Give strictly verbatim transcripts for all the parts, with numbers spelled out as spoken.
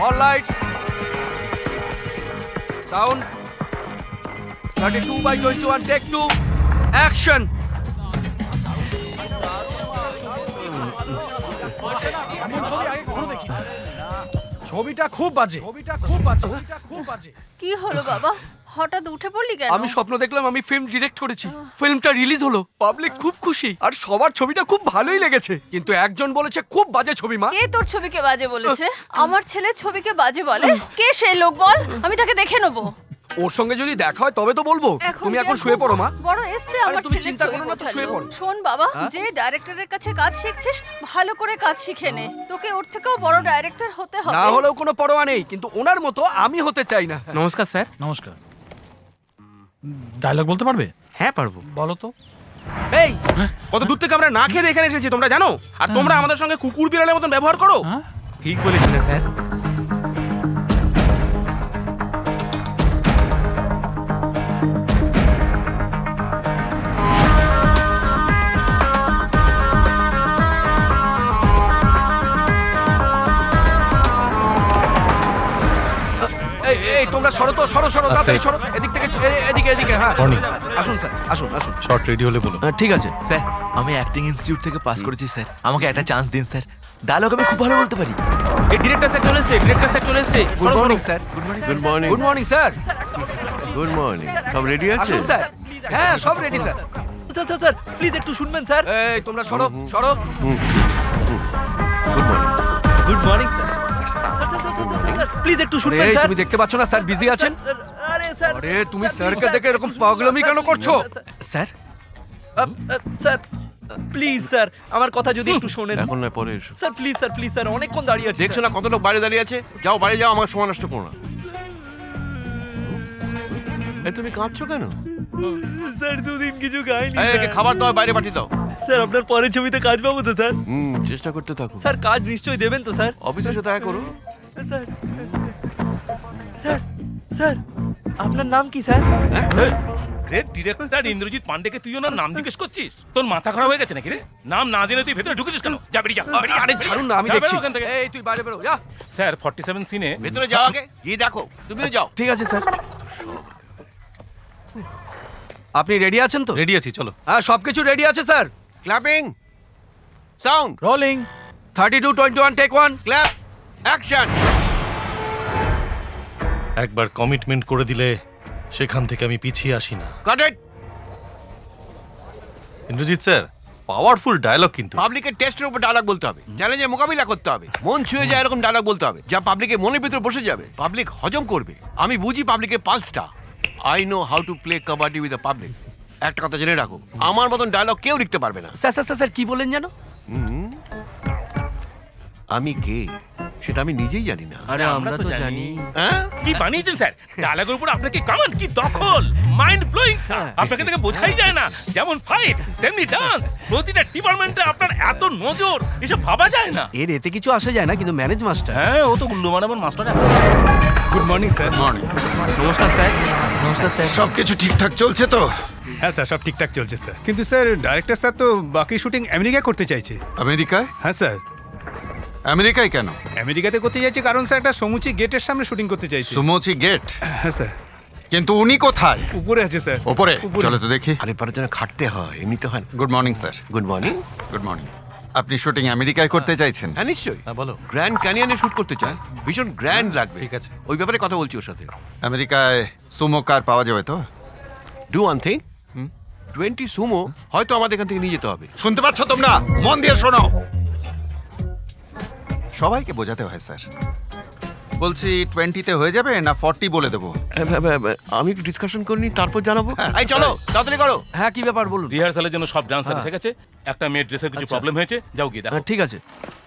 All lights. Sound. thirty-two by twenty-one, take two. Action. ছবিটা খুব বাজে ছবিটা খুব বাজে ছবিটা খুব বাজে কি হলো বাবা, হঠাৎ উঠে পড়লি কেন? আমি স্বপ্ন দেখলাম আমি ফিল্ম ডিরেক্ট করেছি, ফিল্মটা রিলিজ হলো, পাবলিক খুব খুশি আর সবার ছবিটা খুব ভালোই লেগেছে, কিন্তু একজন বলেছে খুব বাজে ছবি। মা, কে তোর ছবিকে বাজে বলেছে? আমার ছেলে ছবিকে বাজে বলে? কে সেই লোক বল, আমি তাকে দেখে নেবো। ওর সঙ্গে যদি দেখা হয় তবে তো বলবো। তুমি এখন শুয়ে পড়ো মা। বড় এসছে আমার তুমি ছেলে, চিন্তা করো না, তো শুয়ে পড়ো। শোন বাবা, যে ডাইরেক্টরের কাছে কাজ শিখছিস ভালো করে কাজ শিখে নে, তোকে ওর থেকেও বড় ডাইরেক্টর হতে হবে। না হলেও কোনো পরোয়া নেই, কিন্তু ওনার মতো আমি হতে চাই না। নমস্কার স্যার। নমস্কার। ডায়লগ বলতে পারবে? হ্যাঁ পারবো। বলো তো। এই কত দূর থেকে আমরা না খেয়ে এখানে এসেছি তোমরা জানো, আর তোমরা আমাদের সঙ্গে কুকুর বিড়ালের মতন ব্যবহার করো। ঠিক বলেছিলে স্যার। এই এই তোমরা সরো তো, সরো সরো তাড়াতাড়ি সরো, এদিক থেকে এ- এদিকে এদিকে। হ্যাঁ আসুন স্যার, আসুন আসুন। শর্ট রেডি হলে বলো। হ্যাঁ, ঠিক আছে স্যার, আমি অ্যাক্টিং ইনস্টিটিউট থেকে পাস করেছি স্যার, আমাকে একটা চান্স দিন স্যার, ডায়লগ আমি খুব ভালো বলতে পারি। এই ডিরেক্টর স্যার চলে এসেছে, ডিরেক্টর স্যার চলে এসেছে। Good morning sir. Good morning good morning good morning sir. Good morning সব রেডি আছে? আসুন স্যার। হ্যাঁ সব ready sir. Sir sir sir please একটু শুনবেন স্যার। এই তোমরা সরো সরো। Good morning good morning sir. Sir please একটু শুনবেন এই স্যার। তুমি দেখতে পাচ্ছ না স্যার বিজি আছেন? আরে স্যার, আরে তুমি স্যারকে দেখে এরকম পাগলামি কেন করছো? স্যার স্যার প্লিজ স্যার আমার কথা যদি একটু শোনেন। এখন নয় পরে এসো। Sir please sir please sir অনেকক্ষণ দাঁড়িয়ে আছি। দেখছো না কত লোক বাইরে দাঁড়িয়ে আছে? যাও বাইরে যাও, আমার সময় নষ্ট করো না। এই তুমি কাঁদছো কেন? স্যার দুদিন কিছু খাইনি। এই একে খাবার দাও, বাইরে পাঠিয়ে দাও। স্যার আপনার পরের ছবিতে কাজ পাবো তো স্যার? হুম চেষ্টা করতে থাকো। স্যার কাজ নিশ্চয়ই দেবেন তো স্যার? অফিসে এসে দেখা করো। স্যার স্যার স্যার আপনার নাম কি স্যার? গ্রেট ডিরেক্টর ইন্দ্রজিৎ পান্ডেকে তুই ওনার নাম জিজ্ঞেস করছিস? তোর মাথা খারাপ হয়ে গেছে নাকি রে? নাম না জেনে তুই ভেতরে ঢুকেছিস কেন? যা বেরিয়ে যা। বেরিয়ে আরে ছাড়ুন না, আমি যা, দেখছি। বেরো ওখান থেকে। এই তুই বাইরে বেরো যা। স্যার ফর্টি সেভেন সিনে ভেতরে যাও আগে, গিয়ে দেখো। তুমিও যাও। ঠিক আছে স্যার। আপনি রেডি আছেন তো? রেডি আছি, চলো। হ্যাঁ সবকিছু রেডি আছে sir. Clapping sound rolling. Thirty two twenty one take one. Clap action. একবার কমিটমেন্ট করে দিলে সেখান থেকে আমি পিছিয়ে আসি না। Got it. Indrajit sir powerful dialogue কিন্তু। পাবলিকের টেস্টের উপর ডায়লগ বলতে হবে, চ্যালেঞ্জের মোকাবিলা করতে হবে, মন ছুঁয়ে যায় এরকম ডায়লগ বলতে হবে, যা পাবলিকের মনের ভিতরে বসে যাবে, পাবলিক হজম করবে। আমি বুঝি পাবলিকের পালসটা। I know how to play kabaddi with the public. একটা কথা জেনে রাখো, আমার মতন ডায়লগ কেউ লিখতে পারবে না। স্যার স্যার স্যার কি বলেন জানো? আমি কে সেটা আমি নিজেই জানি না। আরে আমরা তো জানি। হ্যাঁ কি বানিয়েছেন স্যার? ডায়লগের উপর আপনাকে কমান্ড, কি দখল, মাইন্ড ব্লোয়িং স্যার। আপনাকে দেখে বোঝাই যায় না, যেমন ফাইট তেমনি ডান্স, প্রতিটা ডিপার্টমেন্টে আপনার এত নজর, এসব ভাবা যায় না। এর এতে কিছু আসা যায় না, কিন্তু ম্যানেজ মাস্টার। হ্যাঁ ও তো উল্লু মানাবার master. Good morning sir. Morning. নমস্কার স্যার। নমস্কার স্যার। সবকিছু ঠিকঠাক চলছে তো? হ্যাঁ স্যার সব ঠিকঠাক চলছে স্যার, কিন্তু স্যার ডাইরেক্টর স্যার তো বাকি শুটিং আমেরিকায় করতে চাইছে। আমেরিকায়? হ্যাঁ স্যার আমেরিকায় কেন? আমেরিকাতে করতে চাইছে কারণ স্যার একটা সমুচি গেটের সামনে শুটিং করতে চাইছে। সুমোচি গেট? হ্যাঁ স্যার। কিন্তু উনি কোথায়? উপরে আছে স্যার। ওপরে? উপরে। চলো তো দেখি। আরে পারে যেন খাটতে হয়, এমনিতে হয় না। Good morning sir. Good morning. Good morning. আপনি শুটিং আমেরিকায় করতে চাইছেন? হ্যাঁ নিশ্চয়ই। হ্যাঁ বলো। গ্র্যান্ড ক্যানিয়নে শুট করতে চাই, ভীষণ গ্র্যান্ড লাগবে। ঠিক আছে। ওই ব্যাপারে কথা বলছি ওর সাথে। আমেরিকায় সুমো কার পাওয়া যাবে তো? Do one thing, twenty Sumo হয়তো আমাদের এখান থেকে নিয়ে যেতে হবে। শুনতে পাচ্ছ তোমরা? মন দিয়ে শোনো। সবাইকে বোঝাতে হয় স্যার। বলছি টোয়েন্টিতে হয়ে যাবে না ফর্টি বলে দেবো? আমি একটু ডিসকাশন করিনি, তারপর জানাবো। এই চলো তাড়াতাড়ি করো। হ্যাঁ কি ব্যাপার বলুন। রিহার্সালের জন্য সব ডান্সার এসে গেছে, একটা মেয়ের ড্রেসের কিছু আচ্ছা। প্রবলেম হয়েছে, যাও গিয়ে দেখো। হ্যাঁ ঠিক আছে।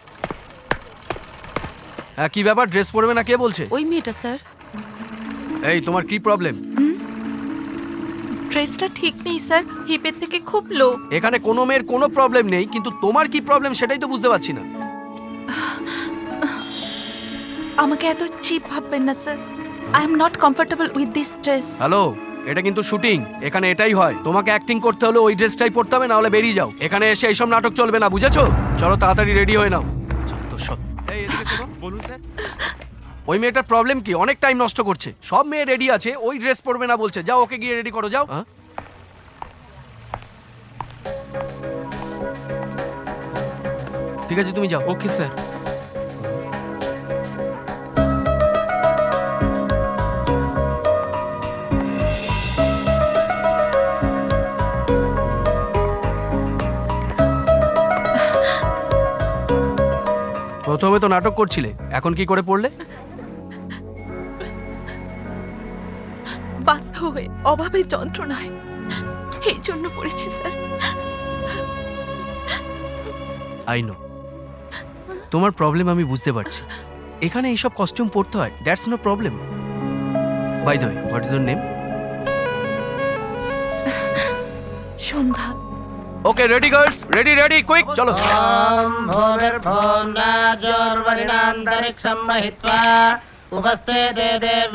হ্যাঁ কি ব্যাপার, ড্রেস পরবে না কে বলছে? ওই মেয়েটা স্যার। এই তোমার কি প্রবলেম? ড্রেসটা ঠিক নেই স্যার, হিপের থেকে খুব লো। এখানে কোনো মেয়ের কোনো প্রবলেম নেই, কিন্তু তোমার কি প্রবলেম সেটাই তো বুঝতে পারছি না। আমাকে এত চিপ ভাববেন না sir. I am not comfortable with this dress. Hello, এটা কিন্তু শুটিং, এখানে এটাই হয়। তোমাকে অ্যাক্টিং করতে হলে ওই ড্রেসটাই পরতে হবে, না হলে বেরিয়ে যাও। এখানে এসে এইসব নাটক চলবে না, বুঝেছো? চলো তাড়াতাড়ি রেডি হয়ে নাও। যত সব। এই এদিকে শোনো। বলুন স্যার। ওই মেয়েটার প্রবলেম কি? অনেক টাইম নষ্ট করছে। সব মেয়ে রেডি আছে, ওই ড্রেস পরবে না বলছে। যাও ওকে গিয়ে রেডি করো, যাও। হ্যাঁ? ঠিক আছে, তুমি যাও। Okay sir. প্রথমে তো নাটক করছিলে, এখন কি করে পড়লে? বাধ্য হয়ে, অভাবের যন্ত্রণায়, এই জন্য পড়েছি স্যার। আই নো তোমার প্রবলেম আমি বুঝতে পারছি। এখানে এইসব কস্টিউম পরতে হয়, that's no problem. By the way, what is your name? Sandhya. Okay, ready girls, ready ready, quick, চলো। উপস্থে দে দেব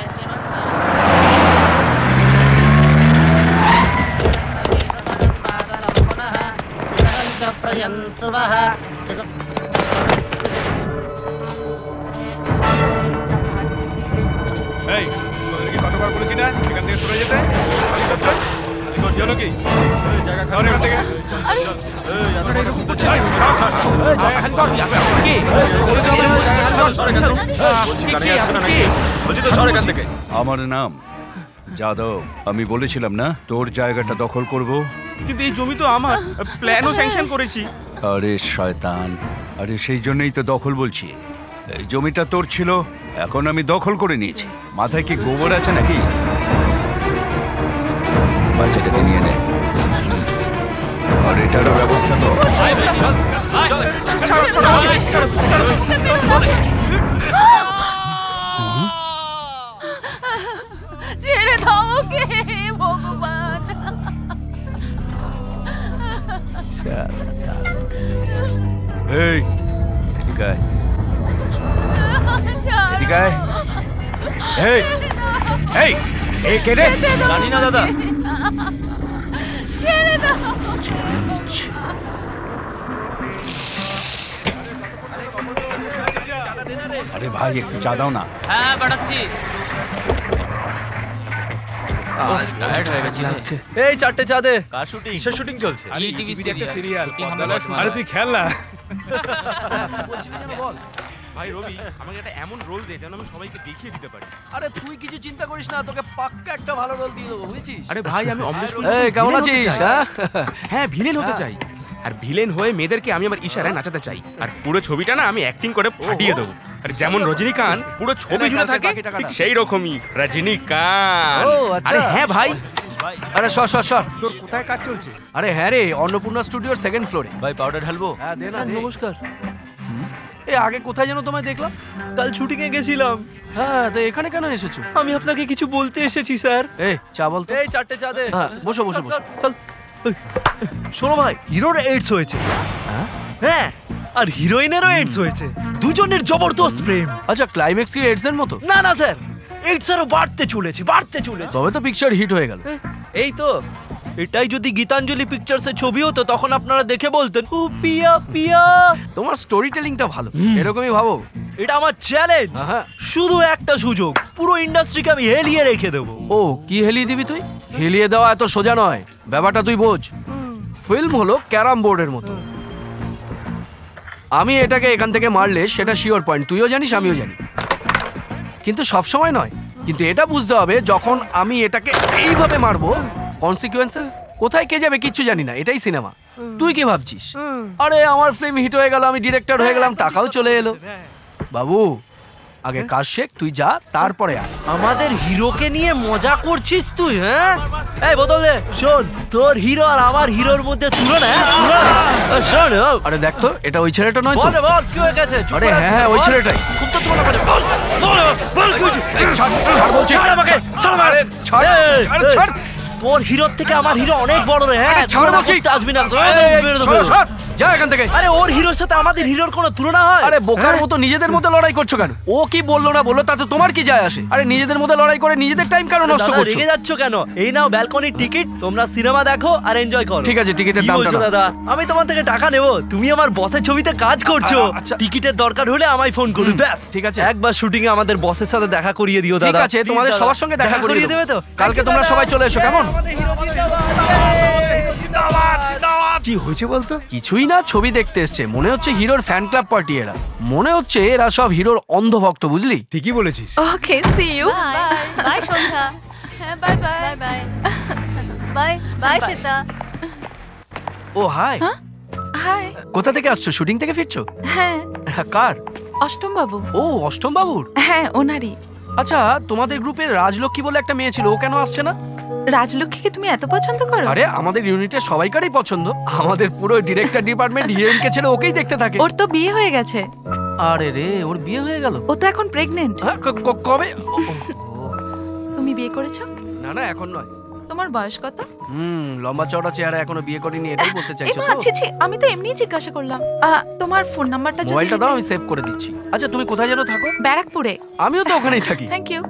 এই তোদেরকে কতবার বলেছি না এখান থেকে সরে যেতে? চলো কি জায়গা খাওয়ার এখান থেকে। আমার নাম যাদব। আমি বলেছিলাম না তোর জায়গাটা দখল করব। কিন্তু এই জমি তো আমার, প্ল্যানও স্যাংশন করেছি। আরে শয়তান, আরে সেই জন্যই তো দখল বলছি। এই জমিটা তোর ছিল, এখন আমি দখল করে নিয়েছি। মাথায় কি গোবর আছে নাকি? বাচ্চাটাকে নিয়ে নে, আর এটারও ব্যবস্থা কর। ছেড়ে দাও ওকে, ভগবান। এই এদিকে আয়, এদিকে আয়। এই এই এই কে রে? জানি না দাদা। ছেড়ে দাও। আরে ভাই একটু চা দাও না। হ্যাঁ বাড়াচ্ছি। এই চারটে চা দে। কার শুটিং? কিসের শুটিং চলছে? আরে টিভি একটা সিরিয়াল। আরে তুই খেল না। ভাই রবি, আমাকে একটা এমন রোল দে যেন আমি সবাইকে দেখিয়ে দিতে পারি। আরে তুই কিছু চিন্তা করিস না, তোকে পাক্কা একটা ভালো রোল দিয়ে দেবো, বুঝেছিস? আরে ভাই, আমি অমরেশ এই কেমন আছিস? হ্যাঁ হ্যাঁ, ভিলেন হতে চাই। আর ভিলেন হয়ে মেয়েদেরকে আমি আমার ইশারায় নাচাতে চাই। আর পুরো ছবিটা না আমি অ্যাক্টিং করে ফাটিয়ে দেবো। আর যেমন রজনীকান্ত পুরো ছবি জুড়ে থাকে, ঠিক সেই রকমই রজনীকান্ত। ও, আচ্ছা। আরে হ্যাঁ ভাই। আরে সর সর সর। তোর কোথায় কাজ চলছে? আরে হ্যাঁ রে, অন্নপূর্ণা স্টুডিওর সেকেন্ড ফ্লোরে। ভাই পাউডার ঢালবো? হ্যাঁ দে না। নমস্কার। এ আগে কোথায় যেন তোমায় দেখলাম? কাল শুটিং এ গেছিলাম। হ্যাঁ, তো এখানে কেন এসেছো? আমি আপনাকে কিছু বলতে এসেছি স্যার। এই চা বলতো। এই চারটে চা দে। হ্যাঁ, বসো বসো বসো। চল। শোনো ভাই, হিরোর এইডস হয়েছে। হ্যাঁ, আর হিরোইনেরও এইডস হয়েছে। দুজনের জবরদস্ত প্রেম। আচ্ছা, ক্লাইম্যাক্স কি এইডস এর মতো? না না স্যার, এইডস আরো বাড়তে চলেছে, বাড়তে চলেছে। তবে তো পিকচার হিট হয়ে গেল। এই তো, এটাই যদি গীতাঞ্জলি পিকচার্সের ছবি হতো তখন আপনারা দেখে বলতেন ও পিয়া পিয়া। তোমার স্টোরি টেলিংটা ভালো, এরকমই ভাবো। এটা আমার চ্যালেঞ্জ। হ্যাঁ। শুধু একটা সুযোগ, পুরো ইন্ডাস্ট্রিকে আমি হেলিয়ে রেখে দেবো। ও, কি হেলিয়ে দিবি তুই? হেলিয়ে দেওয়া এত সোজা নয়, ব্যাপারটা তুই বোঝ। ফিল্ম হলো ক্যারাম বোর্ডের মতো। আমি এটাকে এখান থেকে মারলে সেটা শিওর পয়েন্ট, তুইও জানিস আমিও জানি, কিন্তু সব সময় নয়। কিন্তু এটা বুঝতে হবে, যখন আমি এটাকে এইভাবে মারবো, কনসিকুয়েন্সেস কোথায় কে যাবে কিচ্ছু জানি না। এটাই সিনেমা। তুই কি ভাবছিস? আরে আমার ফিল্ম হিট হয়ে গেল, আমি ডিরেক্টর হয়ে গেলাম, টাকাও চলে এলো। বাবু, আগে কাজ শেখ, তুই যা, তারপরে আয়। আমাদের হিরোকে নিয়ে মজা করছিস তুই? হ্যাঁ, এই বোতল দে। শোন, তোর হিরো আর আমার হিরোর মধ্যে তুলনা। হ্যাঁ, তুলনা। শোন, আরে দেখ তো, এটা ওই ছেলেটা নয় তো? বল বল, কি হয়ে গেছে? আরে হ্যাঁ হ্যাঁ, ওই ছেলেটাই। খুব তো তুলনা করে। বল বল বল, কি হয়েছে? ছাড় ছাড় বলছি। ছাড় আমাকে, ছাড় আমাকে। ছাড় ছাড় ছাড়। তোর হিরোর থেকে আমার হিরো অনেক বড় রে। হ্যাঁ, ছাড় বলছি। আসবি না। সর সর যা এখান থেকে। আরে ওর হিরোর সাথে আমাদের হিরোর কোনো তুলনা হয়? আরে বোকার মতো নিজেদের মধ্যে লড়াই করছো কেন? ও কি বললো না বললো তাতে তোমার কি যায় আসে? আরে নিজেদের মধ্যে লড়াই করে নিজেদের টাইম কেন নষ্ট দাদা, করছো? রেগে যাচ্ছ কেন? এই নাও ব্যালকনির টিকিট, তোমরা সিনেমা দেখো আর এনজয় করো। ঠিক আছে, টিকিটের কি দামটা বলছো নাও। দাদা? আমি তোমার থেকে টাকা নেব, তুমি আমার বসের ছবিতে কাজ করছো। আ- আচ্ছা। টিকিটের দরকার হলে আমায় ফোন করবে, ব্যাস। ঠিক আছে। একবার শুটিং এ আমাদের বসের সাথে দেখা করিয়ে দিও ঠিক দাদা। আছে, Please তোমাদের দাদা। সবার সঙ্গে দেখা করিয়ে দেবে তো? কালকে তোমরা সবাই চলে এসো, কেমন? কি হয়েছে বলতো? কিছুই না, ছবি দেখতে এসছে। মনে হচ্ছে হিরোর ফ্যান ক্লাব পার্টি এরা। মনে হচ্ছে এরা সব হিরোর অন্ধভক্ত, বুঝলি? ঠিকই বলেছিস। Okay, see you. Bye Sandhya. হ্যাঁ, bye bye bye bye bye Shweta. ও হাই, হাই। কোথা থেকে আসছো? শুটিং থেকে ফিরছো? হ্যাঁ, কার? অষ্টম বাবু। ও অষ্টম বাবুর। হ্যাঁ, ওনারই। আচ্ছা, তোমাদের গ্রুপে রাজলক্ষ্মী বলে একটা মেয়ে ছিল, ও কেন আসছে না? রাজলক্ষ্মীকে তুমি এত পছন্দ করো? আরে আমাদের ইউনিটের সবাইকারই পছন্দ। আমাদের পুরো ডিরেক্টর ডিপার্টমেন্ট হিরোইনকে ছেড়ে ওকেই দেখতে থাকে। ওর তো বিয়ে হয়ে গেছে। আরে রে, ওর বিয়ে হয়ে গেল? ও তো এখন প্রেগনেন্ট। হ্যাঁ, ক- ক- কবে? তুমি বিয়ে করেছো? না না, এখন নয়। তোমার বয়স কত? হুম, লম্বা চওড়া চেহারা, এখনো বিয়ে করিনি, এটাই বলতে চাইছো এমা, তো? আচ্ছা ছি, আমি তো এমনিই জিজ্ঞাসা করলাম। আ, তোমার ফোন নাম্বারটা যদি মোবাইলটা দাও, দিতে- আমি সেভ করে দিচ্ছি। আচ্ছা, তুমি কোথায় যেন থাকো? ব্যারাকপুরে। আমিও তো ওখানেই থাকি। Thank you.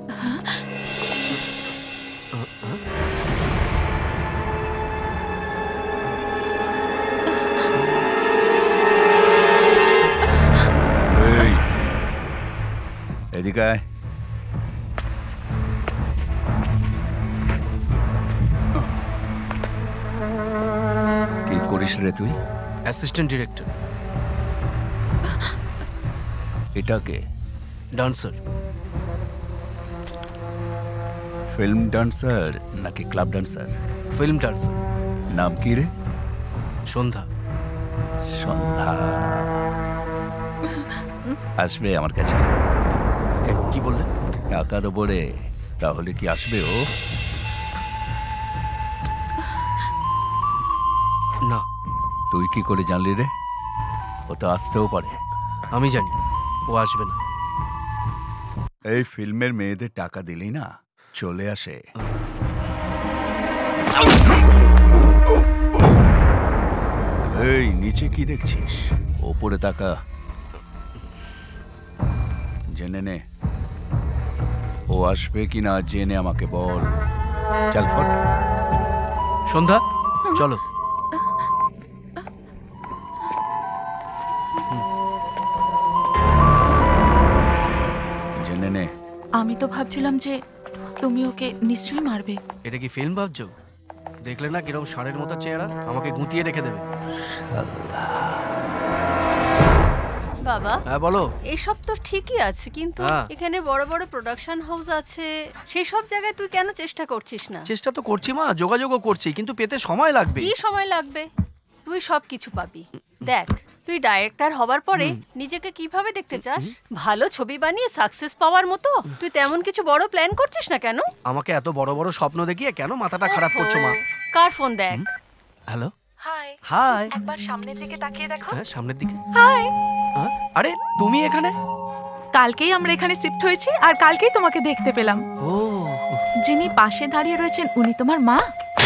এই, এদিকে আয়। কি করিস রে তুই? Assistant director. এটাকে ডান্সার। ফিল্ম ডান্সার নাকি ক্লাব ডান্সার? Film dancer. নাম কি রে? সন্ধ্যা। সন্ধ্যা আসবে আমার কাছে। কি বললে? টাকা দেবো রে, তাহলে কি আসবে ও? না। তুই কি করে জানলি রে? ও তো আসতেও পারে। আমি জানি ও আসবে না। এই ফিল্মের মেয়েদের টাকা দিলি না, চলে আসে। এই নিচে কি দেখছিস? ওপরে তাকা, জেনে নে ও আসবে কি না, জেনে আমাকে বল। চল ফট। সন্ধ্যা, চলো। জেনে নে। আমি তো ভাবছিলাম যে তুমি ওকে নিশ্চয়ই মারবে। এটা কি ফিল্ম ভাবছো? দেখলে না কিরকম ষাঁড়ের মতো চেহারা, আমাকে গুঁতিয়ে রেখে দেবে। বাবা, হ্যাঁ বলো। এসব তো ঠিকই আছে, কিন্তু হ্যাঁ। এখানে বড় বড় প্রোডাকশন হাউস আছে, সেই সব জায়গায় তুই কেন চেষ্টা করছিস না? চেষ্টা তো করছি মা, যোগাযোগও করছি, কিন্তু পেতে সময় লাগবে। কি সময় লাগবে? তুই সব কিছু পাবি। দেখ, তুই ডাইরেক্টর হবার পরে নিজেকে কিভাবে দেখতে চাস? ভালো ছবি বানিয়ে সাকসেস পাওয়ার মতো? তুই তেমন কিছু বড় প্ল্যান করছিস না কেন? আমাকে এত বড় বড় স্বপ্ন দেখিয়ে কেন মাথাটা খারাপ করছো মা? কার ফোন দেখ? হ্যালো। হাই। হাই। একবার সামনের দিকে তাকিয়ে দেখো। হ্যাঁ, সামনের দিকে। হাই। হ্যাঁ? আরে তুমি এখানে? কালকেই আমরা এখানে শিফট হয়েছি আর কালকেই তোমাকে দেখতে পেলাম। ও, যিনি পাশে দাঁড়িয়ে রয়েছেন উনি তোমার মা?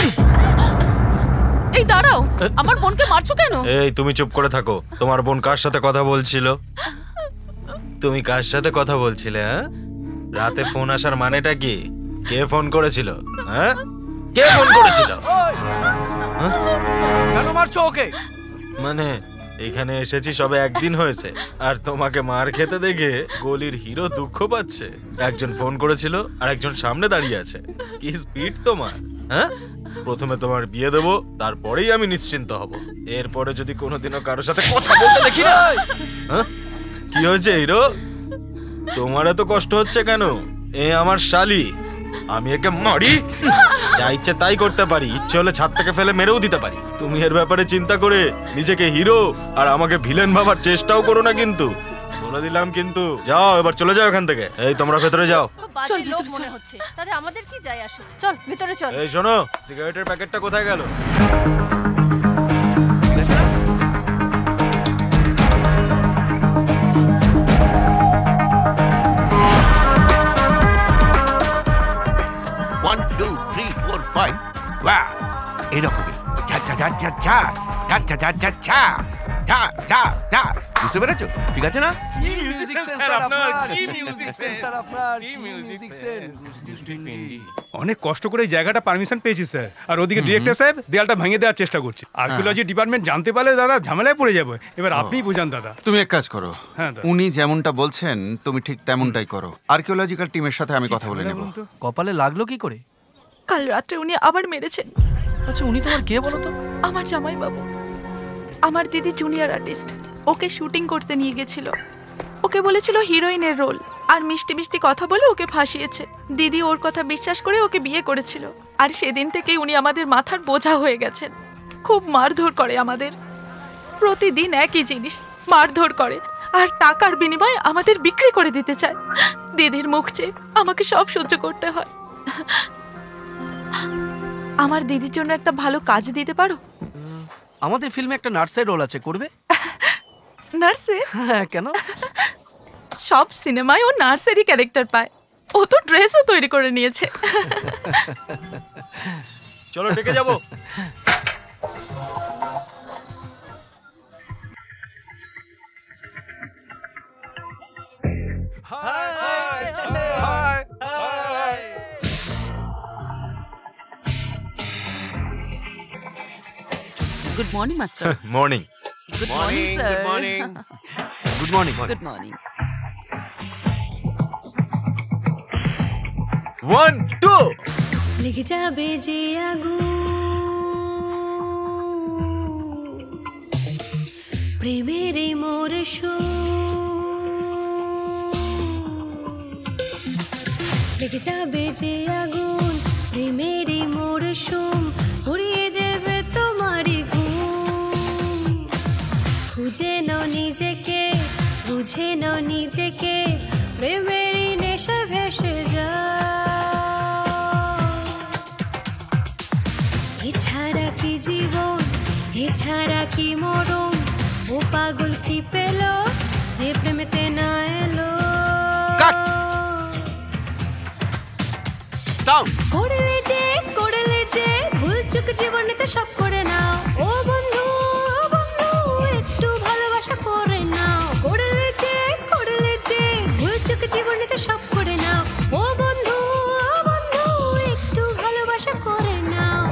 এই দাঁড়াও, আমার বোনকে মারছো কেন? এই তুমি চুপ করে থাকো। তোমার বোন কার সাথে কথা বলছিল? তুমি কার সাথে কথা বলছিলে? হ্যাঁ, রাতে ফোন আসার মানেটা কি? কে ফোন করেছিল? হ্যাঁ, কে ফোন করেছিল? কেন মারছো ওকে? মানে এখানে এসেছি সবে একদিন হয়েছে আর তোমাকে মার খেতে দেখে গলির হিরো দুঃখ পাচ্ছে। একজন ফোন করেছিল আর একজন সামনে দাঁড়িয়ে আছে। কি স্পিড তোমার! হ্যাঁ, প্রথমে তোমার বিয়ে দেবো, তারপরেই আমি নিশ্চিন্ত হব। এরপরে যদি কোনোদিনও কারোর সাথে কথা বলতে দেখি না। হ্যাঁ, কি হয়েছে হিরো? তোমার এত কষ্ট হচ্ছে কেন? এ আমার শালি, আমি একে মারি, যা ইচ্ছে তাই করতে পারি। ইচ্ছে হলে ছাদ থেকে ফেলে মেরেও দিতে পারি। তুমি এর ব্যাপারে চিন্তা করে নিজেকে হিরো আর আমাকে ভিলেন ভাবার চেষ্টাও করো না কিন্তু। বলে দিলাম কিন্তু। যাও, এবার চলে যাও এখান থেকে। এই তোমরা ভেতরে যাও। চল, লোক মনে হচ্ছে, তাহলে আমাদের কি যায় আসে? চল ভিতরে চল। এই শোনো, সিগারেটের প্যাকেটটা কোথায় গেল? One two three four five. বাহ, এরকমই। যা যা যা যা যা, ছা ছা ছা ছা ছা ছা ছা বুঝতে পেরেছো? ঠিক আছে না? কি মিউজিক স্যার আপনার, কি মিউজিক স্যার আপনার, কি মিউজিক স্যার। অনেক কষ্ট করে এই জায়গাটা পারমিশন পেয়েছি স্যার, আর ওদিকে ডিরেক্টর সাহেব দেয়ালটা ভেঙে দেওয়ার চেষ্টা করছে। আর্কিওলজি ডিপার্টমেন্ট জানতে পারলে দাদা ঝামেলায় পড়ে যাবে। এবার আপনিই বুঝান দাদা। তুমি এক কাজ করো, হ্যাঁ দাদা। উনি যেমনটা বলছেন তুমি ঠিক তেমনটাই করো। আর্কিওলজিক্যাল টিমের সাথে আমি কথা বলে নেব। কপালে লাগলো কি করে? কাল রাত্রে উনি আবার মেরেছেন। আচ্ছা উনি তোমার কে বলো তো? আমার জামাই বাবু, আমার দিদি জুনিয়র আর্টিস্ট। ওকে শুটিং করতে নিয়ে গেছিল। ওকে বলেছিল হিরোইনের রোল, আর মিষ্টি মিষ্টি কথা বলে ওকে ফাঁসিয়েছে। দিদি ওর কথা বিশ্বাস করে ওকে বিয়ে করেছিল, আর সেদিন থেকেই উনি আমাদের মাথার বোঝা হয়ে গেছেন। খুব মারধর করে আমাদের, প্রতিদিন একই জিনিস, মারধর করে, আর টাকার বিনিময়ে আমাদের বিক্রি করে দিতে চায়। দিদির মুখ চেয়ে আমাকে সব সহ্য করতে হয়। আমার দিদির জন্য একটা ভালো কাজ দিতে পারো? আমাদের ফিল্মে একটা নার্সের রোল আছে, করবে? নার্সে? হ্যাঁ, কেন? সব সিনেমায় ও নার্সেরই ক্যারেক্টার পায়। ও তো ড্রেসও তৈরি করে নিয়েছে। চলো ডেকে যাবো। Good morning, Master. Morning. Good morning, sir. Good morning. Good morning. Good morning. One two. লেগে যাবে যে আগুন, প্রেমের এই মরশুম, লেগে যাবে যে আগুন, প্রেমের এই মরশুম, উড়িয়ে দেবে তোমারই ঘুম। খুঁজে নাও নিজেকে, বুঝে নাও নিজেকে, প্রেমের এই নেশা ভেসে যা। এছাড়া কি জীবন, এছাড়া কি মরণ, ও পাগল কি পেল যে প্রেমেতে না এলো। করলে যে করলে যে ভুল চুক জীবনেতে সব করে নাও। ও বন্ধু, ও বন্ধু, একটু ভালোবাসা করে নাও। করলে যে করলে যে ভুল চুক জীবনেতে সব করে নাও। ও বন্ধু, ও বন্ধু, একটু ভালোবাসা করে নাও।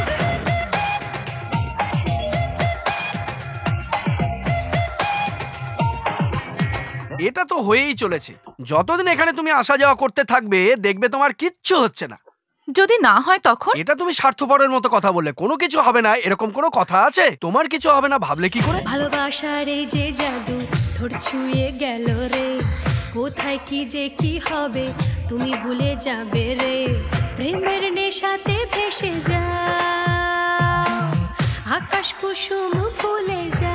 এটা তো হয়েই চলেছে। যতদিন এখানে তুমি আসা যাওয়া করতে থাকবে, দেখবে তোমার কিচ্ছু হচ্ছে না। যদি না হয় তখন? এটা তুমি স্বার্থপরের মতো কথা বললে। কোনো কিছু হবে না এরকম কোনো কথা আছে? তোমার কিছু হবে না ভাবলে কি করে? ভালোবাসার এই যে জাদু ঠোঁট ছুঁয়ে গেল রে, কোথায় কি যে কি হবে তুমি ভুলে যাবে রে। প্রেমের নেশাতে ভেসে যা, আকাশ কুসুম ভুলে যা।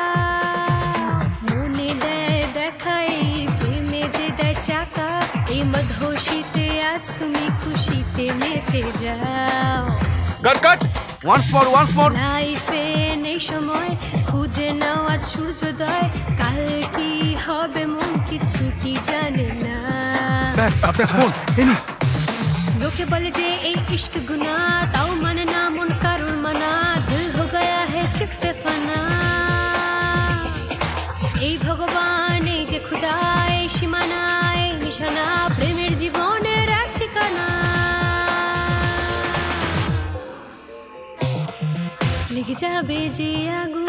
মনে দেয় দেখা এই প্রেমে যে দেয় চাকা, এই মধুশীতে আজ তুমি খুশিতে মেতে যাও। Cut cut, once more once more. লাইফে নেই সময়, খুঁজে নাও আজ সূর্যোদয়, কাল কি হবে মন কিছুটি জানে না। স্যার আপনার ফোন এনি। লোকে বলে যে এই ইশক গুনা, তাও মানে না মন কারুর মানা। দিল হো গয়া হে কিস পে ফানা, এই ভগবান এই যে খুদা, এই সীমানা এই নিশানা, প্রেমের জীবনের এক ঠিকানা। লেগে যাবে যে আগুন।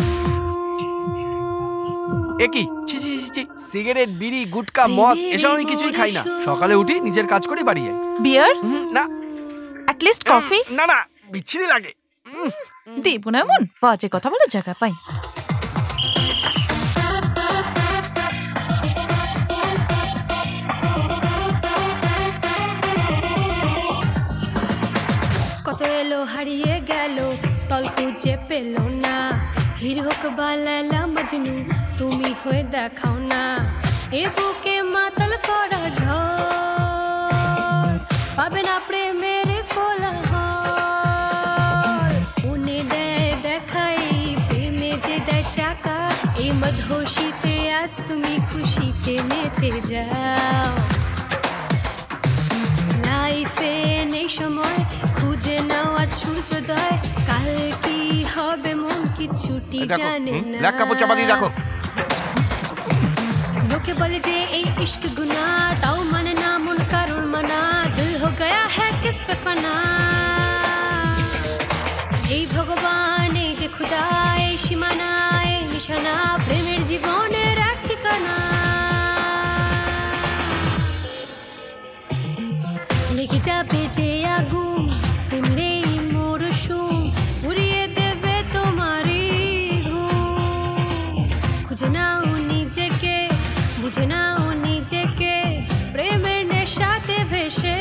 একই ছি ছি ছি, সিগারেট, বিড়ি, গুটকা, মদ এসব আমি কিছুই খাই না। সকালে উঠি নিজের কাজ করে বাড়ি যাই। বিয়ার? না। At least coffee? না না, বিচ্ছিরি লাগে। দেব না এমন বাজে কথা বলে জায়গা পাই। কত এলো হারিয়ে গেল, তল খুঁজে পেল না। হির হোক বা লায়লা মজনু, তুমি হয়ে দেখাও না। এ বুকে মাতাল করা ঝড়, পাবে না প্রেমের কোলাহল। উনি দেয় দেখাই প্রেমে যে দেয় চাকা, এই মধুশীতে আজ তুমি খুশিতে মেতে যাও। লাইফে নেই সময়, খুঁজে নাও আজ সূর্যোদয়, কাল কাল কি হবে মন কি ছুটি জানে না ব্ল্যাক কাপড় চাপা দিয়ে দেখো লোকে বলে যে এই ইশক গুনা তাও মানে না মন কারুর মানা দিল হো গয়া হ্যায় কিস পে ফানা এই ভগবান এই যে খুদা এই সীমানা এই নিশানা প্রেমের জীবনের এক ঠিকানা লেগে যাবে যে আগুন প্রেমের এই মরশুম উড়িয়ে দেবে তোমারই ঘুম খুঁজে নাও নিজেকে বুঝে নাও নিজেকে প্রেমের নেশাতে ভেসে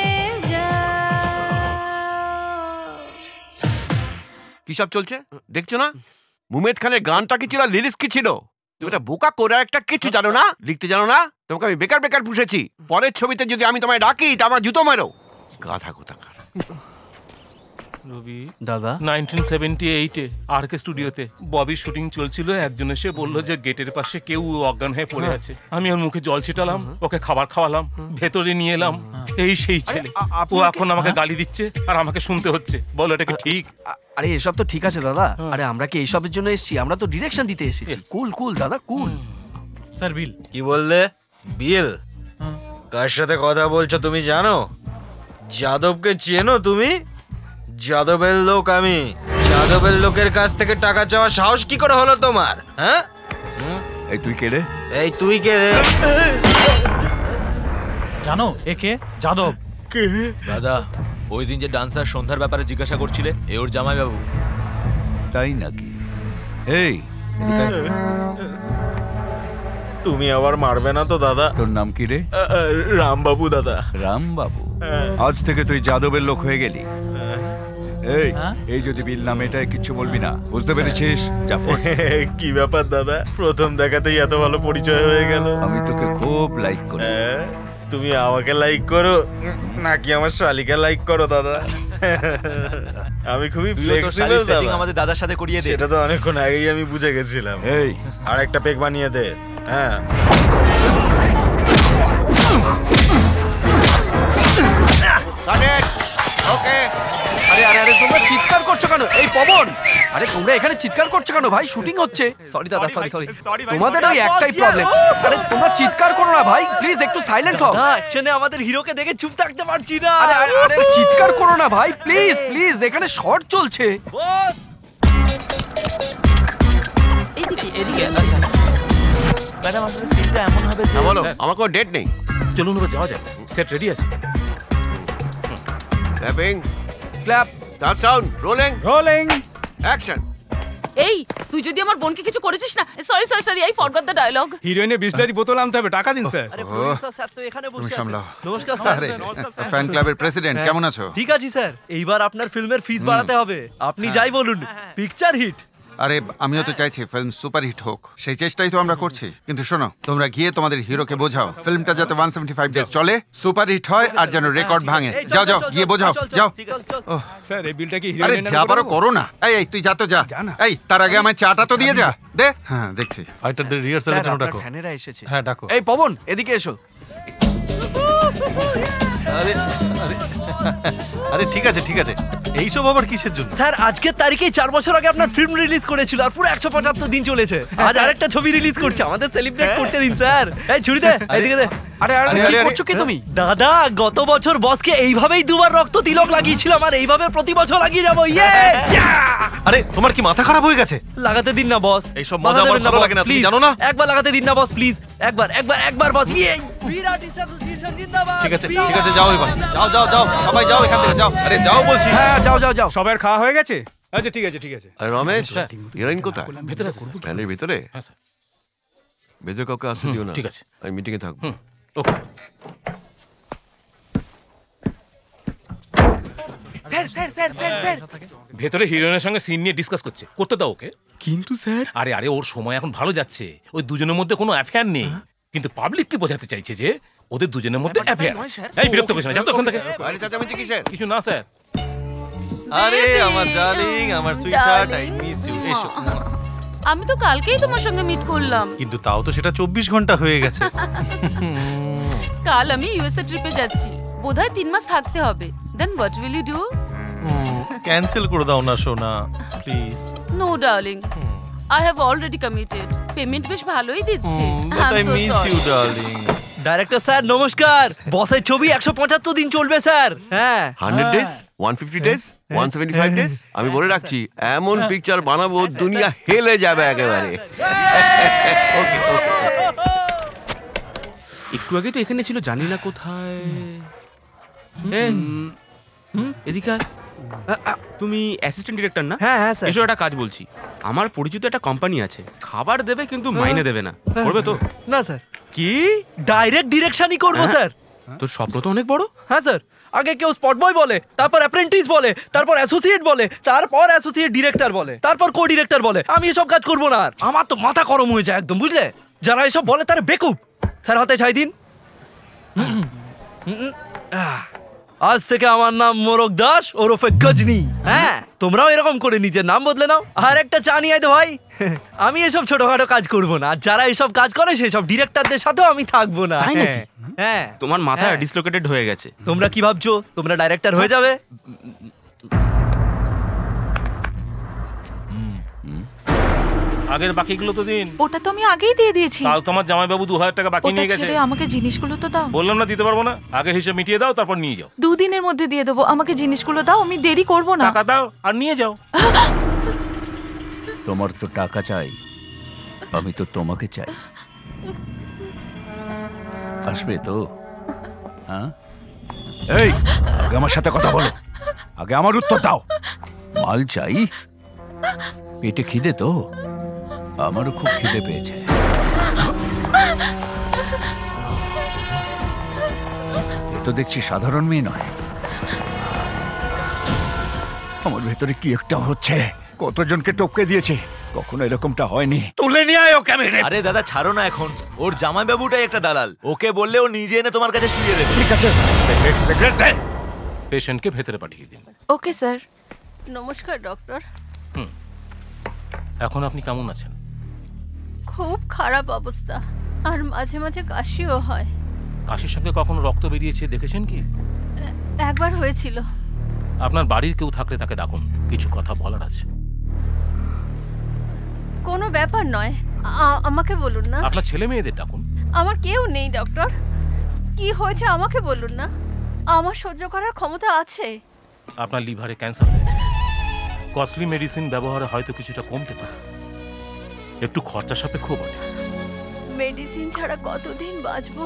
কি সব চলছে দেখছো না মুমেদ খানের গানটা কি ছিল লিরিক্স কি ছিল তুমি এটা বোকা করে একটা কিছু জানো না লিখতে জানো না তোমাকে আমি বেকার বেকার পুষেছি পরের ছবিতে যদি আমি তোমায় ডাকি তা আমার জুতো মারো গাধা কোথাকার রবি দাদা নাইনটিন সেভেন্টি এইটে আর কে স্টুডিওতে ববির শুটিং চলছিল একজন এসে বলল যে গেটের পাশে কেউ অজ্ঞান হয়ে পড়ে আছে আমি ওর মুখে জল ছিটালাম ওকে খাবার খাওয়ালাম ভেতরে নিয়ে এলাম এই সেই ছেলে ও এখন আমাকে গালি দিচ্ছে আর আমাকে শুনতে হচ্ছে বলো এটা কি ঠিক আরে এসব তো ঠিক আছে দাদা আরে আমরা কি এইসবের জন্য এসেছি আমরা তো ডিরেকশন দিতে এসেছি কুল কুল দাদা কুল স্যার বিল কি বললে বিল কার সাথে কথা বলছো তুমি জানো যাদবকে চেনো তুমি যাদবের লোক আমি যাদবের লোকের কাছ থেকে টাকা চাওয়ার সাহস কি করে হলো তোমার হ্যাঁ এই তুই কে রে এই তুই কে রে জানো একে যাদব কে দাদা ওই দিন যে ডান্সার সন্ধ্যার ব্যাপারে জিজ্ঞাসা করছিলে এ ওর জামাই বাবু তাই নাকি এই এদিকে আয়। তুমি আবার মারবে না তো দাদা তোর নাম কি রে রামবাবু দাদা রামবাবু আজ থেকে তুই যাদবের লোক হয়ে গেলি এই এই যদি বিল নাম এটাই কিচ্ছু বলবি না বুঝতে পেরেছিস যা ফোন। কি ব্যাপার দাদা প্রথম দেখাতেই এত ভালো পরিচয় হয়ে গেল আমি তোকে খুব লাইক করি তুমি আমাকে লাইক করো নাকি আমার শালিকা লাইক করো দাদা আমি খুবই ফ্লেক্সিবল দাদা আমাদের দাদার সাথে করিয়ে দে সেটা তো অনেকক্ষণ আগেই আমি বুঝে গেছিলাম এই আর একটা পেক বানিয়ে দে হ্যাঁ ওকে আরে আরে আরে তোমরা চিৎকার করছো কেন এই পবন আরে তোমরা এখানে চিৎকার করছো কেন ভাই শুটিং হচ্ছে সরি দাদা সরি সরি তোমাদের ওই একটাই প্রবলেম আরে তোমরা চিৎকার করো না ভাই প্লিজ একটু সাইলেন্ট হও না অ্যাকশনে আমাদের হিরোকে দেখে চুপ থাকতে পারছি না আরে আরে আরে চিৎকার করো না ভাই প্লিজ প্লিজ এখানে শর্ট চলছে এইদিকে এদিকে ম্যাডাম আপনার সিনটা এমন হবে হ্যাঁ বলো আমার কোনো ডেট নেই চলুন এবার যাওয়া যাক সেট রেডি আছে clapping clap start sound rolling rolling action এই তুই যদি আমার বোনকে কিছু করেছিস না sorry sorry sorry I forgot the dialogue হিরোইনের বিসলারি বোতল আনতে হবে টাকা দিন স্যার আরে প্রডিউসার স্যার তো এখানে বসে আছে সামলাও। নমস্কার স্যার আরে ফ্যান ক্লাবের প্রেসিডেন্ট কেমন আছো ঠিক আছে স্যার এইবার আপনার ফিল্মের ফিস বাড়াতে হবে আপনি যাই বলুন পিকচার হিট আরে আমিও তো চাইছি ফিল্ম সুপারহিট হোক সেই চেষ্টাই তো আমরা করছি কিন্তু শোনো তোমরা গিয়ে তোমাদের হিরোকে বোঝাও ফিল্মটা যাতে ওয়ান সেভেন্টি ফাইভ ডেজ চলে সুপারহিট হয় আর যেন রেকর্ড ভাঙে যাও যাও গিয়ে বোঝাও যাও স্যার এই বিলটা কি আরে হিরোইনের যা পারো করো না এই এই তুই যা তো যা এই তার আগে আমায় চাটা তো দিয়ে যা দে হ্যাঁ দেখছি ফাইটারদের রিহার্সালের জন্য ডাকো ফ্যানেরা এসেছে হ্যাঁ ডাকো এই পবন এদিকে এসো আরে আরে আরে ঠিক আছে ঠিক আছে এইসব আবার কিসের জন্য স্যার আজকের তারিখে চার বছর আগে আপনার ফিল্ম রিলিজ করেছিল আর পুরো একশো পঁচাত্তর দিন চলেছে আজ আরেকটা ছবি রিলিজ করছে আমাদের সেলিব্রেট করতে দিন স্যার এই ছুরি দে এদিকে দে আরে আরে কি করছো কি তুমি দাদা গত বছর বসকে এইভাবেই দুবার রক্ত তিলক লাগিয়েছিলাম আর এইভাবে প্রতি বছর লাগিয়ে যাবো ইয়ে আরে তোমার কি মাথা খারাপ হয়ে গেছে লাগাতে দিন না বস এইসব মজা আমার ভালো লাগে না তুমি জানো না একবার লাগাতে দিন না বস প্লিজ একবার একবার একবার বস ইয়ে বিরাট অ্যাসোসিয়েশন জিন্দাবাদ ঠিক আছে ঠিক আছে যাও এবার যাও যাও যাও সবাই যাও এখান থেকে যাও আরে যাও বলছি হ্যাঁ যাও যাও যাও সবার খাওয়া হয়ে গেছে আচ্ছা ঠিক আছে ঠিক আছে আরে রমেশ হিরোইন কোথায় ভেতরে আছে ফ্যানের ভিতরে হ্যাঁ স্যার ভেতরে কাউকে আসতে দিও না ঠিক আছে আমি মিটিং এ থাকবো okay sir sir sir sir sir ভেতরে হিরোইনের সঙ্গে সিন নিয়ে ডিসকাস করছে করতে দাও ওকে কিন্তু স্যার আরে আরে ওর সময় এখন ভালো যাচ্ছে ওই দুজনের মধ্যে কোনো অ্যাফেয়ার নেই কিন্তু পাবলিককে বোঝাতে চাইছে যে ওদের দুজনের মধ্যে অ্যাফেয়ার আছে এই বিরক্ত করিস না যাও তো ওখান থেকে আরে চাচামেচি কিসের কিছু না স্যার আরে আমার ডার্লিং আমার সুইটহার্ট আই মিস ইউ এসো আমি তো কালকেই তোমার সঙ্গে মিট করলাম কিন্তু তাও তো সেটা চব্বিশ ঘন্টা হয়ে গেছে কাল আমি ইউএসএ ট্রিপে যাচ্ছি বোধহয় তিন মাস থাকতে হবে then what will you do cancel করে দাও না সোনা please. No darling, I have already committed. Payment বেশ ভালোই দিচ্ছে। But I miss you darling. Director sir নমস্কার। বসের ছবি একশো পঁচাত্তর দিন চলবে স্যার। হ্যাঁ hundred days one fifty days one seventy five days আমি বলে রাখছি এমন পিকচার বানাবো দুনিয়া হেলে যাবে একেবারে। একটু আগে তো এখানে ছিল, জানি না কোথায়। এ, এদিকে আয়। আ, আ, তুমি অ্যাসিস্ট্যান্ট ডিরেক্টর না? হ্যাঁ হ্যাঁ স্যার। এসো, একটা কাজ বলছি। আমার পরিচিত একটা কোম্পানি আছে, খাবার দেবে কিন্তু মাইনে দেবে না। করবে তো? না স্যার। কি? ডাইরেক্ট ডিরেকশনই করবো স্যার। তোর স্বপ্ন তো অনেক বড়। হ্যাঁ স্যার। আগে কেউ স্পট বয় বলে, তারপর অ্যাপ্রেন্টিস বলে, তারপর অ্যাসোসিয়েট বলে, তারপর অ্যাসোসিয়েট ডিরেক্টর বলে, তারপর কো ডিরেক্টর বলে। আমি এসব কাজ করবো না। আর আমার তো মাথা গরম হয়ে যায় একদম, বুঝলে? যারা এসব বলে তারা বেকুব। স্যার হাতে ছাই দিন। আজ থেকে আমার নাম মোরক দাস ওরফে গজনি। হ্যাঁ, তোমরাও এরকম করে নিজের নাম বদলে নাও। আর একটা চা নিয়ে আয় তো ভাই। আমি এসব ছোটখাটো কাজ করবো না। আর যারা এসব কাজ করে সেসব ডিরেক্টরদের সাথেও আমি থাকবো না। তাই নাকি? হ্যাঁ। তোমার মাথা ডিসলোকেটেড হয়ে গেছে। তোমরা কি ভাবছো তোমরা ডাইরেক্টর হয়ে যাবে? আগের বাকিগুলো তো দিন। ওটা তো আমি আগেই দিয়ে দিয়েছি। তাও তোমার জামাইবাবু দু হাজার টাকা বাকি ওটা নিয়ে গেছে। ছেড়ে আমাকে জিনিসগুলো তো দাও। বললাম না দিতে পারবো না। আগের হিসাব মিটিয়ে দাও, তারপর নিয়ে যাও। দুদিনের মধ্যে দিয়ে দেবো। আমাকে জিনিসগুলো দাও, আমি দেরি করব না। টাকা দাও আর নিয়ে যাও। তোমার তো টাকা চাই, আমি তো তোমাকে চাই। আসবে তো? হ্যাঁ, এই আগে আমার সাথে কথা বলো, আগে আমার উত্তর দাও। মাল চাই? পেটে খিদে তো? আমারও খুব খিদে পেয়েছে। এ তো দেখছি সাধারণ মেয়ে নয়। আমার ভেতরে কি একটা হচ্ছে। কতজনকে টপকে দিয়েছে, কখনো এরকমটা হয়নি। তুলে নিয়ে আয় ওকে মেরে। আরে দাদা ছাড়ো না এখন, ওর জামাইবাবুটাই একটা দালাল। ওকে বললে ও নিজে এনে তোমার কাছে শুইয়ে দেবে। ঠিক আছে, সিগারেট সিগারেট দে। পেশেন্টকে ভেতরে পাঠিয়ে দিন। Okay sir. নমস্কার ডক্টর। হুম, এখন আপনি কেমন আছেন? খুব খারাপ অবস্থা, আর মাঝে মাঝে কাশিও হয়। কাশির সঙ্গে কখনো রক্ত বেরিয়েছে দেখেছেন কি? একবার হয়েছিল। আপনার বাড়ির কেউ থাকলে তাকে ডাকুন, কিছু কথা বলার আছে। কোনো ব্যাপার নয়, আ- আমাকে বলুন না। আপনার ছেলে মেয়েদের ডাকুন। আমার কেউ নেই ডক্টর। কি হয়েছে আমাকে বলুন না। আমার সহ্য করার ক্ষমতা আছে। আপনার লিভারে ক্যান্সার হয়েছে। কস্টলি মেডিসিন ব্যবহারে হয়তো কিছুটা কমতে পারে, একটু খরচা সাপেক্ষ বটে। মেডিসিন ছাড়া কতদিন বাঁচবো?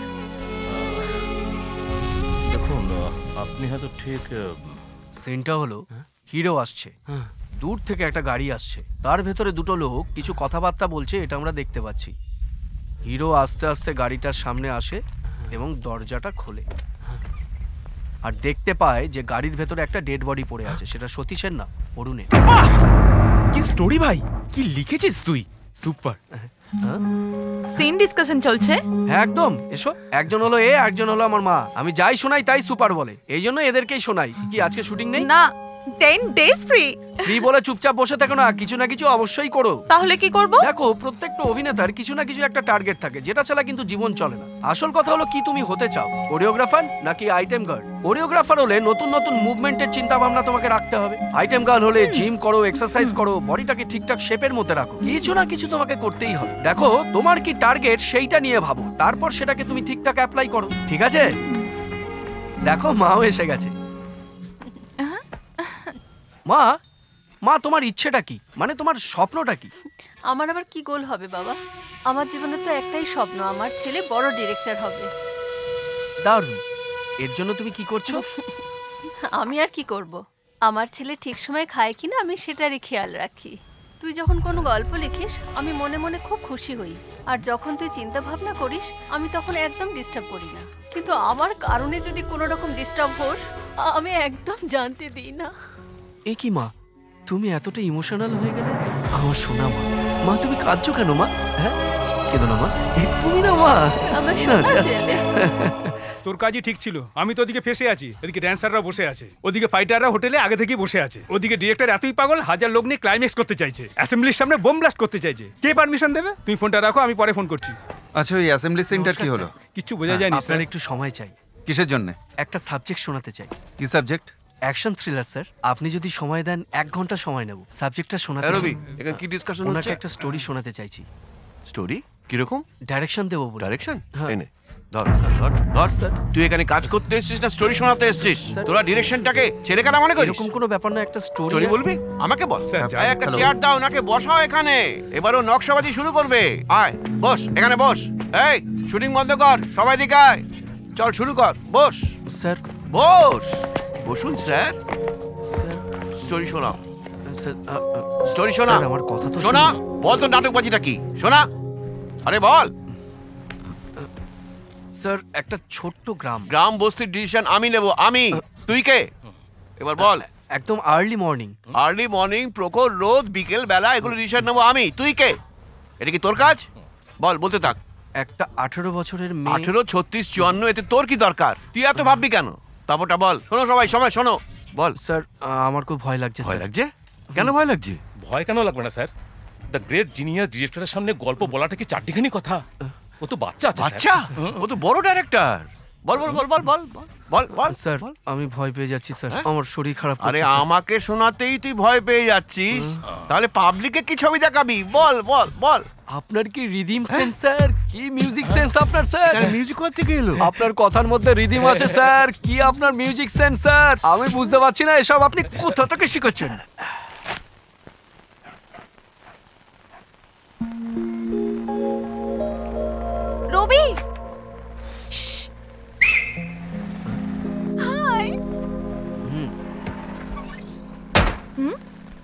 দেখুন, আপনি হয়তো ঠিক। সিনটা হলো হিরো আসছে, দূর থেকে একটা গাড়ি আসছে, তার ভেতরে দুটো লোক কিছু কথাবার্তা বলছে, এটা আমরা দেখতে পাচ্ছি। হিরো আস্তে আস্তে গাড়িটার সামনে আসে এবং দরজাটা খোলে, আর দেখতে পায় যে গাড়ির ভেতরে একটা ডেড বডি পড়ে আছে। সেটা সতীশের না, অরুণের। কি স্টোরি ভাই, কি লিখেছিস তুই, সুপার। সিন ডিসকাশন চলছে। হ্যাঁ একদম। এসো, একজন হলো এ, একজন হলো আমার মা। আমি যাই শোনাই তাই সুপার বলে, এই জন্য এদেরকেই শোনাই। কি আজকে শুটিং নেই? না, টেন ডেজ ফ্রি। ফ্রি বলে চুপচাপ বসে থাকো না, কিছু না কিছু অবশ্যই করো। তাহলে কি করব? দেখো, প্রত্যেকটা অভিনেতার কিছু না কিছু একটা টার্গেট থাকে, যেটা ছাড়া কিন্তু জীবন চলে না। আসল কথা হলো কি তুমি হতে চাও, কোরিওগ্রাফার নাকি আইটেম গার্ল? কোরিওগ্রাফার হলে নতুন নতুন মুভমেন্টের চিন্তা ভাবনা তোমাকে রাখতে হবে। আইটেম গার্ল হলে জিম করো, এক্সারসাইজ করো, বডিটাকে ঠিকঠাক শেপের মধ্যে রাখো। কিছু না কিছু তোমাকে করতেই হবে। দেখো তোমার কি টার্গেট সেইটা নিয়ে ভাবো, তারপর সেটাকে তুমি ঠিকঠাক অ্যাপ্লাই করো, ঠিক আছে? দেখো মাও এসে গেছে। মা, মা তোমার ইচ্ছেটা কি, মানে তোমার স্বপ্নটা কি? আমার আবার কি গোল হবে বাবা? আমার জীবনে তো একটাই স্বপ্ন, আমার ছেলে বড় ডিরেক্টর হবে। দারুণ। এর জন্য তুমি কি করছো? আমি আর কি করব? আমার ছেলে ঠিক সময় খায় কিনা আমি সেটারই খেয়াল রাখি। তুই যখন কোনো গল্প লিখিস আমি মনে মনে খুব খুশি হই, আর যখন তুই চিন্তা ভাবনা করিস আমি তখন একদম ডিস্টার্ব করি না। কিন্তু আমার কারণে যদি কোনো রকম ডিস্টার্ব হোস আমি একদম জানতে দিই না। এ কি মা, তুমি এতটা ইমোশনাল হয়ে গেলে? আমার সোনা মা। মা তুমি কাঁদছো কেন মা? হ্যাঁ, কেঁদো না মা, এই তুমি না মা। আমার না, সোনা just- ছেলে। তোর কাজই ঠিক ছিল। আমি তো ওদিকে ফেসে আছি, ওদিকে ড্যান্সাররা বসে আছে, ওদিকে ফাইটাররা হোটেলে আগে থেকেই বসে আছে, ওদিকে ডিরেক্টর এতই পাগল হাজার লোক নিয়ে ক্লাইম্যাক্স করতে চাইছে, অ্যাসেম্বলির সামনে বোম ব্লাস্ট করতে চাইছে। কে পারমিশন দেবে? তুমি ফোনটা রাখো, আমি পরে ফোন করছি। আচ্ছা, ওই অ্যাসেম্বলি সেন্টার কি হলো? কিচ্ছু বোঝা যায়নি আপনার স্যার। একটু সময় চাই। কিসের জন্য? একটা সাবজেক্ট শোনাতে চাই। কি সাবজেক্ট? Action thriller sir. আপনি যদি সময় দেন এক ঘন্টা সময় নেব সাবজেক্টটা শোনাতে। রবি, এখানে কি ডিসকাশন ওনাকে হচ্ছে? একটা স্টোরি শোনাতে চাইছি। স্টোরি কিরকম? ডাইরেকশন দেবো বলে। ডাইরেকশন? হ্যাঁ। এনে ধর ধর ধর স্যার, তুই এখানে কাজ করতে এসেছিস না স্টোরি শোনাতে এসেছিস? তোরা ডিরেকশনটাকে ছেড়ে কাটা মনে করিস? এরকম কোনো ব্যাপার না, একটা স্টোরি। স্টোরি বলবি? আমাকে বল। স্যার, আয় একটা চেয়ার দাও, ওনাকে বসাও এখানে। এবারও নকশাবাজি শুরু করবে। আয় বস, এখানে বস। এই শুটিং বন্ধ কর, সবাই দিকে আয়। চল শুরু কর, বস। Sir boss. বসুন স্যার। স্যার স্টোরি শোনাও। স্যার স্টোরি শোনা। আমার কথা তো শোনা। শুনুন। বল তোর নাটকবাজিটা কি? শোনা। আরে বল। স্যার একটা ছোট্ট গ্রাম। গ্রাম বস্তির ডিসিশন আমি নেব, আমি। তুই কে? এবার বল। একদম আর্লি মর্নিং। আর্লি মর্নিং, প্রখর রোদ, বিকেল বেলা, এগুলো ডিসিশন নেব আমি। তুই কে? এটা কি তোর কাজ? বল, বলতে থাক। একটা আঠেরো বছরের মেয়ে। আঠেরো ছত্রিশ চুয়ান্ন, এতে তোর কি দরকার? তুই এত ভাববি কেন? তারপরটা বল। শোনো সবাই, সময় শোনো। বল। স্যার আমার খুব ভয় লাগছে। ভয় লাগছে? কেন ভয় লাগছে? ভয় কেন লাগবে না স্যার? দ্য গ্রেট জিনিয়াস ডিরেক্টরের সামনে গল্প বলাটা কি চারটিখানি কথা? ও তো বাচ্চা আছে। বাচ্চা? ও তো বড় ডাইরেক্টর। বল বল বল বল বল বল বল। স্যার আমি ভয় পেয়ে যাচ্ছি স্যার, আমার শরীর খারাপ করছে। আরে আমাকে শোনাতেই তুই ভয় পেয়ে যাচ্ছিস, তাহলে পাবলিকে কি ছবি দেখাবি? বল বল বল। আপনার কি রিদিম সেন্স স্যার? কি মিউজিক সেন্স আপনার স্যার? মিউজিক কোথা থেকে এলো? আপনার কথার মধ্যে রিদিম আছে স্যার। কি আপনার মিউজিক সেন্স স্যার? আমি বুঝতে পারছি না এসব আপনি কোথা থেকে শিখেছেন। রবি, হাই। হুম,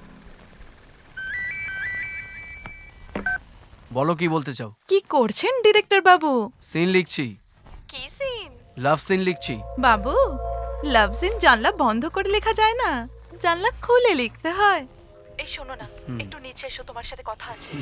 বলো কি বলতে চাও? কি করছেন ডিরেক্টর বাবু? সিন লিখছি। কি সিন? লাভ সিন লিখছি। বাবু, লাভ সিন জানলা বন্ধ করে লেখা যায় না, জানলা খুলে লিখতে হয়। এই শোনো না, একটু নিচে এসো, তোমার সাথে কথা আছে।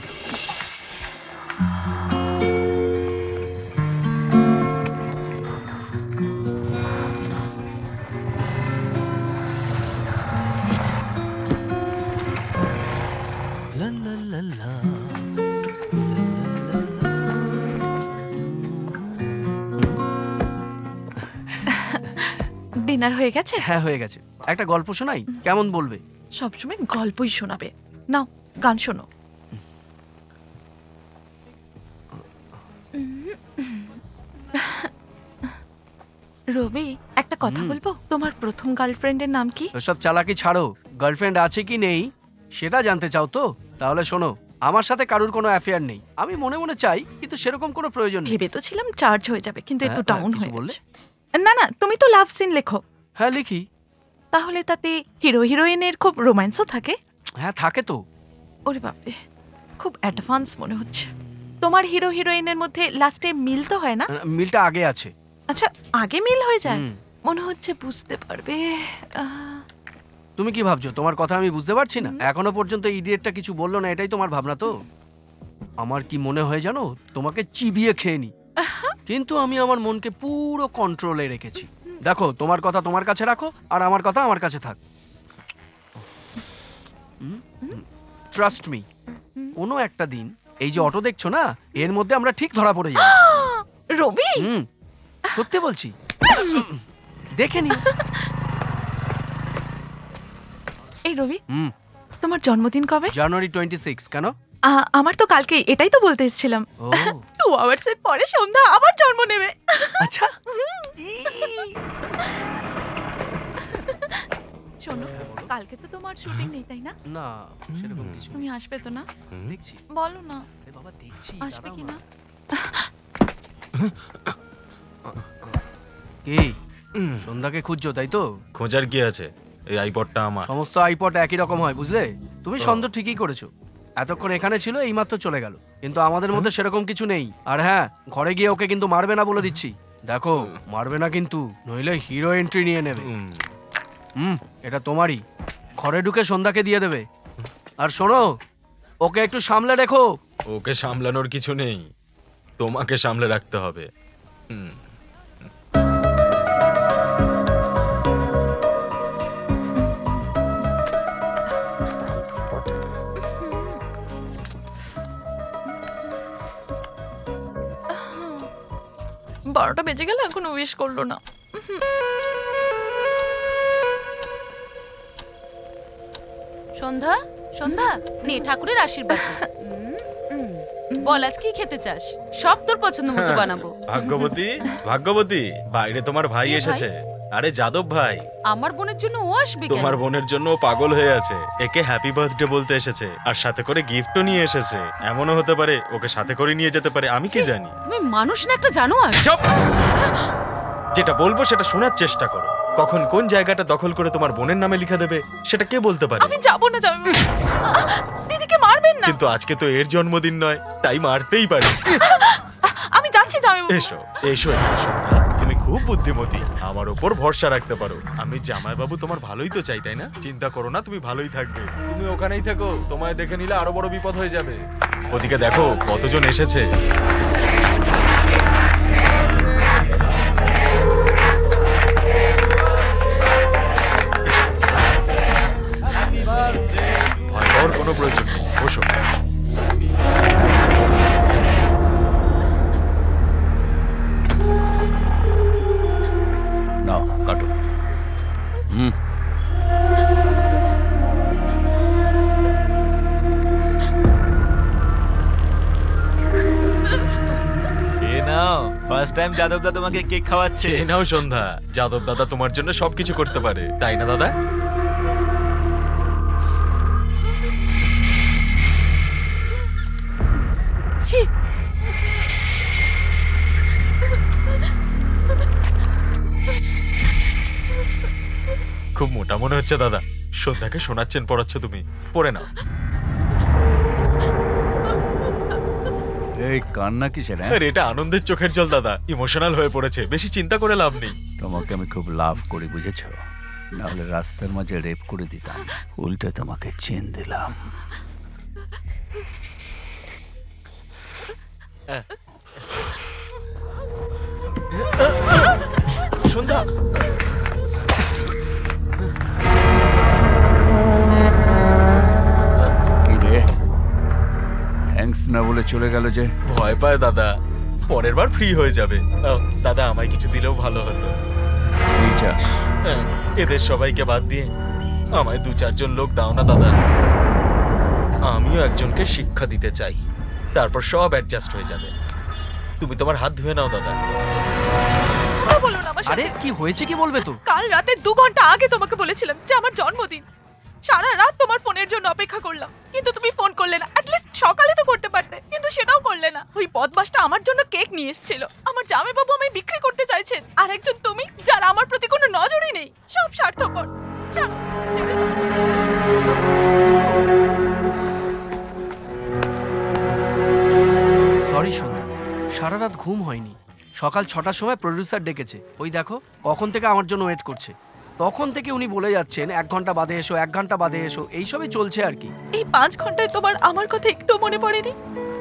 ডিনার হয়ে গেছে? হ্যাঁ হয়ে গেছে। একটা গল্প শোনাই? কেমন বলবে? সবসময় গল্পই শোনাবে। নাও গান শোনো। রবি, একটা কথা বলবো? তোমার প্রথম গার্লফ্রেন্ডের নাম কি? সব চালাকি ছাড়ো, গার্লফ্রেন্ড আছে কি নেই সেটা জানতে চাও তো? তাহলে শোনো, আমার সাথে কারুর কোনো অ্যাফেয়ার নেই। আমি মনে মনে চাই, কিন্তু সেরকম কোনো প্রয়োজন নেই। ভেবে তো ছিলাম চার্জ হয়ে যাবে, কিন্তু একটু হ্যাঁ, ডাউন কিছু হয়ে বললে? গেছে। না না, তুমি তো লাভ সিন লেখো। হ্যাঁ লিখি। তাহলে তাতে হিরো হিরোইনের খুব রোম্যান্সও থাকে? হ্যাঁ থাকে তো। ওরে বাপরে, খুব অ্যাডভান্স মনে হচ্ছে। তোমার হিরো হিরোইনের মধ্যে লাস্টে মিল তো হয় না? মিলটা আগে আছে। আচ্ছা, আগে মিল হয়ে যায়? হুম। মনে হচ্ছে বুঝতে পারবে। আহ, তুমি কি ভাবছো তোমার কথা আমি বুঝতে পারছি না? এখনো পর্যন্ত ইডিয়েটটা কিছু বললো না, এটাই তোমার ভাবনা তো? আমার কি মনে হয় জানো, তোমাকে চিবিয়ে খেয়ে নি, কিন্তু আমি আমার মনকে পুরো কন্ট্রোলে রেখেছি। দেখো, তোমার কথা তোমার কাছে রাখো, আর আমার কথা আমার কাছে থাক। ট্রাস্ট মি, কোনো একটা দিন এই যে অটো দেখছো না, এর মধ্যে আমরা ঠিক ধরা পড়ে যাবো। রবি, হুম, সত্যি বলছি, দেখে নি। এই রবি, হুম, তোমার জন্মদিন কবে? January twenty six. কেন? আ- আমার তো কালকে, এটাই তো বলতে এসেছিলাম। ও টু আওয়ার্স এর পরে সন্ধ্যা আবার জন্ম নেবে। আচ্ছা, শোনো, কালকে তো তোমার শুটিং নেই, তাই না? না সেরকম কিছু। তুমি আসবে তো না? দেখছি। বলো না, আরে বাবা দেখছি, আসবে কি না? কি সন্ধ্যাকে খুঁজছো তাই তো? খোঁজার কি আছে, এই আইপডটা আমার। সমস্ত আইপড একই রকম হয়, বুঝলে? তুমি সন্দেহ ঠিকই করেছো। এতক্ষণ এখানে ছিল, এইমাত্র চলে গেল, কিন্তু আমাদের মধ্যে সেরকম কিছু নেই। আর হ্যাঁ, ঘরে গিয়ে ওকে কিন্তু মারবে না বলে দিচ্ছি। দেখো, মারবে না কিন্তু, নইলে হিরো এন্ট্রি নিয়ে নেবে। হুম, এটা তোমারই। ঘরে ঢুকে সন্ধ্যাকে দিয়ে দেবে। আর শোনো, ওকে একটু সামলে রেখো। ওকে সামলানোর কিছু নেই, তোমাকে সামলে রাখতে হবে। হুম। বারোটা বেজে গেল, এখনো উইশ করলো না। সন্ধ্যা সন্ধ্যা নে ঠাকুরের আশীর্বাদ উম, উম। বল আজ কি খেতে চাস সব তোর পছন্দ মতো বানাবো। ভাগ্যবতী ভাগ্যবতী বাইরে তোমার ভাই কে ভাই? এসেছে। আরে যাদব ভাই, আমার বোনের জন্য ও আসবে কেন? তোমার বোনের জন্য ও পাগল হয়ে আছে। একে হ্যাপি বার্থডে বলতে এসেছে আর সাথে করে গিফটও নিয়ে এসেছে। এমনও হতে পারে ওকে সাথে করে নিয়ে যেতে পারে, আমি কি জানি। তুমি মানুষ না একটা জানোয়ার। চুপ! যেটা বলবো সেটা শোনার চেষ্টা করো। কখন কোন জায়গাটা দখল করে তোমার বোনের নামে লিখে দেবে সেটা কে বলতে পারে? আমি যাব না যাবে দিদিকে মারবেন না। কিন্তু আজকে তো এর জন্মদিন নয়, তাই মারতেই পারে। আমি যাচ্ছি যাবে এসো এসো এখানে সন্ধ্যা, তুমি খুব বুদ্ধিমতী, আমার ওপর ভরসা রাখতে পারো। আমি জামাইবাবু তোমার ভালোই তো চাই, তাই না? চিন্তা করো না, তুমি ভালোই থাকবে। তুমি ওখানেই থাকো, তোমায় দেখে নিলে আরো বড় বিপদ হয়ে যাবে। ওদিকে দেখো কতজন এসেছে। ভয় পাওয়ার কোনো প্রয়োজন নেই, বসো। নাও কাটো। হুম এ নাও, ফার্স্ট টাইম যাদব দা তোমাকে কেক খাওয়াচ্ছে। এই নাও সন্ধ্যা, যাদব দাদা তোমার জন্য সবকিছু করতে পারে, তাই না দাদা? ছি খুব মোটা মনে হচ্ছে দাদা। সন্ধ্যাকে শোনাচ্ছেন পড়াচ্ছ তুমি, পড়ে নাও। এই কান্না কিসের? আরে এটা আনন্দের চোখের জল দাদা, ইমোশনাল হয়ে পড়েছে, বেশি চিন্তা করে লাভ নেই। তোমাকে আমি খুব লাভ করি, বুঝেছ? নাহলে রাস্তার মাঝে রেপ করে দিতাম, উল্টে তোমাকে চেন দিলাম। সন্ধ্যা কি রে, থ্যাঙ্কস না বলে চলে গেল যে? ভয় পায় দাদা, পরের বার ফ্রি হয়ে যাবে। আহ, দাদা আমায় কিছু দিলেও ভালো হতো। কি চাস? আহ, এদের সবাইকে বাদ দিয়ে আমায় দু চারজন লোক দাও না দাদা। আমিও একজনকে শিক্ষা দিতে চাই, তারপর সব অ্যাডজাস্ট হয়ে যাবে। তুমি তোমার হাত ধুয়ে নাও দাদা। বলো না আমার সাথে। আরে কি হয়েছে, কি বলবে তো? কাল রাতে দু ঘন্টা আগে তোমাকে বলেছিলাম যে আমার জন্মদিন। সারা রাত তোমার ফোনের জন্য অপেক্ষা করলাম, কিন্তু তুমি ফোন করলে না। অ্যাটলিস্ট সকালে তো করতে পারতে, কিন্তু সেটাও করলে না। ওই বদমাসটা আমার জন্য কেক নিয়ে এসেছিল। আমার জামাইবাবু আমায় বিক্রি করতে চাইছেন, আর একজন তুমি যার আমার প্রতি কোনো নজরই নেই। সব স্বার্থপর। চল, যেতে দাও। সরি সন্ধ্যা, সারা রাত ঘুম হয়নি। সকাল ছটার সময় প্রডিউসার ডেকেছে, ওই দেখো কখন থেকে আমার জন্য ওয়েট করছে। তখন থেকে উনি বলে যাচ্ছেন এক ঘন্টা বাদে এসো, এক ঘন্টা বাদে এসো, এইসবই চলছে আর কি। এই পাঁচ ঘন্টায় তোমার আমার কথা একটু মনে পড়েনি?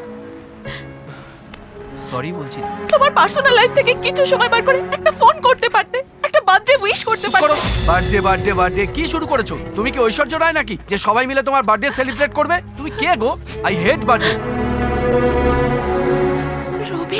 সরি বলছি তো। তোমার পার্সোনাল লাইফ থেকে কিছু সময় বার করে একটা ফোন করতে পারতে, একটা বার্থডে উইশ করতে পারতে। বার্থডে বার্থডে বার্থডে কি শুরু করেছো? তুমি কি ঐশ্বর্য রায় নাকি যে সবাই মিলে তোমার বার্থডে সেলিব্রেট করবে? তুমি কে গো? I hate birthday. Ravi,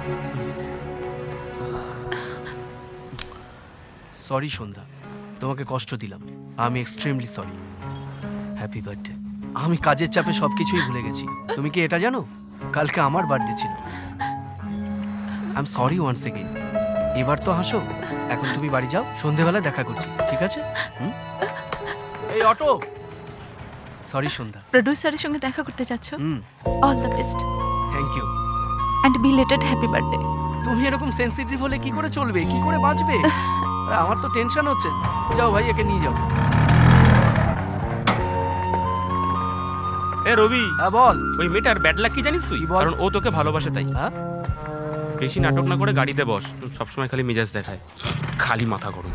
sorry Sandhya, তোমাকে কষ্ট দিলাম। আমি এক্সট্রিমলি সরি। Happy birthday. আমি কাজের চাপে সবকিছুই ভুলে গেছি। তুমি কি এটা জানো কালকে আমার বার্থডে ছিল? I am sorry once again. এবার তো হাসো। এখন তুমি বাড়ি যাও, সন্ধেবেলা দেখা করছি, ঠিক আছে? হুম? এই অটো। সরি সন্ধ্যা। প্রোডিউসারের সঙ্গে দেখা করতে যাচ্ছ? হুম। All the best. Thank you. And belated happy birthday. তুমি এরকম সেনসিটিভ হলে কি করে চলবে, কি করে বাঁচবে? আরে আমার তো টেনশন হচ্ছে। যাও ভাই, একে নিয়ে যাও। এ রবি, হ্যাঁ বল। ওই মেয়েটার ব্যাড লাক কি জানিস তুই? কারণ ও তোকে ভালোবাসে তাই। হ্যাঁ, বেশি নাটক না করে গাড়িতে বস, সবসময় খালি মেজাজ দেখায়, খালি মাথা গরম।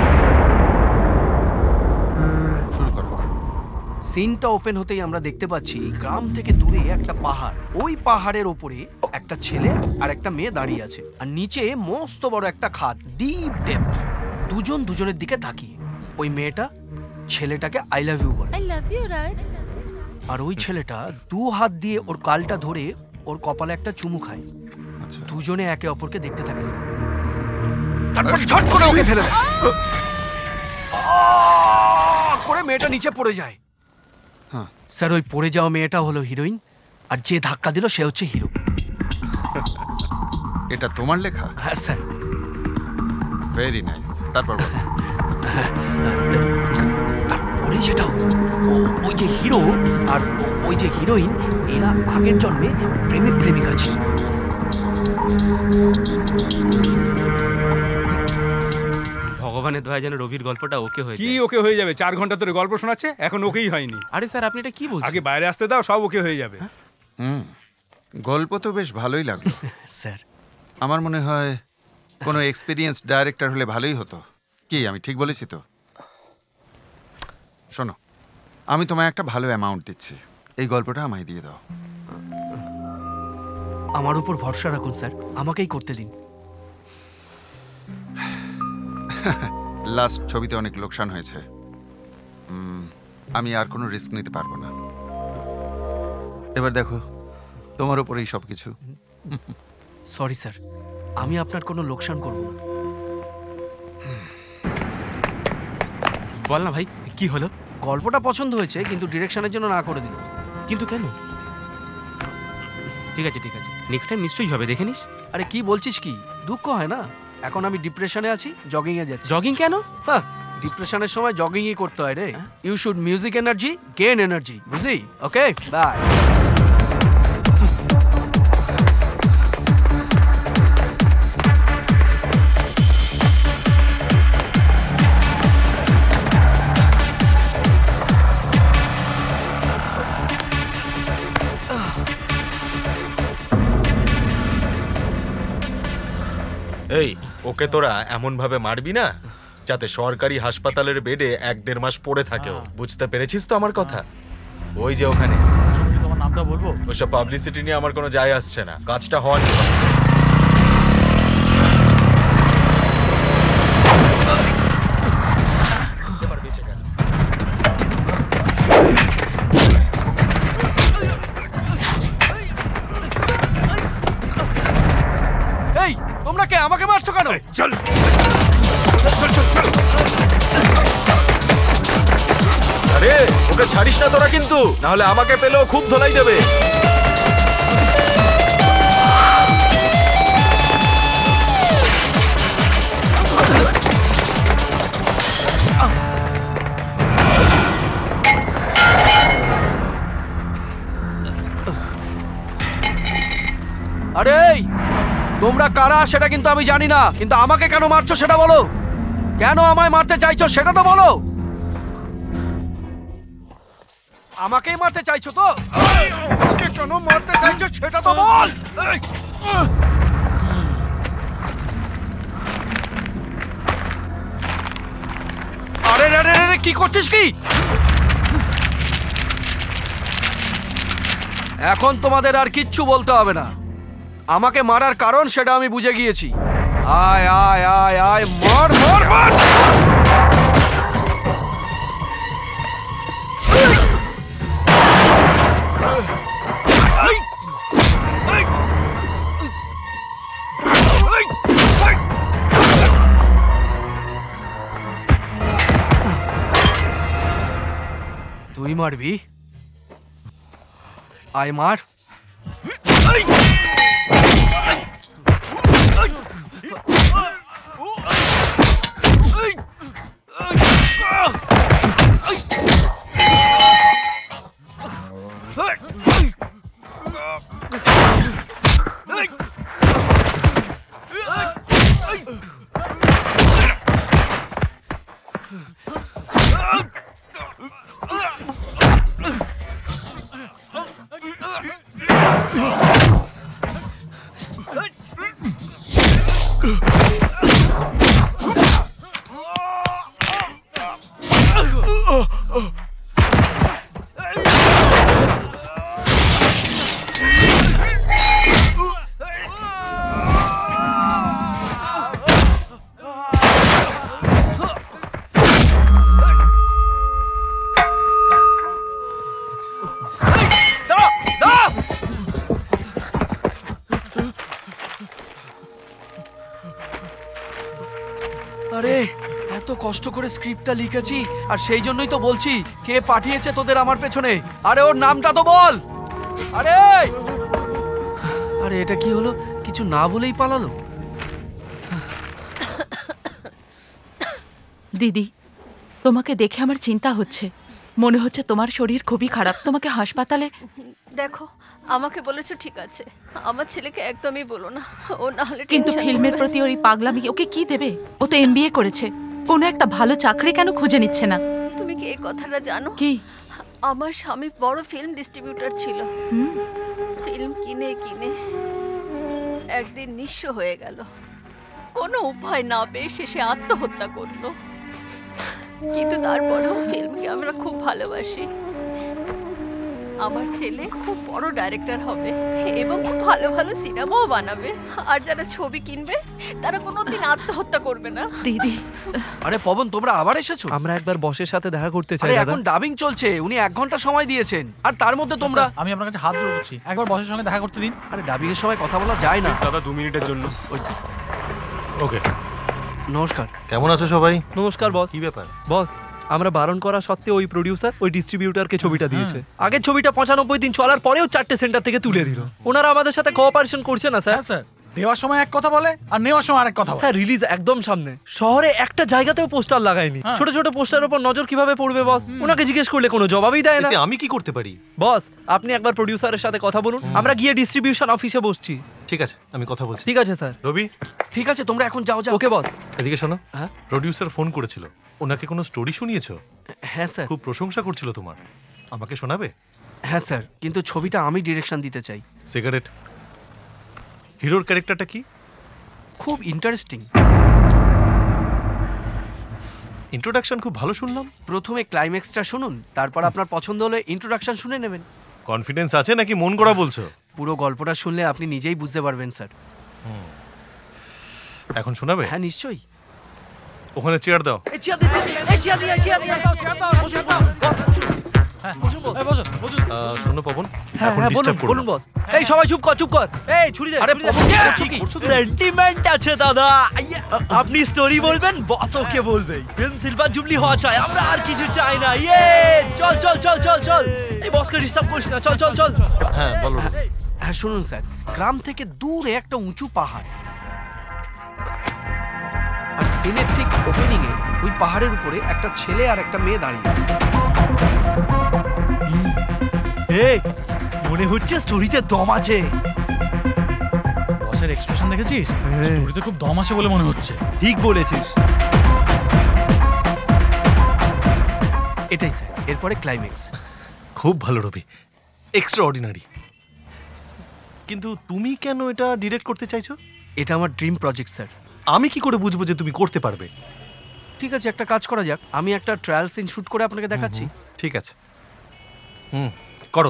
শুরু করো। সিনটা ওপেন হতেই আমরা দেখতে পাচ্ছি গ্রাম থেকে দূরে একটা পাহাড়। ওই পাহাড়ের ওপরে একটা ছেলে আর একটা মেয়ে দাঁড়িয়ে আছে, আর নিচে মস্ত বড় একটা খাদ, ডিপ ডেপ। দুজন দুজনের দিকে তাকিয়ে। ওই মেয়েটা ছেলেটাকে আই লাভ ইউ বলে, আই লাভ ইউ রাজ। আর ওই ছেলেটা দু হাত দিয়ে ওর গালটা ধরে ওর কপালে একটা চুমু খায়। দুজনে একে অপরকে দেখতে থাকে স্যার। তারপর ঝট করে ওকে ফেলে দেয়। আহ! করে মেয়েটা নিচে পড়ে যায়। হ্যাঁ স্যার ওই পড়ে যাওয়া মেয়েটা হলো হিরোইন আর যে ধাক্কা দিল সে হচ্ছে হিরো। এটা তোমার লেখা? হ্যাঁ স্যার। Very nice. তারপর বলো। তারপরে যেটা হলো ও- ওই যে হিরো আর ও- ওই যে হিরোইন এরা আগের জন্মে প্রেমিক প্রেমিকা ছিল। ভগবানের দয়া যেন রবির গল্পটা ওকে হয়ে কি যায়। ওকে হয়ে যাবে? চার ঘন্টা ধরে গল্প শোনাচ্ছে, এখন ওকেই হয়নি। আরে স্যার আপনি এটা কি বলছেন? আগে বাইরে আসতে দাও, সব ওকে হয়ে যাবে। হুম, গল্প তো বেশ ভালোই লাগলো স্যার। আমার মনে হয় কোনো এক্সপিরিয়েন্স ডাইরেক্টর হলে ভালোই হতো। কি আমি ঠিক বলেছি তো? শোনো, আমি তোমায় একটা ভালো অ্যামাউন্ট দিচ্ছি, এই গল্পটা আমায় দিয়ে দাও। আমার উপর ভরসা রাখুন স্যার, আমাকেই করতে দিন। লাস্ট ছবিতে অনেক লোকসান হয়েছে, উম, আমি আর কোনো রিস্ক নিতে পারবো না। এবার দেখো, তোমার উপরেই সব কিছু। সরি স্যার, আমি আপনার কোনো লোকসান করব না। বল না ভাই, কি হলো? গল্পটা পছন্দ হয়েছে কিন্তু ডিরেকশনের জন্য না করে দিল। কিন্তু কেন? ঠিক আছে ঠিক আছে, নেক্সট টাইম নিশ্চয়ই হবে, দেখে নিস। আরে কি বলছিস কি? দুঃখ হয় না? এখন আমি ডিপ্রেশনে আছি, জগিং এ যাচ্ছি। জগিং কেন? হ্যাঁ, ডিপ্রেশনের সময় জগিংই করতে হয় রে। You should music energy, gain energy, বুঝলি? Okay, bye. এই, ওকে তোরা এমন ভাবে মারবি না যাতে সরকারি হাসপাতালের বেডে এক দেড় মাস পড়ে থাকে ও। বুঝতে পেরেছিস তো আমার কথা? ওই যে ওখানে, তোমার নামটা বলবো? ওইসব পাবলিসিটি নিয়ে আমার কোনো যায় আসছে না, কাজটা হওয়া নিয়ে। এবার বেঁচে গেল। এই, তোমরা কে আমাকে মারছো কেন? চল চল চল চল। আরে ওকে ছাড়িস না তোরা কিন্তু, না হলে আমাকে পেলেও খুব ধোলাই দেবে। আরে এই, তোমরা কারা সেটা কিন্তু আমি জানি না, কিন্তু আমাকে কেন মারছো সেটা বলো। কেন আমায় মারতে চাইছো সেটা তো বলো। আমাকেই মারতে চাইছো তো? আমাকে কেন মারতে চাইছো সেটা তো বল। এই! আরে রে রে রে, কি করছিস কি? এখন তোমাদের আর কিচ্ছু বলতে হবে না। আমাকে মারার কারণ সেটা আমি বুঝে গিয়েছি। আয় আয় আয় আয়, মার মার মার। তুই মারবি? আয় মার। আরে এত কষ্ট করে স্ক্রিপ্টটা লিখেছি আর সেই জন্যই তো বলছি কে পাঠিয়েছে তোদের আমার পেছনে। আরে ওর নামটা তো বল। আরে আরে এটা কি হলো, কিছু না বলেই পালালো। দিদি, তোমাকে দেখে আমার চিন্তা হচ্ছে। মনে হচ্ছে তোমার শরীর খুবই খারাপ। তোমাকে হাসপাতালে। দেখো, আমাকে বলেছো ঠিক আছে, আমার ছেলেকে একদমই বলো না, ও না হলে কিন্তু tension ফিল্মের করবে। প্রতি ওর এই পাগলামি ওকে কি দেবে? ও তো এমবিএ করেছে, কোনো একটা ভালো চাকরি কেন খুঁজে নিচ্ছে না? তুমি কি এই কথাটা জানো? কি? আমার স্বামী বড় ফিল্ম ডিস্ট্রিবিউটর ছিল। ফিল্ম কিনে কিনে একদিন নিঃস্ব হয়ে গেল। কোনো উপায় না পেয়ে শেষে আত্মহত্যা করলো। কিন্তু তারপরেও ফিল্মকে আমরা খুব ভালোবাসি। আমার ছেলে খুব বড় ডাইরেক্টর হবে এবং খুব ভালো ভালো সিনেমাও বানাবে। আর যারা ছবি কিনবে তারা কোনোদিন আত্মহত্যা করবে না। দিদি, আরে পবন, তোমরা আবার এসেছো? আমরা একবার বসের সাথে দেখা করতে চাই আরে দাদা। এখন ডাবিং চলছে, উনি এক ঘন্টা সময় দিয়েছেন আর তার মধ্যে তোমরা। আমি আপনার কাছে হাত জোড় করছি, একবার বসের সঙ্গে দেখা করতে দিন। আরে ডাবিং এর সময় কথা বলা যায় না দাদা, দু মিনিটের জন্য। ওই তো। ওকে, নমস্কার। কেমন আছো সবাই? নমস্কার বস। কি ব্যাপার? বস, আমরা বারণ করা সত্ত্বেও ওই প্রডিউসার ওই ডিস্ট্রিবিউটরকে ছবিটা দিয়েছে। আগের ছবিটা পঁচানব্বই দিন চলার পরেও চারটে সেন্টার থেকে তুলে দিল। ওনারা আমাদের সাথে কোঅপারেশন করছে না স্যার। স্যার, দেওয়ার সময় এক কথা বলে আর নেওয়ার সময় আরেক কথা বলে। স্যার, রিলিজ একদম সামনে, শহরে একটা জায়গাতেও পোস্টার লাগায়নি। ছোট ছোট পোস্টারের উপর নজর কিভাবে পড়বে বস? ওনাকে জিজ্ঞেস করলে কোনো জবাবই দেয় না। আমি কি করতে পারি? বস, আপনি একবার প্রডিউসারের সাথে কথা বলুন, আমরা গিয়ে ডিস্ট্রিবিউশন অফিসে বসছি। ঠিক আছে, আমি কথা বলছি। ঠিক আছে স্যার। রবি, ঠিক আছে, তোমরা এখন যাও যাও। ওকে বস। এদিকে শোনো। হ্যাঁ? প্রডিউসার ফোন করেছিল, ওনাকে কোনো স্টোরি শুনিয়েছো? হ্যাঁ স্যার। খুব প্রশংসা করছিল তোমার, আমাকে শোনাবে? হ্যাঁ স্যার, কিন্তু ছবিটা আমি ডিরেকশন দিতে চাই। সিগারেট। হিরোর ক্যারেক্টারটা কি? খুব ইন্টারেস্টিং। ইন্ট্রোডাকশন খুব ভালো শুনলাম। প্রথমে ক্লাইম্যাক্সটা শুনুন, তারপর আপনার পছন্দ হলে ইন্ট্রোডাকশন শুনে নেবেন। কনফিডেন্স আছে নাকি মন গড়া বলছো? পুরো গল্পটা শুনলে আপনি নিজেই বুঝতে পারবেন স্যার। এখন শোনাবে? হ্যাঁ নিশ্চয়ই। ওখানে চেয়ার দাও। এই চেয়ার দিন, এই চেয়ার দিন, এই চেয়ার দিন, চেয়ার দাও, বসুন, বসুন, বসুন। হ্যাঁ, বসুন বসুন বসুন। আহ, শোনো পবন, হ্যাঁ এখন হ্যাঁ বলুন ডিস্টার্ব করো বলুন না। বস। এই সবাই চুপ কর চুপ কর। এই ছুরি দে। আরে পবন, কি করছো কি? সেন্টিমেন্ট আছে দাদা। আইয়া, আপনি স্টোরি বলবেন, বস ওকে বলবে। ফিল্ম সিলভার জুবলি হওয়া চাই, আমরা আর কিছু চাই না। ইয়ে চল চল চল চল চল। এই বসকে ডিস্টার্ব করিস না, চল চল চল। হ্যাঁ বলো। হ্যাঁ শুনুন স্যার, গ্রাম থেকে দূরে একটা উঁচু পাহাড়, আর সিনের ঠিক ওপেনিং এ ওই পাহাড়ের উপরে একটা ছেলে আর একটা মেয়ে দাঁড়িয়ে। এই মনে হচ্ছে স্টোরিতে দম আছে। বসের এক্সপ্রেশন দেখেছিস? স্টোরিতে খুব দম আছে বলে মনে হচ্ছে। ঠিক বলেছিস। এটাই স্যার, এরপরে ক্লাইম্যাক্স। খুব ভালো রবি, এক্সট্রা অর্ডিনারি। কিন্তু তুমি কেন এটা ডিরেক্ট করতে চাইছো? এটা আমার ড্রিম প্রজেক্ট স্যার। আমি কি করে বুঝবো যে তুমি করতে পারবে? ঠিক আছে, একটা কাজ করা যাক, আমি একটা ট্রায়াল সিন শুট করে আপনাকে দেখাচ্ছি। ঠিক আছে, হুম করো।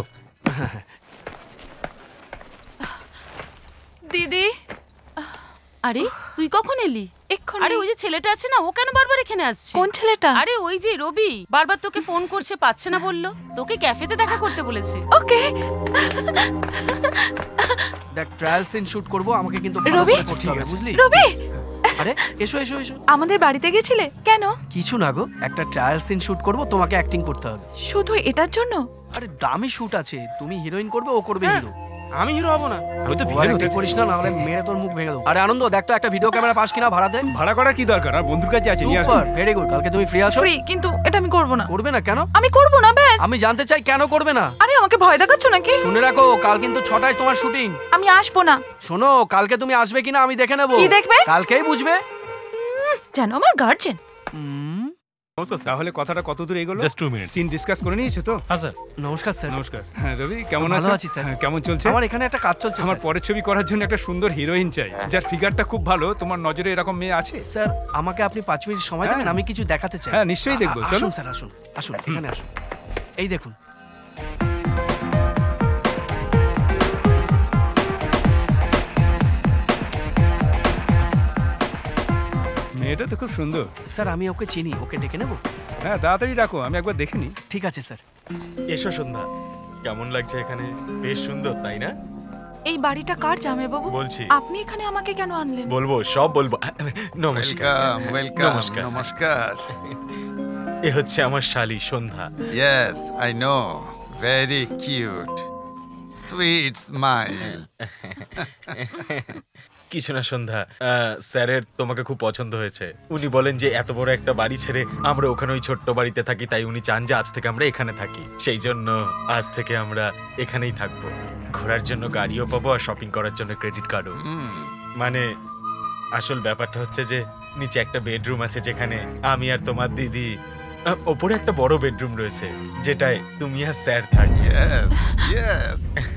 দিদি, আরে তুই কখন এলি? এক্ষুনি। আরে ওই যে ছেলেটা আছে না, ও কেন বারবার এখানে আসছে? কোন ছেলেটা? আরে ওই যে রবি, বারবার তোকে ফোন করছে, পাচ্ছে না বললো, তোকে ক্যাফেতে দেখা করতে বলেছে। ওকে। দেখ, ট্রায়াল সিন শুট করব, আমাকে কিন্তু রবি, ঠিক আছে বুঝলি? রবি, আরে এসো এসো এসো। আমাদের বাড়িতে গেছিলে কেন? কিছু না গো, একটা ট্রায়াল সিন শুট করব, তোমাকে অ্যাক্টিং করতে হবে। শুধু এটার জন্য? আরে দামি শুট আছে, তুমি হিরোইন করবে, ও করবে হিরো। আমি হিরো হব না, আমি তো ওর ভিলেন একটা হতে করিস না, নাহলে মেরে তোর মুখ ভেঙে দেবো। আরে আনন্দ, দেখ তো একটা ভিডিও ক্যামেরা পাস কিনা ভাড়া দে। ভাড়া করার কি দরকার, আর বন্ধুর কাছে আছে, নিয়ে আসো। Super, very good. কালকে তুমি ফ্রি আছো? ফ্রি, কিন্তু এটা আমি করব না। করবে না কেন? আমি করব না, ব্যাস। আমি জানতে চাই কেন করবে না। আরে আমাকে ভয় দেখাচ্ছ নাকি? শুনে রাখো, কাল কিন্তু ছটায় তোমার শুটিং। আমি আসবো না। শোনো, কালকে তুমি আসবে কিনা আমি দেখে নেবো। কি দেখবে? কালকেই বুঝবে। জানো আমার গার্জেন। তাহলে কথাটা কত দূর এগোলো? Just two minutes. Scene discuss করে নিয়েছো তো? হ্যাঁ স্যার। নমস্কার স্যার। নমস্কার। হ্যাঁ রবি, কেমন আছো? ভালো আছি স্যার। হ্যাঁ, কেমন চলছে? আমার এখানে একটা কাজ চলছে আমার স্যার। পরের ছবি করার জন্য একটা সুন্দর হিরোইন চাই, যার ফিগারটা খুব ভালো। তোমার নজরে এরকম মেয়ে আছে? স্যার, আমাকে আপনি পাঁচ মিনিট সময় দেবেন, আমি কিছু দেখাতে চাই। হ্যাঁ নিশ্চয়ই দেখবো, আ- চলো। আসুন স্যার, আসুন আসুন, এখানে আসুন। এই দেখুন, মেয়েটা তো খুব সুন্দর। স্যার আমি ওকে চিনি, ওকে ডেকে নেব? হ্যাঁ তাড়াতাড়ি ডাকো, আমি একবার দেখে নিই। ঠিক আছে স্যার। এসো সন্ধ্যা, কেমন লাগছে এখানে? বেশ সুন্দর তাই না? এই বাড়িটা কার জামাইবাবু? বলছি। আপনি এখানে আমাকে কেন আনলেন? বলবো, সব বলবো। নমস্কার। Welcome, welcome, নমস্কার। নমস্কার। এ হচ্ছে আমার শালী সন্ধ্যা। Yes, I know. Very cute. Sweet smile. কিছু না সন্ধ্যা, আহ, স্যারের তোমাকে খুব পছন্দ হয়েছে। উনি বলেন যে এত বড় একটা বাড়ি ছেড়ে আমরা ওখানে ওই ছোট্ট বাড়িতে থাকি, তাই উনি চান যে আজ থেকে আমরা এখানে থাকি। সেই জন্য আজ থেকে আমরা এখানেই থাকবো। ঘোরার জন্য গাড়িও পাবো আর শপিং করার জন্য ক্রেডিট কার্ডও। মানে আসল ব্যাপারটা হচ্ছে যে নিচে একটা বেডরুম আছে যেখানে আমি আর তোমার দিদি, আহ, ওপরে একটা বড় বেডরুম রয়েছে যেটায় তুমি আর স্যার থাকি। Yes, yes.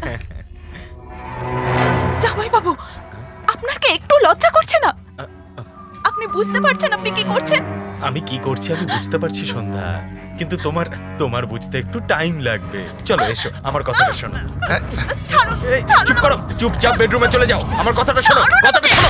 জামাইবাবু, আপনার কি একটু লজ্জা করছে না? আপনি বুঝতে পারছেন আপনি কি করছেন? আমি কি করছি আমি বুঝতে পারছি সন্ধ্যা, কিন্তু তোমার তোমার বুঝতে একটু টাইম লাগবে। চলো এসো, আমার কথাটা শোনো। এই, চুপ করো, চুপচাপ বেডরুমে চলে যাও। আমার কথাটা শোনো, কথাটা শোনো।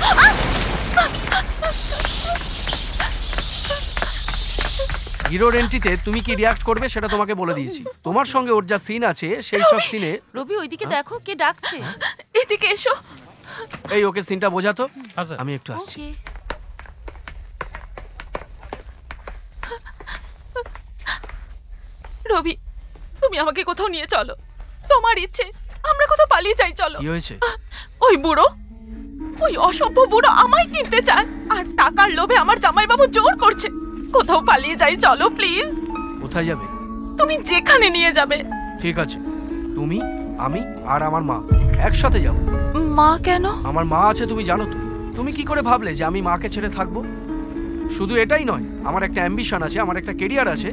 হিরোর এন্ট্রিতে তুমি কি রিয়াক্ট করবে সেটা তোমাকে বলে দিয়েছি। তোমার সঙ্গে ওর যা সিন আছে সেই সব সিনে রবি ওইদিকে দেখো কে ডাকছে। এদিকে এসো। এই ওকে সিনটা বোঝাতো, আমি একটু আসছি। রবি, তুমি আমাকে কোথাও নিয়ে চলো। তোমার ইচ্ছে আমরা কোথাও পালিয়ে যাই, চলো। কি হয়েছে? ওই বুড়ো, ওই অসভ্য বুড়ো আমায় কিনতে চায় আর টাকার লোভে আমার জামাইবাবু জোর করছে। কোথাও পালিয়ে যাই, চলো প্লিজ। কোথায় যাবে? তুমি যেখানে নিয়ে যাবে। ঠিক আছে, তুমি, আমি আর আমার মা একসাথে যাব। মা কেন? আমার মা আছে তুমি জানো তো। তুমি কি করে ভাবলে যে আমি মাকে ছেড়ে থাকবো? শুধু এটাই নয়, আমার একটা অ্যাম্বিশন আছে, আমার একটা কেরিয়ার আছে।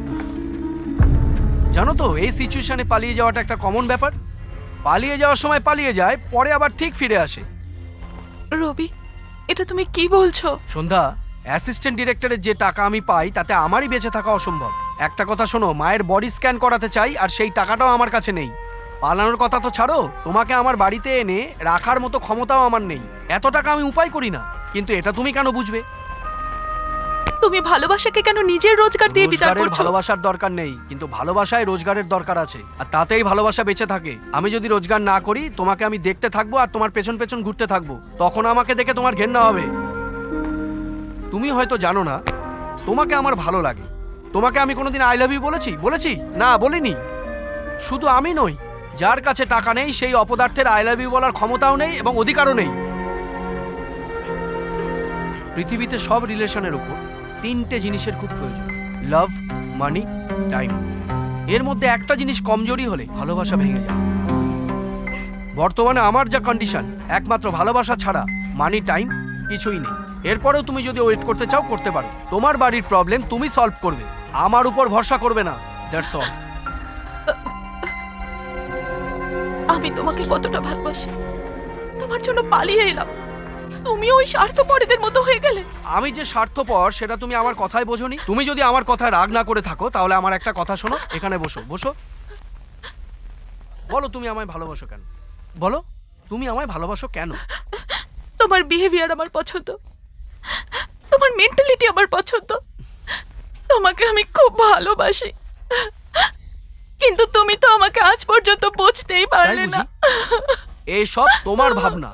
জানো তো এই সিচুয়েশনে পালিয়ে যাওয়াটা একটা কমন ব্যাপার। পালিয়ে যাওয়ার সময় পালিয়ে যায়, পরে আবার ঠিক ফিরে আসে। রবি, এটা তুমি কি বলছো? সন্ধ্যা, অ্যাসিস্ট্যান্ট ডিরেক্টরের যে টাকা আমি পাই তাতে আমারই বেঁচে থাকা অসম্ভব। একটা কথা শোনো, মায়ের বডি স্ক্যান করাতে চাই আর সেই টাকাটাও আমার কাছে নেই। পালানোর কথা তো ছাড়ো, তোমাকে আমার বাড়িতে এনে রাখার মতো ক্ষমতাও আমার নেই। এত টাকা আমি উপায় করি না, কিন্তু এটা তুমি কেন বুঝবে? তুমি ভালোবাসাকে কেন নিজের রোজগার দিয়ে বিচার রোজগারের করছো? ভালোবাসার দরকার নেই, কিন্তু ভালোবাসায় রোজগারের দরকার আছে, আর তাতেই ভালোবাসা বেঁচে থাকে। আমি যদি রোজগার না করি, তোমাকে আমি দেখতে থাকবো আর তোমার পেছন পেছন ঘুরতে থাকবো, তখন আমাকে দেখে তোমার ঘেন্না হবে। তুমি হয়তো জানো না তোমাকে আমার ভালো লাগে। তোমাকে আমি কোনোদিন আই লাভ ইউ বলেছি? বলেছি না, বলিনি। শুধু আমি নই, যার কাছে টাকা নেই সেই অপদার্থের আই লাভ ইউ বলার ক্ষমতাও নেই এবং অধিকারও নেই। পৃথিবীতে সব রিলেশনের উপর তিনটে জিনিসের খুব প্রয়োজন: লাভ, মানি, টাইম। এর মধ্যে একটা জিনিস কমজোরি হলে ভালোবাসা ভেঙে যায়। বর্তমানে আমার যা কন্ডিশন, একমাত্র ভালোবাসা ছাড়া মানি, টাইম কিছুই নেই। এরপরেও তুমি যদি ওয়েট করতে চাও করতে পারো। তোমার বাড়ির প্রবলেম তুমি সলভ করবে, আমার উপর ভরসা করবে না। That's all. আমি তোমাকে কতটা ভালোবাসি, তোমার জন্য পালিয়ে এলাম, তুমি ওই স্বার্থপরদের মতো হয়ে গেলে। আমি যে স্বার্থপর সেটা তুমি আমার কথায় বোঝোনি। তুমি যদি আমার কথায় রাগ না করে থাকো তাহলে আমার একটা কথা শোনো। এখানে বসো, বসো। বলো তুমি আমায় ভালোবাসো কেন? বলো তুমি আমায় ভালোবাসো কেন? তোমার বিহেভিয়ার আমার পছন্দ, তোমার মেন্টালিটি আমার পছন্দ, তোমাকে আমি খুব ভালোবাসি, কিন্তু তুমি তো আমাকে আজ পর্যন্ত বুঝতেই পারলে না। এইসব তোমার ভাবনা।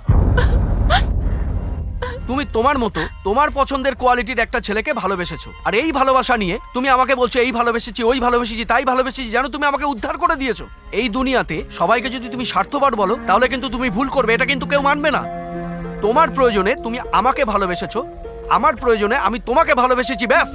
তুমি তোমার মতো তোমার পছন্দের কোয়ালিটির একটা ছেলেকে ভালোবেসেছো, আর এই ভালোবাসা নিয়ে তুমি আমাকে বলছো এই ভালোবেসেছি, ওই ভালোবেসেছি, তাই ভালোবেসেছি। জানো তুমি আমাকে উদ্ধার করে দিয়েছো। এই দুনিয়াতে সবাইকে যদি তুমি স্বার্থপর বলো তাহলে কিন্তু তুমি ভুল করবে, এটা কিন্তু কেউ মানবে না। তোমার প্রয়োজনে তুমি আমাকে ভালোবেসেছো, আমার প্রয়োজনে আমি তোমাকে ভালোবেসেছি, ব্যাস।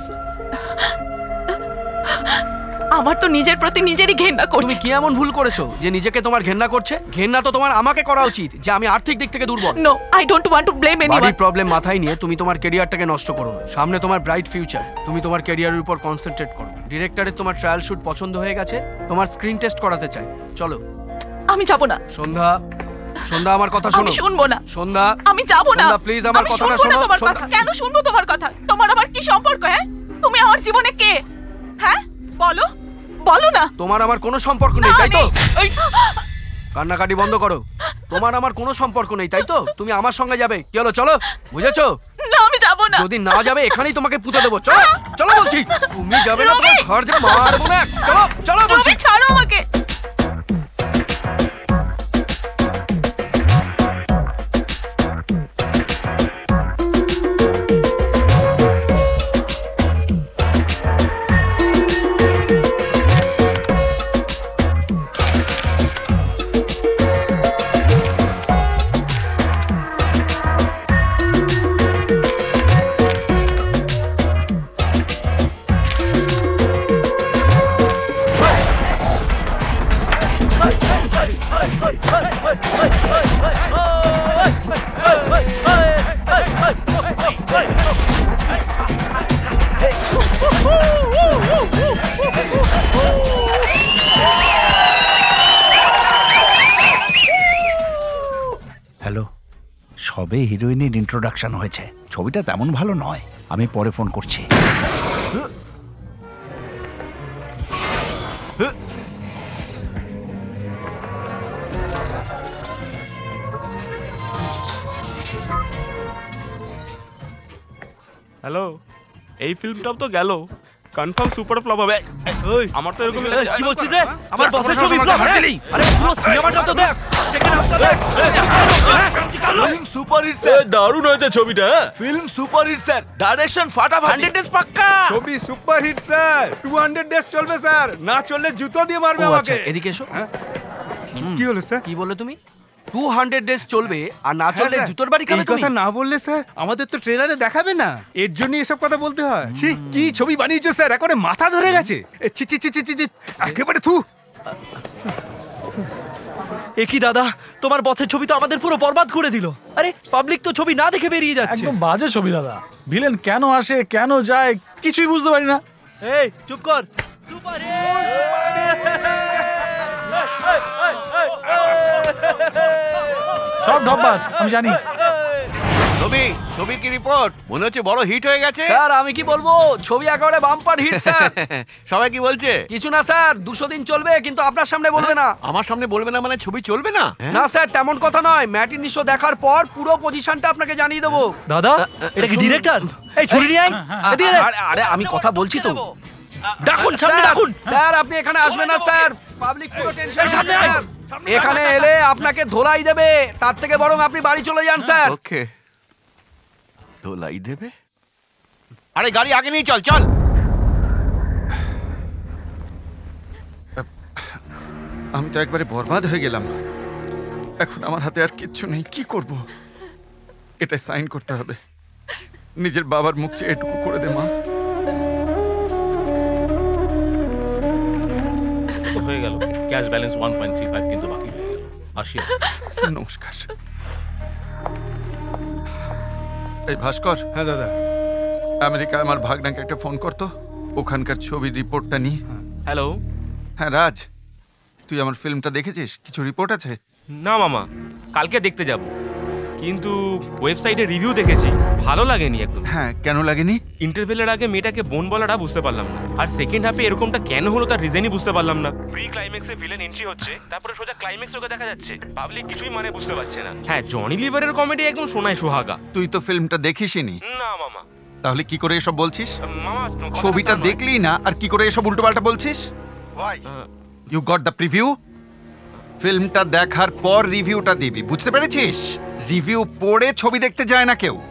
আমার তো নিজের প্রতি নিজেরই ঘেন্না করছে। তুমি কি এমন ভুল করেছো যে নিজেকে তোমার ঘেন্না করছে? ঘেন্না তো তোমার আমাকে করা উচিত, যে আমি আর্থিক দিক থেকে দুর্বল। No, I don't want to blame anyone. বাড়ির প্রবলেম মাথায় নিয়ে তুমি তোমার ক্যারিয়ারটাকে নষ্ট করো না। সামনে তোমার ব্রাইট ফিউচার, তুমি তোমার ক্যারিয়ারের উপর কনসেন্ট্রেট করো। ডিরেক্টরের তোমার ট্রায়াল শুট পছন্দ হয়ে গেছে, তোমার স্ক্রিন টেস্ট করাতে চাই, চলো। আমি যাব না। সন্ধ্যা, সন্ধ্যা আমার কথা শোনো। আমি শুনবো না। সন্ধ্যা, আমি যাব না। সন্ধ্যা প্লিজ আমার আমি কথাটা শুনবো না শোনো। তোমার কথা। কেন শুনবো তোমার কথা? তোমার আবার কি সম্পর্ক? হ্যাঁ, তুমি আমার জীবনে কে? হ্যাঁ বলো, বলো না। তোমার আমার কোনো সম্পর্ক নেই, তাই তো? কান্নাকাটি বন্ধ করো। তোমার আমার কোনো সম্পর্ক নেই, তাই তো? তুমি আমার সঙ্গে যাবে। কি হলো, চলো। বুঝেছো? না, আমি যাব না। যদি না যাবে এখানেই তোমাকে পুঁতে দেবো। চলো, চলো বলছি। তুমি যাবে না, তোমার ঘর যে মারবো না। চলো, চলো বলছি। ছাড়ো আমাকে। হ্যালো, সবে হিরোইনের ইন্ট্রোডাকশন হয়েছে, ছবিটা তেমন ভালো নয়, আমি পরে ফোন করছি। হ্যালো, এই ফিল্মটাও তো গেল, কনফার্ম সুপার ফ্লপ হবে। আমার তো এরকমই লাগে। কি বলছিস রে? আমার বসের ছবি ফ্লপ হয়ে গেলি? আরে পুরো সিনেমাটা তো দেখ, সেকেন্ড হাফটা দেখ। ফিল্ম সুপার হিট স্যার, দারুণ হয়েছে ছবিটা। Film super hit sir, direction ফাটাফাটি, হান্ড্রেড ডেজ পাক্কা। ছবি super hit sir, two hundred days চলবে স্যার, না চললে জুতো দিয়ে মারবে ও, আমাকে। আচ্ছা, এদিকে এসো। কি হলো স্যার? কি বললে তুমি? টু হান্ড্রেড ডেজ চলবে আর না চললে জুতোর বাড়ি খাবে এই তুমি? কথা না বললে স্যার আমাদের তো ট্রেলারে দেখাবে না, এর জন্য এসব কথা বলতে হয়। ছি, কি ছবি বানিয়েছো স্যার, একেবারে মাথা ধরে গেছে। এ, ছি ছি ছি ছি ছি, ছি, একেবারে থু। এ কি দাদা, তোমার বসের ছবি তো আমাদের পুরো বরবাদ করে দিল। আরে পাবলিক তো ছবি না দেখে বেরিয়ে যাচ্ছে। একদম বাজে ছবি দাদা, ভিলেন কেন আসে কেন যায় কিছুই বুঝতে পারি না। এই চুপ কর। সব ঢপবাজ, আমি জানি। ছবি ছবির কি রিপোর্ট? মনে হচ্ছে বড় হিট হয়ে গেছে। স্যার আমি কি বলবো, ছবি একেবারে বাম্পার হিট স্যার। সবাই কি বলছে? কিছু না স্যার, দুশো দিন চলবে কিন্তু আপনার সামনে বলবে না। আমার সামনে বলবে না মানে ছবি চলবে না? না স্যার, তেমন কথা নয়, ম্যাটিনি শো দেখার পর পুরো পজিশনটা আপনাকে জানিয়ে দেবো। দাদা এটা কি ডিরেক্টর? এই ছুরি নিয়ে আয়। এদিকে দেখ। আরে, আরে আমি কথা বলছি তো। ডাকুন সামনে, স্যার, ডাকুন। স্যার আপনি এখানে আসবেন না স্যার, পাবলিক পুরো টেনশন সামনে। এখানে এলে আপনাকে ধোলাই দেবে, তার থেকে বরং আপনি বাড়ি চলে যান স্যার। ওকে, ধোলাই দেবে? আরে গাড়ি আগে নিয়ে চল চল। আমি তো একবারে বরবাদ হয়ে গেলাম, এখন আমার হাতে আর কিচ্ছু নেই, কি করব? এটা সাইন করতে হবে, নিজের বাবার মুখ চেয়ে এটুকু করে দে মা। হয়ে গেল, cash balance one point three five, কিন্তু বাকি হয়ে গেল। আসি। নমস্কার। এই ভাস্কর। হ্যাঁ দাদা। আমেরিকা আমার ভাগনাকে একটা ফোন করতো, ওখানকার ছবির রিপোর্টটা নি। হ্যালো। হ্যাঁ রাজ, তুই আমার ফিল্মটা দেখেছিস? কিছু রিপোর্ট আছে? না মামা, কালকে দেখতে যাব, কিন্তু ওয়েবসাইটে রিভিউ দেখেছি, ভালো লাগেনি একদম। হ্যাঁ, কেন লাগেনি? ইন্টারভেলের আগে মেয়েটাকে বোন বলাটা বুঝতে পারলাম না, আর সেকেন্ড হাফে এরকমটা কেন হলো তার রিজনই বুঝতে পারলাম না। প্রি ক্লাইম্যাক্সে ভিলেন এন্ট্রি হচ্ছে, তারপরে সোজা ক্লাইম্যাক্স ওকে দেখা যাচ্ছে, পাবলিক কিছুই মানে বুঝতে পারছে না। হ্যাঁ, জনি লিভারের কমেডি একদম শোনায় সোহাগা। তুই তো ফিল্মটা দেখিসনি। না মামা। তাহলে কি করে এসব বলছিস? মামা ছবিটা দেখলি না আর কি করে এসব উল্টোপাল্টা বলছিস? You got the preview? ফিল্মটা দেখার পর রিভিউটা দিবি, বুঝতে পেরেছিস? রিভিউ পড়ে ছবি দেখতে যায় না কেউ।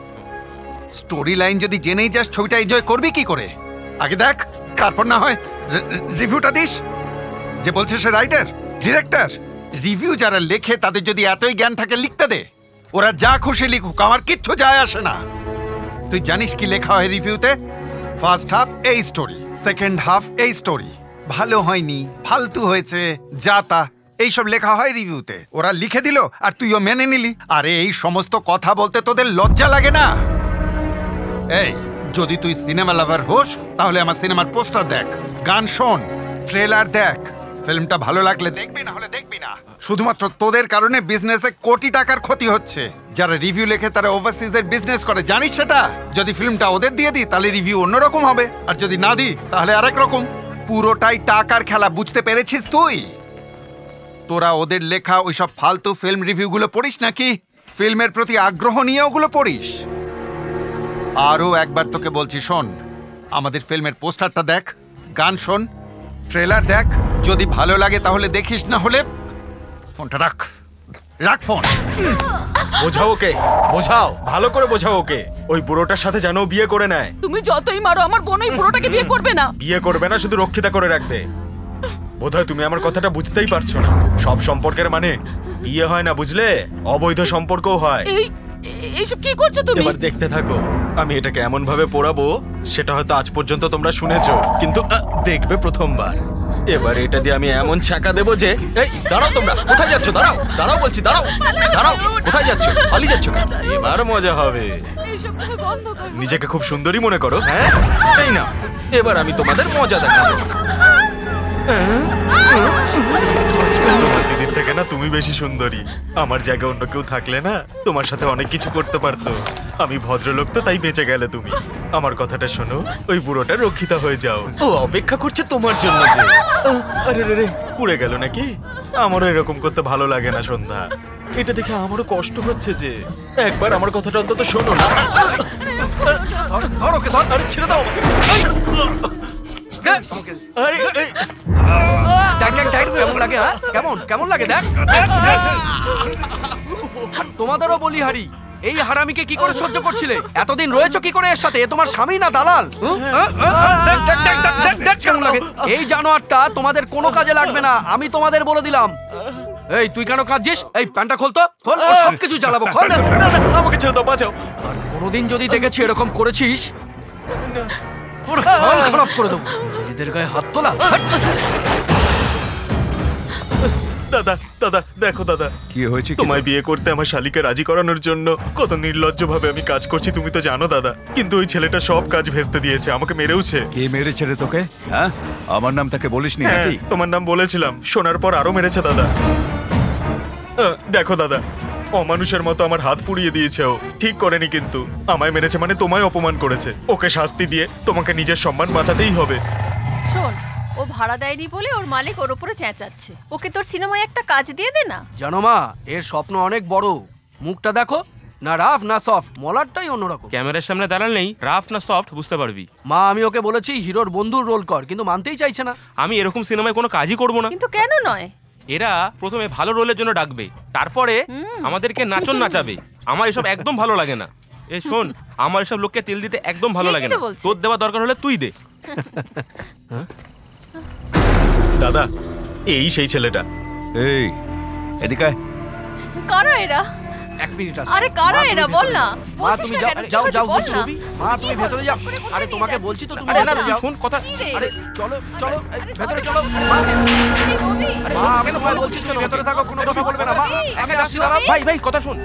স্টোরি লাইন যদি জেনেই যাস, ছবিটা এনজয় করবি কি করে? আগে দেখ, তারপর না হয় রিভিউটা দিস। যে বলছে সে রাইটার, ডিরেক্টর। রিভিউ যারা লেখে তাদের যদি এতই জ্ঞান থাকে লিখতে দে, ওরা যা খুশি লিখুক, আমার কিচ্ছু যায় আসে না। তুই জানিস কি লেখা হয় রিভিউতে? ফার্স্ট হাফ এই স্টোরি, সেকেন্ড হাফ এই স্টোরি, ভালো হয়নি, ফালতু হয়েছে, যা তা, এইসব লেখা হয় রিভিউতে। ওরা লিখে দিল আর তুইও মেনে নিলি। আরে এই সমস্ত কথা বলতে তোদের লজ্জা লাগে না? এই, যদি তুই সিনেমা লাভার হোস তাহলে আমার সিনেমার পোস্টার দেখ, গান শোন, ট্রেলার দেখ। ফিল্মটা ভালো লাগলে দেখবি, না হলে দেখবি না। শুধুমাত্র তোদের কারণে বিজনেসে কোটি টাকার ক্ষতি হচ্ছে। যারা রিভিউ লেখে তারা ওভারসিজের বিজনেস করে, জানিস সেটা? যদি ফিল্মটা ওদের দিয়ে দিই তাহলে রিভিউ অন্যরকম হবে, আর যদি না দিই তাহলে আরেক রকম। পুরোটাই টাকার খেলা, বুঝতে পেরেছিস তুই? তোরা ওদের লেখা ওইসব ফালতু ফিল্ম রিভিউগুলো পড়িস নাকি? ফিল্মের প্রতি আগ্রহ নিয়ে ওগুলো পড়িস? আরও একবার তোকে বলছি, শোন, আমাদের ফিল্মের পোস্টারটা দেখ, গান শোন, ট্রেলার দেখ। যদি ভালো লাগে তাহলে দেখিস, না হলে ফোনটা রাখ, রাখ ফোন। বোঝাও ওকে, বোঝাও, ভালো করে বোঝাও ওকে। ওই বুড়োটার সাথে যেন বিয়ে করে নেয়। তুমি যতই মারো, আমার বোন ওই বুড়োটাকে বিয়ে করবে না। বিয়ে করবে না, শুধু রক্ষিতা করে রাখবে। বোধহয় তুমি আমার কথাটা বুঝতেই পারছো না। সব সম্পর্কের মানে বিয়ে হয় না, বুঝলে? অবৈধ সম্পর্কও হয়। এই এইসব কি করছো তুমি? এবার দেখতে থাকো, আমি এটাকে এমন ভাবে পোড়াবো সেটা হয়তো আজ পর্যন্ত তোমরা শুনেছো, কিন্তু আহ, দেখবে প্রথমবার। এবার এটা দিয়ে আমি এমন ছাকা দেবো যে, এই দাঁড়াও, তোমরা কোথায় যাচ্ছ? দাঁড়াও, দাঁড়াও বলছি, দাঁড়াও, দাঁড়াও, কোথায় যাচ্ছ? পালিয়ে যাচ্ছ কেন? এবার মজা হবে। এইসব তুমি বন্ধ করো। নিজেকে খুব সুন্দরী মনে করো, হ্যাঁ? এই না, এবার আমি তোমাদের মজা দেখাবো। তোমার দিদির থেকে না তুমি বেশি সুন্দরী। আমার জায়গায় অন্য কেউ থাকলে না তোমার সাথে অনেক কিছু করতে পারতো। আমি ভদ্রলোক তো, তাই বেঁচে গেলে তুমি। আমার কথাটা শোনো, ওই বুড়োটা রক্ষিতা হয়ে যাও। ও অপেক্ষা করছে তোমার জন্য যে। আহ, আরে রে রে, পুড়ে গেল নাকি? আমারও এরকম করতে ভালো লাগে না সন্ধ্যা। এটা দেখে আমারও কষ্ট হচ্ছে যে। একবার আমার কথাটা অন্তত শোনো না। ধর ওকে ধর। আরে ছেড়ে দাও আমাকে। আরে দেখ দেখ দেখ কেমন লাগে, হ্যাঁ কেমন কেমন লাগে দেখ। তোমাদেরও বলি হারি, এই হারামিকে কি করে সহ্য করছিলে? এতদিন রয়েছো কি করে এর সাথে? এ তোমার স্বামী না দালাল? দেখ দেখ দেখ দেখ দেখ দেখ কেমন লাগে। এই জানোয়ারটা তোমাদের কোনো কাজে লাগবে না, আমি তোমাদের বলে দিলাম। এই তুই কেন কাঁদছিস? এই প্যান্টটা খোলতো, খোল, সব কিছু জ্বালাবো, খোল। আমাকে ছেড়ে দাও, বাঁচাও। আর কোনোদিন যদি দেখেছি এরকম করেছিস, তোর হাল খারাপ করে দেবো। এদের গায়ে হাত তোলা। দাদা দাদা দেখো দাদা, কি হয়েছে? তোমায় বিয়ে করতে আমার শালিকে রাজি করানোর জন্য কত নির্লজ্জ ভাবে আমি কাজ করছি তুমি তো জানো দাদা। কিন্তু ওই ছেলেটা সব কাজ ভেস্তে দিয়েছে, আমাকে মেরেওছে। কে মেরেছে রে তোকে? হ্যাঁ, আমার নাম তাকে বলিসনি হ্যাঁ, নাকি? তোমার নাম বলেছিলাম, শোনার পর আরো মেরেছে দাদা। আহ, দেখো দাদা, অমানুষের মতো আমার হাত পুড়িয়ে দিয়েছে ও। ঠিক করেনি, কিন্তু আমায় মেরেছে মানে তোমায় অপমান করেছে। ওকে শাস্তি দিয়ে তোমাকে নিজের সম্মান বাঁচাতেই হবে। শোন, ও ভাড়া দেয়নি বলে ওর মালিক ওর উপরে চেঁচাচ্ছে। ওকে তোর সিনেমায় একটা কাজ দিয়ে দে না। জানো মা, এর স্বপ্ন অনেক বড়। মুখটা দেখো, না রাফ না সফট, মলারটাই অন্যরকম। ক্যামেরার সামনে দাঁড়ালেই রাফ না সফট বুঝতে পারবি। মা, আমি ওকে বলেছি হিরোর বন্ধুর রোল কর, কিন্তু মানতেই চাইছে না। আমি এরকম সিনেমায় কোনো কাজই করব না। কিন্তু কেন নয়? এরা প্রথমে ভালো রোলের জন্য ডাকবে, তারপরে আমাদেরকে নাচন নাচাবে। আমার এসব একদম ভালো লাগে না। এ শোন, আমার এসব লোককে তেল দিতে একদম ভালো লাগে না। তোর দেওয়া দরকার হলে তুই দে। দাদা, এই সেই ছেলেটা। এই এদিকে কারা এরা? এক মিনিট আসো। আরে কারা মা, তুমি এরা ভেতরে বল না। যাও। মা তুমি যাও যাও যাও বলছি। মা তুমি ভেতরে যাও। আরে তোমাকে বলছি তো, তুমি ভেতরে যাও। শোন কথা। আরে চলো চলো, এই, ভেতরে চলো। মা, আরে মা, আমি তোমায় বলছি তুমি ভেতরে থাকো, কোনো কথা বলবে না। মা, আমি আসছি, দাঁড়াও। ভাই ভাই কথা শোন।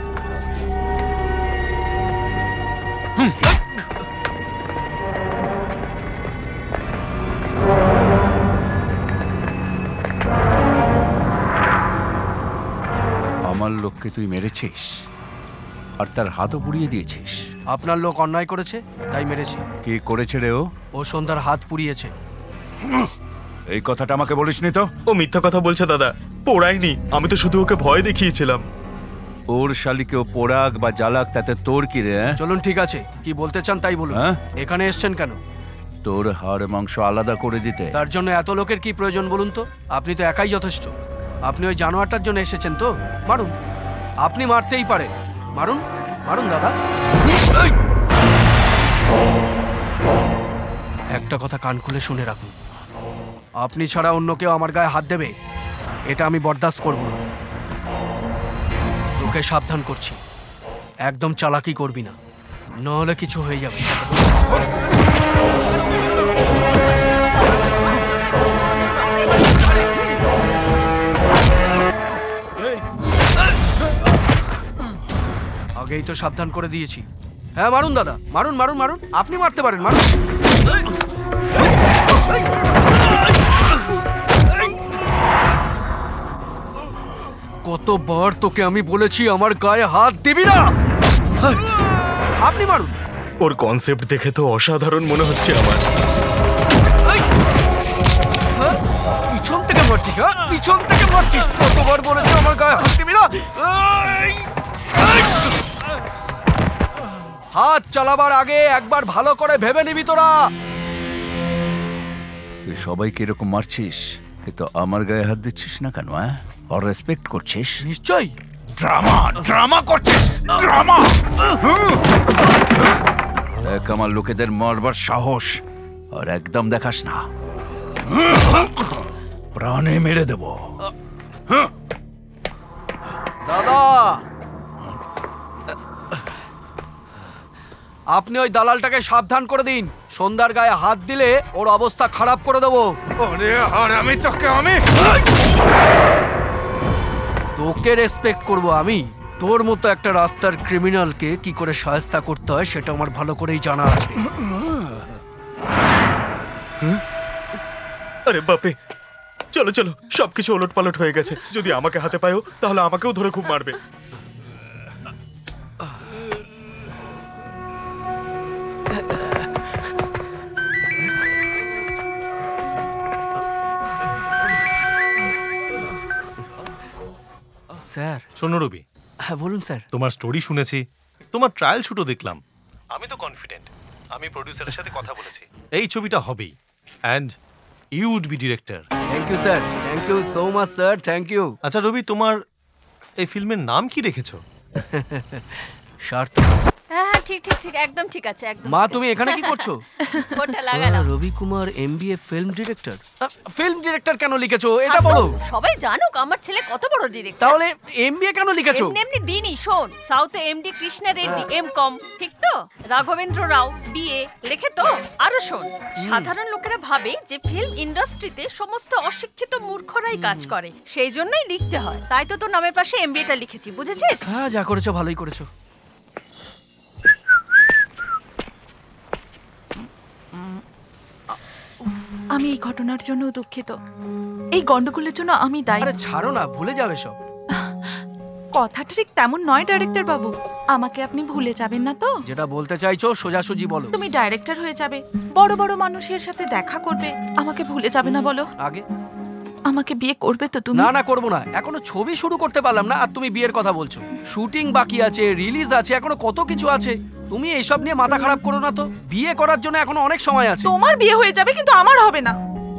আমার লোককে তুই মেরেছিস আর তার হাতও পুড়িয়ে দিয়েছিস। আপনার লোক অন্যায় করেছে, তাই মেরেছি। কি করেছে রে ও? ও সন্ধ্যার হাত পুড়িয়েছে। এই কথাটা আমাকে বলিসনি তো? ও মিথ্যা কথা বলছে দাদা, পোড়ায়নি। আমি তো শুধু ওকে ভয় দেখিয়েছিলাম। ওর শালিকে ও পোড়াক বা জ্বালাক তাতে তোর কি রে? চলুন ঠিক আছে, কি বলতে চান তাই বলুন। এখানে এসছেন কেন? তোর হাড় মাংস আলাদা করে দিতে। তার জন্য এত লোকের কি প্রয়োজন বলুন তো? আপনি তো একাই যথেষ্ট। আপনি ওই জানোয়ারটার জন্য এসেছেন তো? মারুন, আপনি মারতেই পারেন। মারুন মারুন দাদা। একটা কথা কান খুলে শুনে রাখুন, আপনি ছাড়া অন্য কেউ আমার গায়ে হাত দেবে এটা আমি বরদাস্ত করব না। তোকে সাবধান করছি, একদম চালাকি করবি না, নাহলে কিছু হয়ে যাবে। আগেই তো সাবধান করে দিয়েছি। হ্যাঁ মারুন দাদা, মারুন মারুন মারুন, আপনি মারতে পারেন, মারুন। কতবার তোকে আমি বলেছি আমার গায়ে হাত দিবি না? আপনি মারুন। ওর কনসেপ্ট দেখে তো অসাধারণ মনে হচ্ছে আমার। পিছন থেকে মারছিস? হ্যাঁ পিছন থেকে মারছিস? কতবার বলেছি আমার গায়ে হাত দিবি না? হাত চালাবার আগে একবার ভালো করে ভেবে নিবি তোরা। তুই সবাইকে এরকম মারছিস, কিন্তু আমার গায়ে হাত দিচ্ছিস না কেন? হ্যাঁ, আর রেসপেক্ট করছিস? নিশ্চয়ই। ড্রামা ড্রামা করছিস, ড্রামা। দেখ আমার লোকেদের মারবার সাহস, আর একদম দেখাস না, প্রাণে মেরে দেব। দাদা, আপনি ওই দালালটাকে সাবধান করে দিন। সন্ধ্যার গায়ে হাত দিলে ওর অবস্থা খারাপ করে দেবো। আরে আর আমি তোকে আমি তোকে রেসপেক্ট করব আমি। তোর মতো একটা রাস্তার ক্রিমিনালকে কি করে শায়েস্তা করতে হয় সেটা আমার ভালো করেই জানা আছে। আরে বাপে, চলো চলো সবকিছু ওলট পালট হয়ে গেছে। যদি আমাকে হাতে পায়ও তাহলে আমাকেও ধরে খুব মারবে। স্যার। শোনো রবি, হ্যাঁ বলুন স্যার। তোমার স্টোরি শুনেছি, তোমার ট্রায়াল শুটও দেখলাম। আমি তো কনফিডেন্ট, আমি প্রোডিউসারের সাথে কথা বলেছি, এই ছবিটা হবেই, and you would be director. Thank you sir, thank you so much sir, thank you. আচ্ছা রবি, তোমার এই ফিল্মের নাম কি রেখেছো? স্বার্থ। হ্যাঁ হ্যাঁ ঠিক ঠিক ঠিক একদম ঠিক আছে একদম। মা তুমি এখানে কি করছো? ওটা লাগালাম। Ravi Kumar MBA film director. Film director কেন লিখেছো এটা বলো। সবাই জানুক আমার ছেলে কত বড় ডিরেক্টর। তাহলে এমবিএ কেন লিখেছো? এমনি এমনি দিনই শোন, সাউথে MD Krishna Reddy M Com, ঠিক তো? রাঘবেন্দ্র রাও বিএ লেখে তো। আরো শোন, সাধারণ লোকেরা ভাবে যে ফিল্ম ইন্ডাস্ট্রিতে সমস্ত অশিক্ষিত মূর্খরাই কাজ করে, সেই জন্যই লিখতে হয়। তাই তো তোর নামের পাশে এমবিএটা লিখেছি, বুঝেছিস? হ্যাঁ যা করেছো ভালোই করেছো। আমি এই ঘটনার জন্য দুঃখিত, এই গন্ডগোলের জন্য আমি দায়ী। আরে ছাড়ো না, ভুলে যাবে সব। কথাটা ঠিক তেমন নয় ডাইরেক্টর বাবু, আমাকে আপনি ভুলে যাবেন না তো? যেটা বলতে চাইছো সোজাসুজি বলো। তুমি ডাইরেক্টর হয়ে যাবে, বড় বড় মানুষের সাথে দেখা করবে, আমাকে ভুলে যাবে না বলো? আগে আমাকে বিয়ে করবে তো তুমি? না না করবো না, এখনো ছবি শুরু করতে পারলাম না আর তুমি বিয়ের কথা বলছো। শুটিং বাকি আছে, রিলিজ আছে, এখনো কত কিছু আছে। তুমি এইসব নিয়ে মাথা খারাপ করো না তো, বিয়ে করার জন্য এখনো অনেক সময় আছে। তোমার বিয়ে হয়ে যাবে কিন্তু আমার হবে না।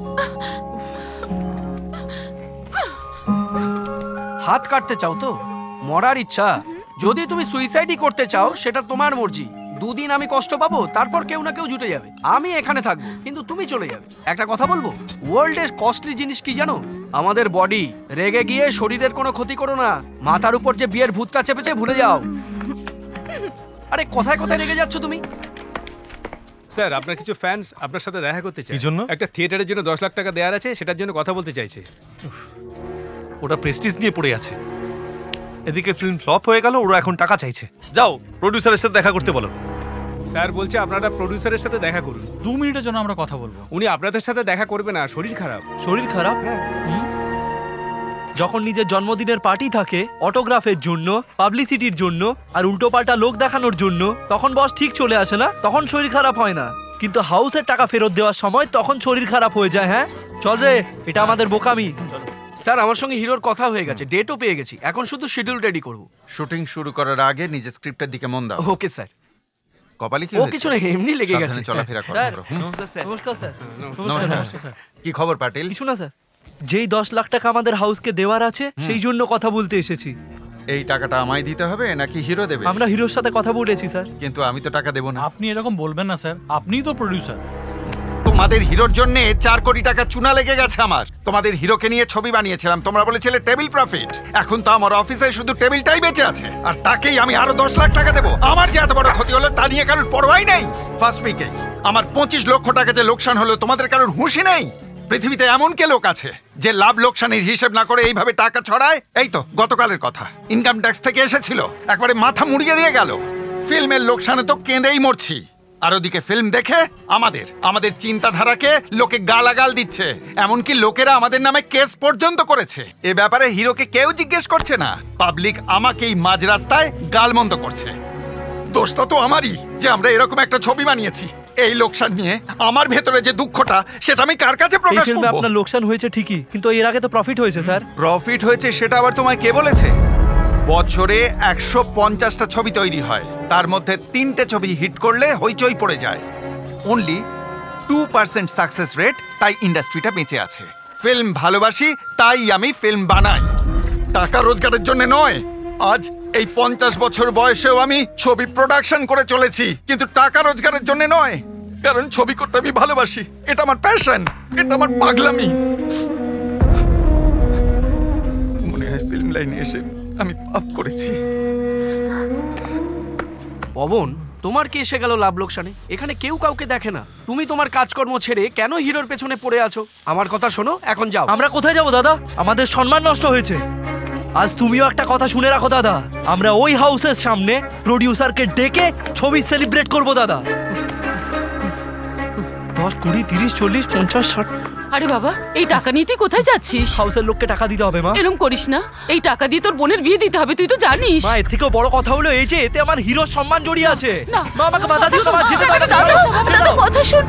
হাত কাটতে চাও তো? মরার ইচ্ছা? যদি তুমি সুইসাইডই করতে চাও সেটা তোমার মর্জি। দুদিন আমি কষ্ট পাবো, তারপর কেউ না কেউ জুটে যাবে। আমি এখানে থাকবো কিন্তু তুমি চলে যাবে। একটা কথা বলবো, ওয়ার্ল্ডের কস্টলি জিনিস কি জানো? আমাদের বডি। রেগে গিয়ে শরীরের কোনো ক্ষতি করো না। মাথার উপর যে বিয়ের ভূতটা চেপেছে ভুলে যাও। আরে কোথায় কোথায় রেগে যাচ্ছ তুমি? স্যার আপনার কিছু ফ্যান্স আপনার সাথে দেখা করতে চায়। কি জন্য? একটা থিয়েটারের জন্য দশ লাখ টাকা দেওয়ার আছে, সেটার জন্য কথা বলতে চাইছে। ওটা প্রেস্টিজ নিয়ে পড়ে আছে। এদিকে ফিল্ম ফ্লপ হয়ে গেল, ওরা এখন টাকা চাইছে। যাও প্রোডিউসারের সাথে দেখা করতে বলো। স্যার বলছে আপনারা প্রোডিউসারের সাথে দেখা করুন। দু মিনিটের জন্য আমরা কথা বলবো। উনি আপনাদের সাথে দেখা করবে না, শরীর খারাপ। শরীর খারাপ? যখন নিজের জন্মদিনের পার্টি থাকে, অটোগ্রাফের জন্য, পাবলিসিটির জন্য আর উল্টোপাল্টা লোক দেখানোর জন্য, তখন বস ঠিক চলে আসে না, তখন শরীর খারাপ হয় না। কিন্তু হাউসের টাকা ফেরত দেওয়ার সময় তখন শরীর খারাপ হয়ে যায়। হ্যাঁ চল রে, এটা আমাদের বোকামি। স্যার আমার সঙ্গে হিরোর কথা হয়ে গেছে, ডেটও পেয়ে গেছি, এখন শুধু শিডিউল রেডি করব। শুটিং শুরু করার আগে নিজের স্ক্রিপ্টের দিকে মন দাও। Okay sir. কপালে কি ও কিছু নেই, এমনি লেগে গেছে। চলাফেরা করো। স্যার, হুম? নমস্কার স্যার। নমস্কার স্যার। নমস্কার নমস্কার স্যার। কি খবর পাটিল? কিছু না স্যার, যেই দশ লাখ টাকা আমাদের হাউসকে দেওয়ার আছে সেই জন্য কথা বলতে এসেছি। এই টাকাটা আমায় দিতে হবে নাকি হিরো দেবে? আমরা হিরোর সাথে কথা বলেছি স্যার। কিন্তু আমি তো টাকা দেব না। আপনি এরকম বলবেন না স্যার, আপনিই তো প্রোডিউসার। তোমাদের হিরোর জন্য চার কোটি টাকা চুনা লেগে গেছে আমার। তোমাদের হিরোকে নিয়ে ছবি বানিয়েছিলাম, তোমরা বলেছিলে টেবিল প্রফিট। এখন তো আমার অফিসে শুধু টেবিলটাই বেঁচে আছে, আর তাকেই আমি আরো দশ লাখ টাকা দেবো। আমার যে এত বড় ক্ষতি হলো তা নিয়ে কারোর পরোয়াই নেই। ফার্স্ট উইকে আমার পঁচিশ লক্ষ টাকা যে লোকসান হলো, তোমাদের কারোর হুঁশি নেই? পৃথিবীতে এমন কে লোক আছে যে লাভ লোকসানের হিসেব না করে এইভাবে টাকা ছড়ায়? এই তো গতকালের কথা, ইনকাম ট্যাক্স থেকে এসেছিল, একবারে মাথা মুড়িয়ে দিয়ে গেল। ফিল্মের লোকসানে তো কেঁদেই মরছি, আর ওদিকে ফিল্ম দেখে আমাদের আমাদের চিন্তাধারাকে লোকে গালাগাল দিচ্ছে। এমনকি লোকেরা আমাদের নামে কেস পর্যন্ত করেছে। এ ব্যাপারে হিরোকে কেউ জিজ্ঞেস করছে না, পাবলিক আমাকেই মাঝ রাস্তায় গালমন্দ করছে। দোষটা তো আমারই যে আমরা এরকম একটা ছবি বানিয়েছি। এই লোকসান নিয়ে আমার ভেতরে যে দুঃখটা, সেটা আমি কার কাছে প্রকাশ করব? আপনার লোকসান হয়েছে ঠিকই, কিন্তু এর আগে তো প্রফিট হয়েছে স্যার। প্রফিট হয়েছে সেটা আবার তোমায় কে বলেছে? বছরে একশো পঞ্চাশটা ছবি তৈরি হয়, তার মধ্যে তিনটে ছবি হিট করলে হইচই পড়ে যায়। Only two percent success rate, তাই ইন্ডাস্ট্রিটা বেঁচে আছে। ফিল্ম ভালোবাসি তাই আমি ফিল্ম বানাই, টাকা রোজগারের জন্য নয়। আজ এই পঞ্চাশ বছর বয়সেও আমি ছবি প্রোডাকশন করে চলেছি, কিন্তু টাকা রোজগারের জন্য নয়, কারণ ছবি করতে আমি ভালোবাসি। এটা আমার প্যাশন, এটা আমার পাগলামি। মনে হয় ফিল্ম লাইনে এসে আমি পাপ করেছি। পবন, তোমার কি এসে গেল লাভ লোকসানে? এখানে কেউ কাউকে দেখে না। তুমি তোমার কাজকর্ম ছেড়ে কেন হিরোর পেছনে পড়ে আছো? আমার কথা শোনো, এখন যাও। আমরা কোথায় যাব দাদা? আমাদের সম্মান নষ্ট হয়েছে। আজ তুমিও একটা কথা শুনে রাখো দাদা, আমরা ওই হাউসের সামনে প্রোডিউসারকে ডেকে ছবি সেলিব্রেট করব দাদা। দশ কুড়ি তিরিশ চল্লিশ পঞ্চাশ ষাট। আরে বাবা, এই টাকা নিয়ে তুই কোথায় যাচ্ছিস? হাউসের লোককে টাকা দিতে হবে মা। এরকম করিস না, এই টাকা দিয়ে তোর বোনের বিয়ে দিতে হবে, তুই তো জানিস। মা, এর থেকেও বড় কথা হলো এই যে এতে আমার হিরোর সম্মান জড়িয়ে আছে। না মা, আমাকে বাধা দিও না, মা, যেতে দাও না, দাদা, ছাড়ো, দাদা, ছেড়ে দাও। কথা শোন।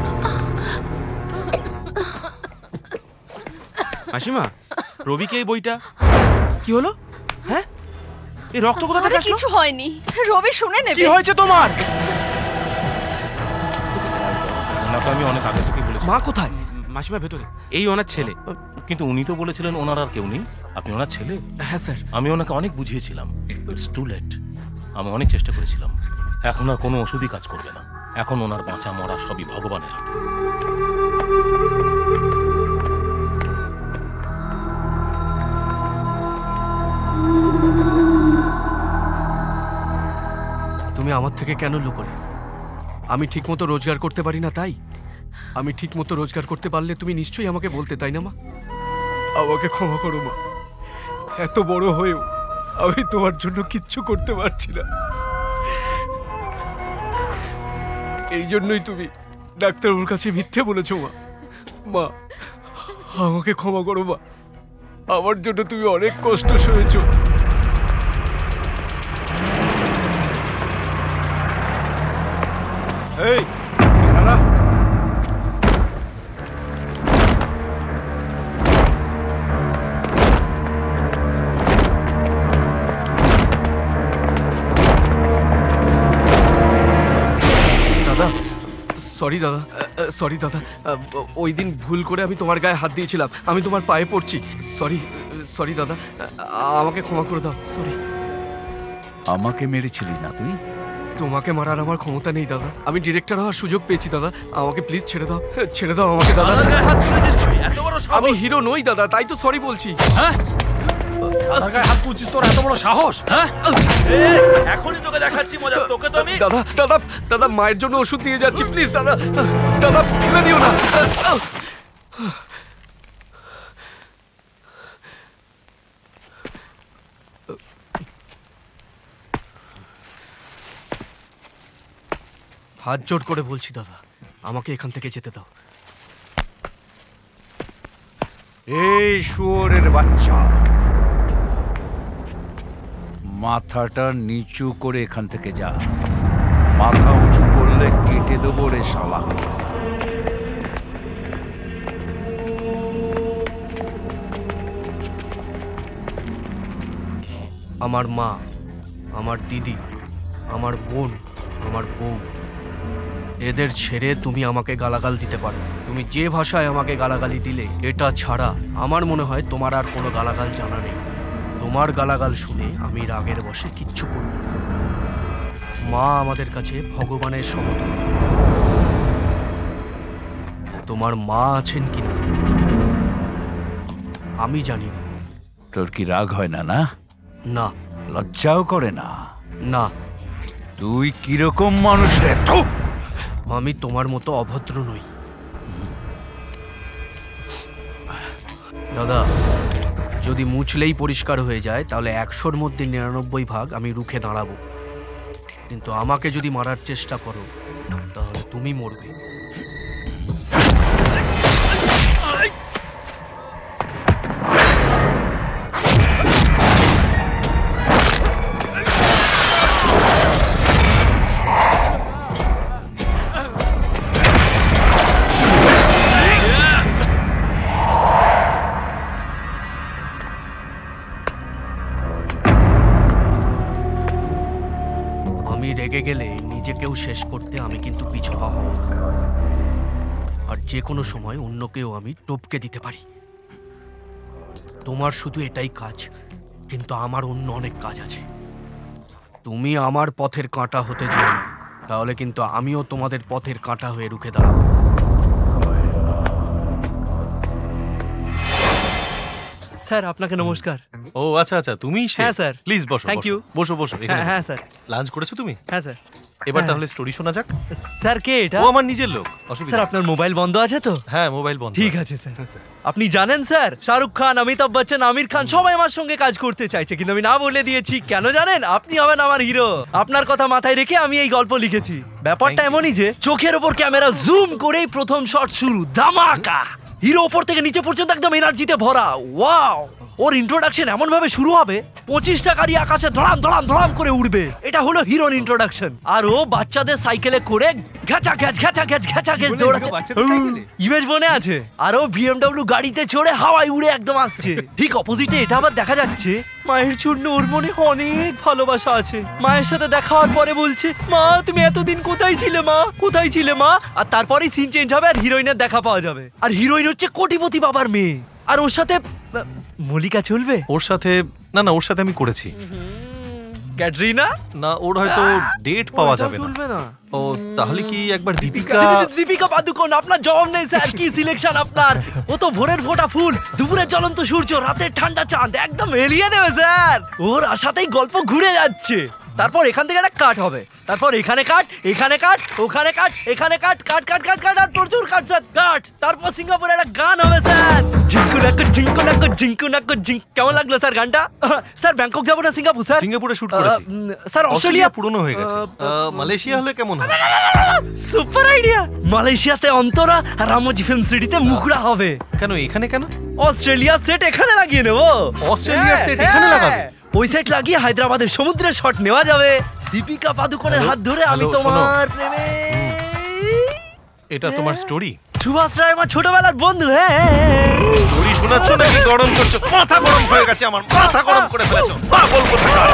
মাসিমা, রবিকে এই বইটা কি হলো? হ্যাঁ, এই রক্ত কোথা থেকে আরে আসলো? কিছু হয়নি, রবি শুনে নেবে। কি হয়েছে তোমার? ওনাকে আমি অনেক আগে থেকে বলেছি। মা কোথায়? মাসিমা ভেতরে। এই ওনার ছেলে। কিন্তু উনি তো বলেছিলেন ওনার আর কেউ নেই। আপনি ওনার ছেলে? হ্যাঁ স্যার। আমি ওনাকে অনেক বুঝিয়েছিলাম, ইটস টু লেট। আমি অনেক চেষ্টা করেছিলাম। এখন আর কোনো ওষুধই কাজ করবে না। এখন ওনার বাঁচা মরা সবই ভগবানের হাতে। তুমি আমার থেকে কেন লুকোলে? আমি ঠিকমতো রোজগার করতে পারি না তাই? আমি ঠিকমতো রোজগার করতে পারলে তুমি নিশ্চয়ই আমাকে বলতে, তাই না মা? আমাকে ক্ষমা করো মা, এত বড় হয়েও আমি তোমার জন্য কিচ্ছু করতে পারছি না। এই জন্যই তুমি ডাক্তারবাবুর কাছে মিথ্যে বলেছো মা। মা, আমাকে ক্ষমা করো মা, আমার জন্য তুমি অনেক কষ্ট সয়েছো। এই দাদা, দাদা সরি দাদা, সরি দাদা, ওই দিন ভুল করে আমি তোমার গায়ে হাত দিয়েছিলাম, আমি তোমার পায়ে পড়ছি। সরি সরি দাদা, আমাকে ক্ষমা করে দাও। সরি। আমাকে মেরেছিলি না তুই? তোমাকে মারার আমার ক্ষমতা নেই দাদা, আমি ডিরেক্টর হওয়ার সুযোগ পেয়েছি দাদা, আমাকে প্লিজ ছেড়ে দাও, ছেড়ে দাও আমাকে দাদা। আমি হিরো নই দাদা, তাই তো সরি বলছি। হ্যাঁ, আমার গায়ে হাত তুলছিস, তোর এত বড় সাহস? হ্যাঁ, এখনই তোকে দেখাচ্ছি মজা। তোকে তো আমি দাদা দাদা দাদা মায়ের জন্য ওষুধ নিয়ে যাচ্ছি, প্লিজ দাদা, দাদা ফেলে দিও না। হাত জোড় করে বলছি দাদা, আমাকে এখান থেকে যেতে দাও। এই শুয়োরের বাচ্চা, মাথাটা নিচু করে এখান থেকে যা। মাথা উঁচু করলে কেটে দেবো রে শালা। আমার মা, আমার দিদি, আমার বোন, আমার বউ, এদের ছেড়ে তুমি আমাকে গালাগাল দিতে পারো। তুমি যে ভাষায় আমাকে গালাগালি দিলে, এটা ছাড়া আমার মনে হয় তোমার আর কোনো গালাগাল জানা নেই। তোমার গালাগাল শুনে আমি রাগের বশে কিচ্ছু করব না। মা আমাদের কাছে ভগবানের সমতুল্য। তোমার মা আছেন কিনা আমি জানি না। তোর কি রাগ হয় না? না না। লজ্জাও করে না? না। তুই কিরকম মানুষ রে? আমি তোমার মতো অভদ্র নই দাদা। যদি মুছলেই পরিষ্কার হয়ে যায় তাহলে একশোর মধ্যে নিরানব্বই ভাগ আমি রুখে দাঁড়াবো, কিন্তু আমাকে যদি মারার চেষ্টা করো তাহলে তুমি মরবে। রেগে গেলে নিজেকেও শেষ করতে আমি কিন্তু পিছু পা হব না, আর যে কোনো সময় অন্যকেও আমি টপকে দিতে পারি। তোমার শুধু এটাই কাজ, কিন্তু আমার অন্য অনেক কাজ আছে। তুমি আমার পথের কাঁটা হতে চাও না, তাহলে কিন্তু আমিও তোমাদের পথের কাঁটা হয়ে রুখে দাঁড়াবো। স্যার আপনাকে নমস্কার। ও আচ্ছা আচ্ছা, তুমি? হ্যাঁ স্যার। প্লিজ বসো। Thank you. বসো বসো এখানে। হ্যাঁ স্যার। লাঞ্চ করেছো তুমি? হ্যাঁ স্যার। এবার তাহলে স্টোরি শোনা যাক। স্যার কে এটা? ও আমার নিজের লোক। অসুবিধা স্যার আপনার মোবাইল বন্ধ আছে তো? হ্যাঁ মোবাইল বন্ধ। ঠিক আছে স্যার। আপনি জানেন স্যার, শাহরুখ খান, অমিতাভ বচ্চন, আমির খান সবাই আমার সঙ্গে কাজ করতে চাইছে, কিন্তু আমি না বলে দিয়েছি। কেন জানেন? আপনি হবেন আমার হিরো। আপনার কথা মাথায় রেখে আমি এই গল্প লিখেছি। ব্যাপারটা এমনই যে চোখের ওপর ক্যামেরা জুম করেই প্রথম শট শুরু, ধামাকা। হিরো ওপর থেকে নিচে পর্যন্ত একদম এনার্জিতে ভরা। ওয়াও, ওর ইন্ট্রোডাকশন এমন ভাবে শুরু হবে পঁচিশটা গাড়ি আকাশে ধড়াম ধড়াম ধড়াম করে উড়বে। এটা হলো হিরোর ইন্ট্রোডাকশন। আর ও বাচ্চাদের সাইকেলে করে ঘ্যাচা ঘ্যাচ ঘ্যাচা ঘ্যাচ ঘ্যাচা ঘ্যাচ দৌড়াচ্ছে, ইমেজ মনে আছে? আর ও বিএমডব্লিউ গাড়িতে চড়ে হাওয়ায় উড়ে একদম আসছে। ঠিক অপোজিটে এটা আবার দেখা যাচ্ছে মায়ের জন্য ওর মনে অনেক ভালোবাসা আছে। মায়ের সাথে দেখা হওয়ার পরে বলছে, মা তুমি এতদিন কোথায় ছিলে মা, কোথায় ছিলে মা? আর তারপরেই সিন চেঞ্জ হবে আর হিরোইনের দেখা পাওয়া যাবে। আর হিরোইন হচ্ছে কোটিপতি বাবার মেয়ে। আর ওর সাথে মল্লিকা চলবে। ওর সাথে না না ওর সাথে আমি করেছি। ক্যাটরিনা না, ওর হয়তো ডেট পাওয়া যাবে না। ও তাহলে কি একবার দীপিকা? দীপিকা পাদুকোন, আপনার জবাব নেই স্যার। কি সিলেকশন আপনার! ও তো ভোরের ফোঁটা ফুল, দুপুরের জ্বলন্ত সূর্য, রাতের ঠান্ডা চাঁদ, একদম এলিয়ে দেবে স্যার। ওর আশাতেই গল্প ঘুরে যাচ্ছে। তারপর এখান থেকে একটা কাট হবে, তারপর এখানে কাট, এখানে কাট, ওখানে কাট, এখানে কাট, কাট কাট কাট কাট আর প্রচুর কাট স্যার, কাট। তারপর সিঙ্গাপুরে একটা গান হবে স্যার, ঝিঙ্কু নাকো ঝিঙ্কু নাকো ঝিঙ্কু নাকো ঝিঙ্ক। কেমন লাগলো স্যার গানটা? স্যার ব্যাংকক যাবো না সিঙ্গাপুর? স্যার সিঙ্গাপুরে শুট করেছি স্যার। অস্ট্রেলিয়া পুরনো হয়ে গেছে। মালয়েশিয়া হলে কেমন হয়? Super idea. মালয়েশিয়াতে অন্তরা আর রামোজি ফিল্ম সিটিতে মুখড়া হবে। কেন এখানে? কেন অস্ট্রেলিয়া সেট এখানে লাগিয়ে নেবো। অস্ট্রেলিয়া সেট এখানে লাগাবে? ওই সেট লাগিয়ে হায়দ্রাবাদের সমুদ্রের শট নেওয়া যাবে। দীপিকা পাদুকোনের হাত ধরে আমি তোমার প্রেমে। এটা তোমার স্টোরি? সুভাষ রায় আমার ছোটবেলার বন্ধু। হ্যাঁ, স্টোরি শোনাচ্ছ নাকি গরম করছো? মাথা গরম হয়ে গেছে আমার, মাথা গরম করে ফেলেছো পাগল কোথাকার।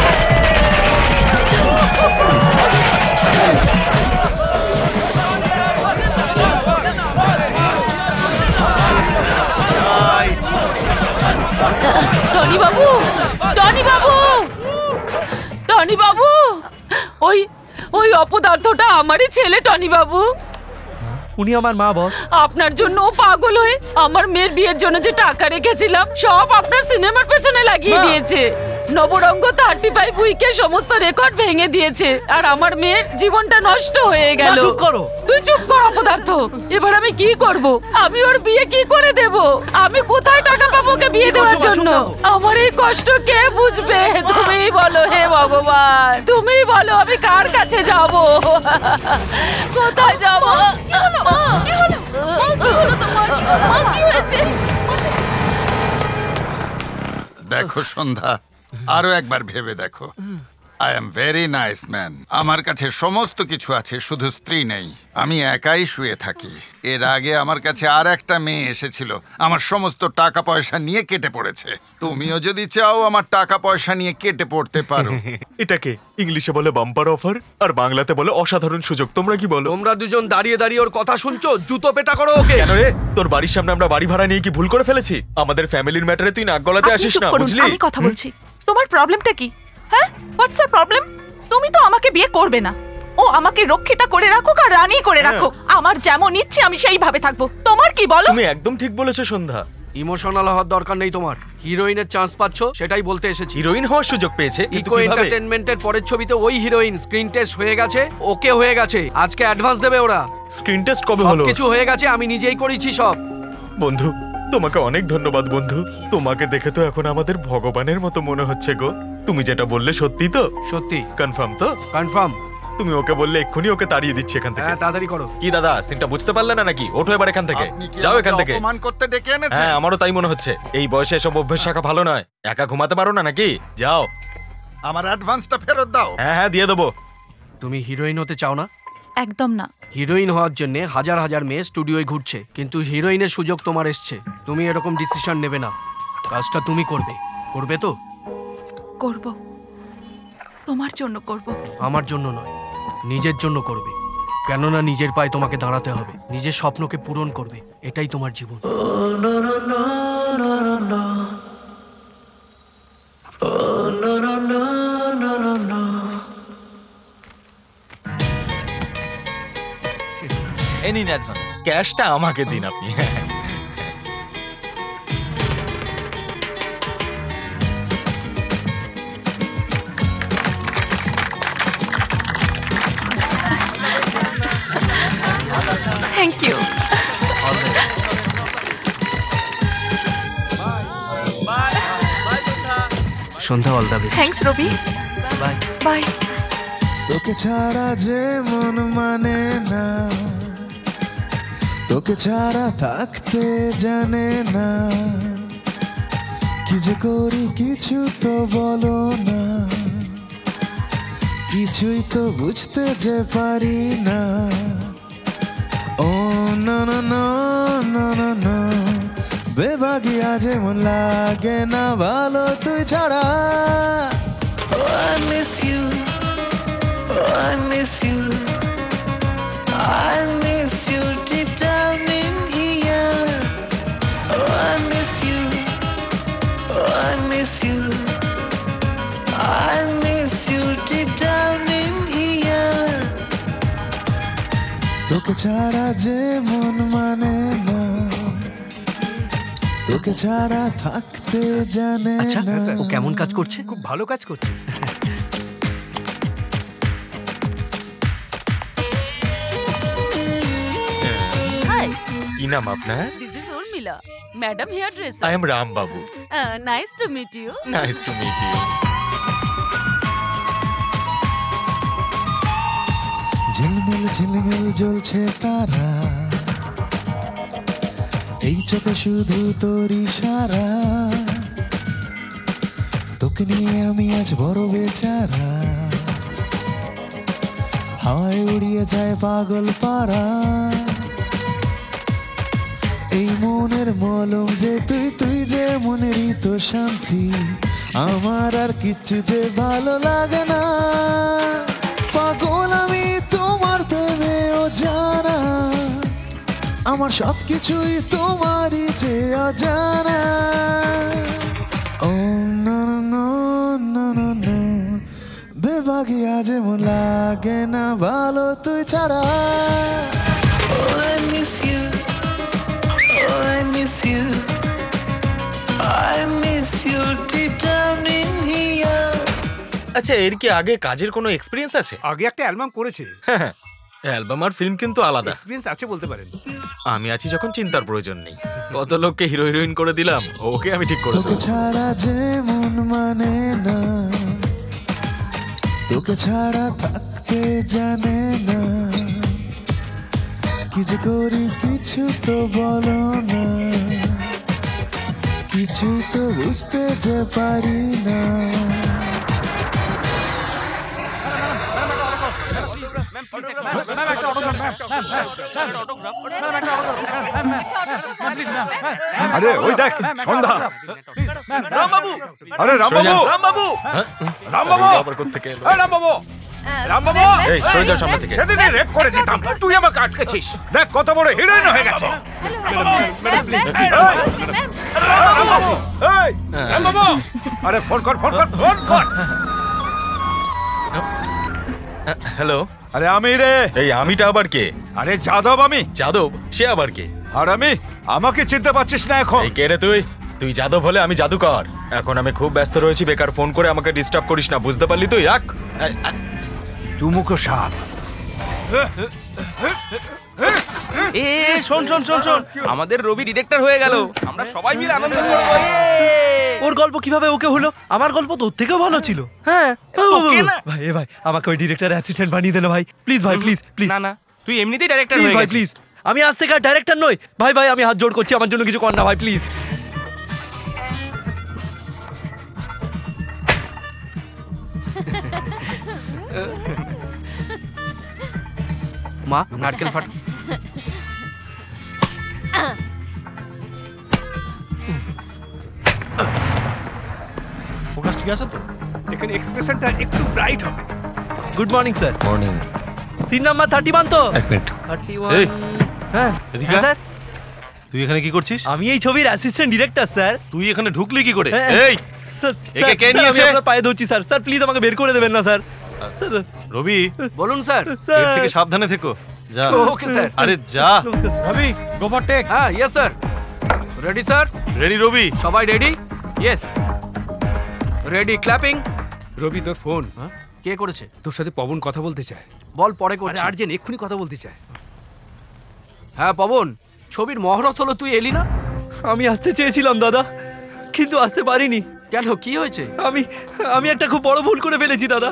টনি বাবু, টনি বাবু, টনি বাবু, ওই ওই অপদার্থটা আমারই ছেলে টনি বাবু। উনি আমার মা বস। আপনার জন্য ও পাগল হয়ে আমার মেয়ের বিয়ের জন্য যে টাকা রেখেছিলাম সব আপনার সিনেমার পেছনে লাগিয়ে দিয়েছে। নবরঙ্গ থার্টি ফাইভ উইকের সমস্ত রেকর্ড ভেঙে দিয়েছে আর আমার মেয়ের জীবনটা নষ্ট হয়ে গেল। চুপ করো। তুই চুপ কর অপদার্থ। এবার আমি কি করব? আমি ওর বিয়ে কি করে দেব? আমি কোথায় টাকা পাবো ওকে বিয়ে দেওয়ার জন্য? আমার এই কষ্ট কে বুঝবে? তুমিই বলো হে ভগবান, তুমিই বলো আমি কার কাছে যাব? কোথায় যাব? কি হলো? কি হলো? কি হলো তোমার? কি হয়েছে? দেখো সন্ধ্যা, আরো একবার ভেবে দেখো। I am very nice man. আমার কাছে সমস্ত কিছু আছে, শুধু স্ত্রী নেই। আমি একাই শুয়ে থাকি। এর আগে আমার কাছে আর একটা মেয়ে এসেছিল, আমার সমস্ত টাকা পয়সা নিয়ে কেটে পড়েছে। তুমিও যদি চাও আমার টাকা পয়সা নিয়ে কেটে পড়তে পারো। এটাকে ইংলিশে বলে বাম্পার অফার আর বাংলাতে বলে অসাধারণ সুযোগ। তোমরা কি বলো? তোমরা দুজন দাঁড়িয়ে দাঁড়িয়ে ওর কথা শুনছো, জুতো পেটা করো ওকে। কেন রে? তোর বাড়ির সামনে আমরা বাড়ি ভাড়া নিয়ে কি ভুল করে ফেলেছি? আমাদের ফ্যামিলির ম্যাটারে তুই নাক গলাতে আসিস না, বুঝলি? আমি কথা বলছি। তোমার প্রবলেমটা কি? হ্যাঁ, হোয়াটস দ্য প্রবলেম? তুমি তো আমাকে বিয়ে করবে না। ও আমাকে রক্ষিতা করে রাখুক আর রানী করে রাখুক, আমার যেমন ইচ্ছে আমি সেইভাবে থাকবো। তোমার কি বলো? তুমি একদম ঠিক বলেছো সন্ধ্যা। ইমোশনাল হওয়ার দরকার নেই তোমার। হিরোইনের চান্স পাচ্ছ সেটাই বলতে এসেছি। হিরোইন হওয়ার সুযোগ পেয়েছে কিন্তু ইকো কিভাবে? এন্টারটেইনমেন্টের পরের ছবিতে ওই হিরোইন স্ক্রিন টেস্ট হয়ে গেছে, ওকে হয়ে গেছে। আজকে অ্যাডভান্স দেবে ওরা। স্ক্রিন টেস্ট কবে হলো? কিছু হয়ে গেছে, আমি নিজেই করেছি সব। বন্ধু তোমাকে অনেক ধন্যবাদ বন্ধু। তোমাকে দেখে তো এখন আমাদের ভগবানের মতো মনে হচ্ছে গো। তুমি যেটা বললে সত্যি তো? সত্যি। কনফার্ম তো? কনফার্ম। তুমি ওকে বললে এক্ষুনি ওকে তাড়িয়ে দিচ্ছি এখান থেকে। হ্যাঁ, তাড়াতাড়ি করো। কি দাদা, সিনটা বুঝতে পারলে না নাকি? ওঠো এবার এখান থেকে, যাও এখান থেকে। অপমান করতে ডেকে এনেছে? হ্যাঁ, আমারও তাই মনে হচ্ছে। এই বয়সে এসব অভ্যাস রাখা ভালো নয়। একা ঘুমাতে পারো না নাকি? যাও। আমার অ্যাডভান্সটা ফেরত দাও। হ্যাঁ হ্যাঁ দিয়ে দেবো। তুমি হিরোইন হতে চাও না? একদম না। হিরোইন হওয়ার জন্য হাজার হাজার মেয়ে স্টুডিওয় ঘুরছে, কিন্তু হিরোইনের সুযোগ তোমার এসছে। তুমি এরকম ডিসিশন নেবে না। কাজটা তুমি করবে। করবে তো? করব। তোমার জন্য করব। আমার জন্য নয়, নিজের জন্য করবে। কেননা নিজের পায়ে তোমাকে দাঁড়াতে হবে, নিজের স্বপ্নকে পূরণ করবে। এটাই তোমার জীবন। এই নিন অ্যাডভান্স। ক্যাশটা আমাকে দিন আপনি। Thank you. Sandhya, all the best. Thanks Ravi. Bye bye. তোকে ছাড়া যে মন মানে না, তোকে ছাড়া থাকতে জানে না, কি যে করি কিছু তো বলো না, কিছুই তো বুঝতে যে পারি না। ও না না না না না না, বেবাগিয়া যেমন লাগে না ভালো তুই ছাড়া। Oh, I miss you, oh, I miss you, I miss you deep down in here. Oh, I miss you, oh, I miss you, I miss you deep down in here. তোকে ছাড়া যে মন মানে না, তোকে ছাড়া থাকতে জানে না। ও কেমন কাজ করছে? খুব ভালো কাজ করছে। Hi, কি নাম আপনার? this is Urmila, Madam Hairdresser. I am Ram Babu. Uh, nice to meet you. Nice to meet you. ঝিলমিল ঝিলমিল জ্বলছে তারা, এই চোখে শুধু তোর ইশারা, তোকে নিয়ে আমি আজ বড় বেচারা, হাওয়ায় উড়িয়ে যায় পাগল পারা। এই মনের মলম যে তুই, তুই যে মনেরই তো শান্তি, আমার আর কিচ্ছু যে ভালো লাগে না। পাগল আমি তোমার প্রেমে ও জানা, আমার সব কিছুই তোমারই যে অজানা। ও না না না না না, বেবাগিয়া যেমন লাগে না ভালো তুই ছাড়া। Oh, I miss you, oh, I miss you, I miss you deep down in here. আচ্ছা, এর কি আগে কাজের কোনো এক্সপিরিয়েন্স আছে? আগে একটা অ্যালবাম করেছে। হ্যাঁ, অ্যালবাম আর ফিল্ম কিন্তু আলাদা। এক্সপিরিয়েন্স আছে বলতে পারেন। আমি আছি যখন চিন্তার প্রয়োজন নেই। কত লোককে হিরো হিরোইন করে দিলাম, ওকে আমি ঠিক করে তোকে দেবো। ছাড়া যে মন মানে না, তোকে ছাড়া থাকতে জানে না, কি যে করি কিছু তো বলো না, কিছু তো বুঝতে যে পারি না। আরে ওই দেখ সন্ধ্যা। রামবাবু, আরে রামবাবু, রামবাবু, রামবাবু আবার কোত্থেকে এলো? এই রামবাবু, রামবাবু, এই সরে যাও সামনে থেকে। সেদিনই রেপ করে দিতাম, তুই আমাকে আটকেছিস। দেখ কত বড় হিরোইন হয়ে গেছে। এই রামবাবু, আরে ফোন কর, ফোন কর, ফোন কর। হ্যালো, আরে আমি রে। এই আমিটা আবার কে? আরে যাদব আমি। যাদব? সে আবার কে? আর আমি, আমাকে চিনতে পারছিস না এখন? এই কে রে তুই? তুই যাদব হলে আমি জাদুকর। এখন আমি খুব ব্যস্ত রয়েছি, বেকার ফোন করে আমাকে ডিস্টার্ব করিস না, বুঝতে পারলি তুই? রাখ। দুমুখো সাপ। এ শোন শোন শোন শোন, আমাদের রবি ডিরেক্টর হয়ে গেল, আমরা সবাই মিলে আনন্দ করবো। ওর গল্প কিভাবে ওকে হলো? আমার গল্প তোর থেকেও ভালো ছিল। হ্যাঁ তোকে না? ভাই এ ভাই আমাকে ওই ডিরেক্টর অ্যাসিস্ট্যান্ট বানিয়ে দেন ভাই, প্লিজ ভাই, প্লিজ প্লিজ। না না, তুই এমনিতেই ডাইরেক্টর প্লিজ হয়ে ভাই, গেছিস। প্লিজ। আমি আজ থেকে আর ডাইরেক্টর নই ভাই। ভাই আমি হাত জোড় করছি, আমার জন্য কিছু কর না ভাই, প্লিজ। মা নারকেল ফাট। ফোকাস ঠিক আছে তো? এখানে এক্সপ্রেশনটা একটু ব্রাইট হবে। Good morning sir. Morning. Scene number thirty one তো? এক মিনিট। থার্টি এই, ওয়ান। হ্যাঁ এদিকে হ্যাঁ, স্যার। তুই এখানে কি করছিস? আমি এই ছবির অ্যাসিস্ট্যান্ট ডিরেক্টর স্যার। তুই এখানে ঢুকলি কি করে? হ্যাঁ, এই স্যার, একে স্যার, কে স্যার, নিয়েছে? আমি আপনার পায়ে ধরছি স্যার। স্যার প্লিজ আমাকে বের করে দেবেন না স্যার। স্যার রবি, বলুন স্যার। এর থেকে সাবধানে থেকো। যা। Okay sir. আরে যা। Ravi, go for take. হ্যাঁ yes sir. Ready sir? Ready Ravi? সবাই ready? Yes. Ready clapping. Ravi তোর ফোন। কে করেছে? তোর সাথে পবন কথা বলতে চায়। বল পরে আরে করছি। আর্জেন্ট এক্ষুনি কথা বলতে চায়। হ্যাঁ পবন, ছবির মহরত হলো, তুই এলি না? আমি আসতে চেয়েছিলাম দাদা, কিন্তু আসতে পারিনি। কেন, কি হয়েছে? আমি আমি একটা খুব বড় ভুল করে ফেলেছি দাদা।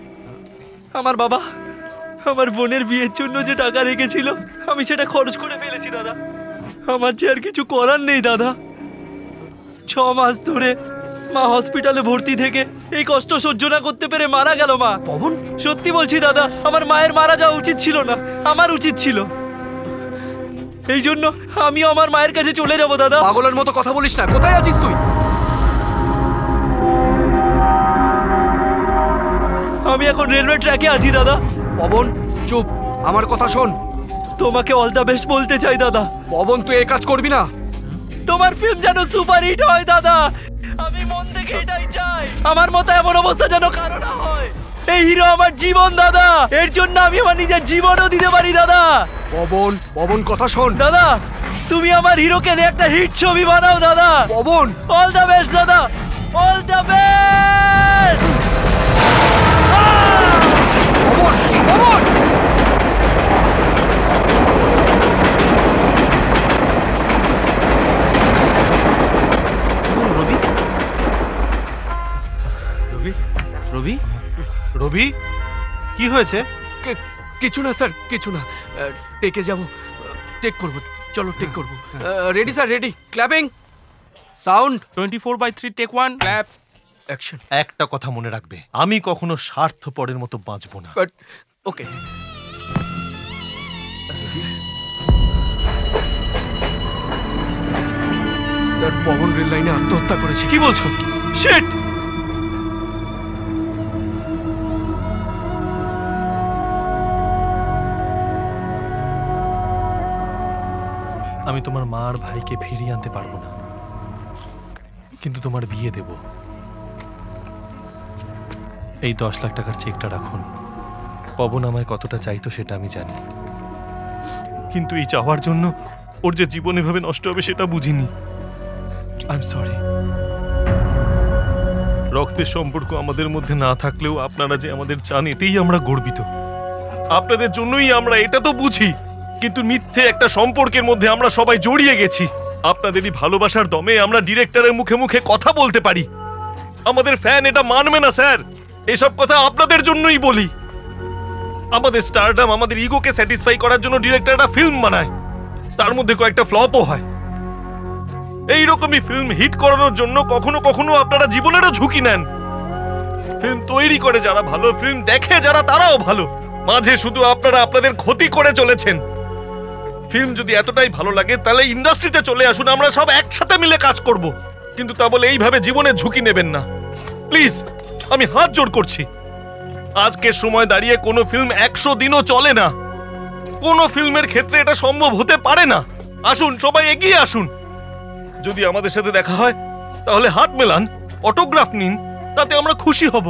আমার বাবা আমার বোনের বিয়ের জন্য যে টাকা রেখেছিল, আমি সেটা খরচ করে ফেলেছি। করেছি দাদা। আমার যে আর কিছু করার নেই দাদা। ছ মাস ধরে মা হসপিটালে ভর্তি থেকে এই কষ্ট সহ্য না করতে পেরে মারা গেল মা। পবন, সত্যি বলছি দাদা, আমার মায়ের মারা যাওয়া উচিত ছিল না, আমার উচিত ছিল। এই জন্য আমিও আমার মায়ের কাছে চলে যাব দাদা। পাগলের মতো কথা বলিস না, কোথায় আছিস তুই? আমি এখন রেলওয়ে ট্র্যাকে আছি দাদা। পবন চুপ, আমার কথা শোন। তোমাকে অল দ্য বেস্ট বলতে চাই দাদা। পবন তুই এ কাজ করবি না। তোমার ফিল্ম যেন সুপার হিট হয় দাদা, আমি মন থেকে এটাই চাই। আমার মতো এমন অবস্থা যেন কারো না হয়। এই হিরো আমার জীবন দাদা, এর জন্য আমি আমার নিজের জীবনও দিতে পারি দাদা। পবন, পবন কথা শোন। দাদা তুমি আমার হিরোকে নিয়ে একটা হিট ছবি বানাও দাদা। পবন, অল দ্য বেস্ট দাদা, all the best. Pawan, Pawan Ravi Ravi Ravi Ravi কি হয়েছে? কিছু না স্যার, কিছু না। টেকে যাব, টেক করব। চলো টেক করব। Ready sir, ready. Clapping sound. Twenty four by three take one clap action. একটা কথা মনে রাখবে, আমি কখনো স্বার্থপরের মতো বাঁচবো না। But okay. Sir Pawan rail লাইনে আত্মহত্যা করেছে। কি বলছো? শিট! আমি তোমার মা আর ভাইকে ফিরিয়ে আনতে পারবো না, কিন্তু তোমার বিয়ে দেব। এই দশ লাখ টাকার চেকটা রাখুন। পবন আমায় কতটা চাইতো সেটা আমি জানি, কিন্তু এই চাওয়ার জন্য ওর যে জীবন এভাবে নষ্ট হবে সেটা বুঝিনি। I am sorry. রক্তের সম্পর্ক আমাদের মধ্যে না থাকলেও আপনারা যে আমাদের চান এতেই আমরা গর্বিত। আপনাদের জন্যই আমরা এটা তো বুঝি, কিন্তু মিথ্যে একটা সম্পর্কের মধ্যে আমরা সবাই জড়িয়ে গেছি। আপনাদেরই ভালোবাসার দমে আমরা ডিরেক্টরের মুখে মুখে কথা বলতে পারি। আমাদের ফ্যান এটা মানবে না স্যার। এসব কথা আপনাদের জন্যই বলি। আমাদের স্টারডাম, আমাদের ইগোকে স্যাটিসফাই করার জন্য ডিরেক্টররা ফিল্ম বানায়, তার মধ্যে কয়েকটা ফ্লপও হয়। এই রকমই ফিল্ম হিট করানোর জন্য কখনো কখনো আপনারা জীবনেরও ঝুঁকি নেন। ফিল্ম তৈরি করে যারা ভালো, ফিল্ম দেখে যারা তারাও ভালো। মাঝে শুধু আপনারা আপনাদের ক্ষতি করে চলেছেন। ফিল্ম যদি এতটাই ভালো লাগে তাহলে ইন্ডাস্ট্রিতে চলে আসুন, আমরা সব একসাথে মিলে কাজ করব। কিন্তু তা বলে এইভাবে জীবনের ঝুঁকি নেবেন না প্লিজ, আমি হাত জোর করছি। আজকের সময় দাঁড়িয়ে কোনো ফিল্ম একশো দিনও চলে না। কোনো ফিল্মের ক্ষেত্রে এটা সম্ভব হতে পারে না। আসুন সবাই এগিয়ে আসুন। যদি আমাদের সাথে দেখা হয় তাহলে হাত মেলান, অটোগ্রাফ নিন, তাতে আমরা খুশি হব।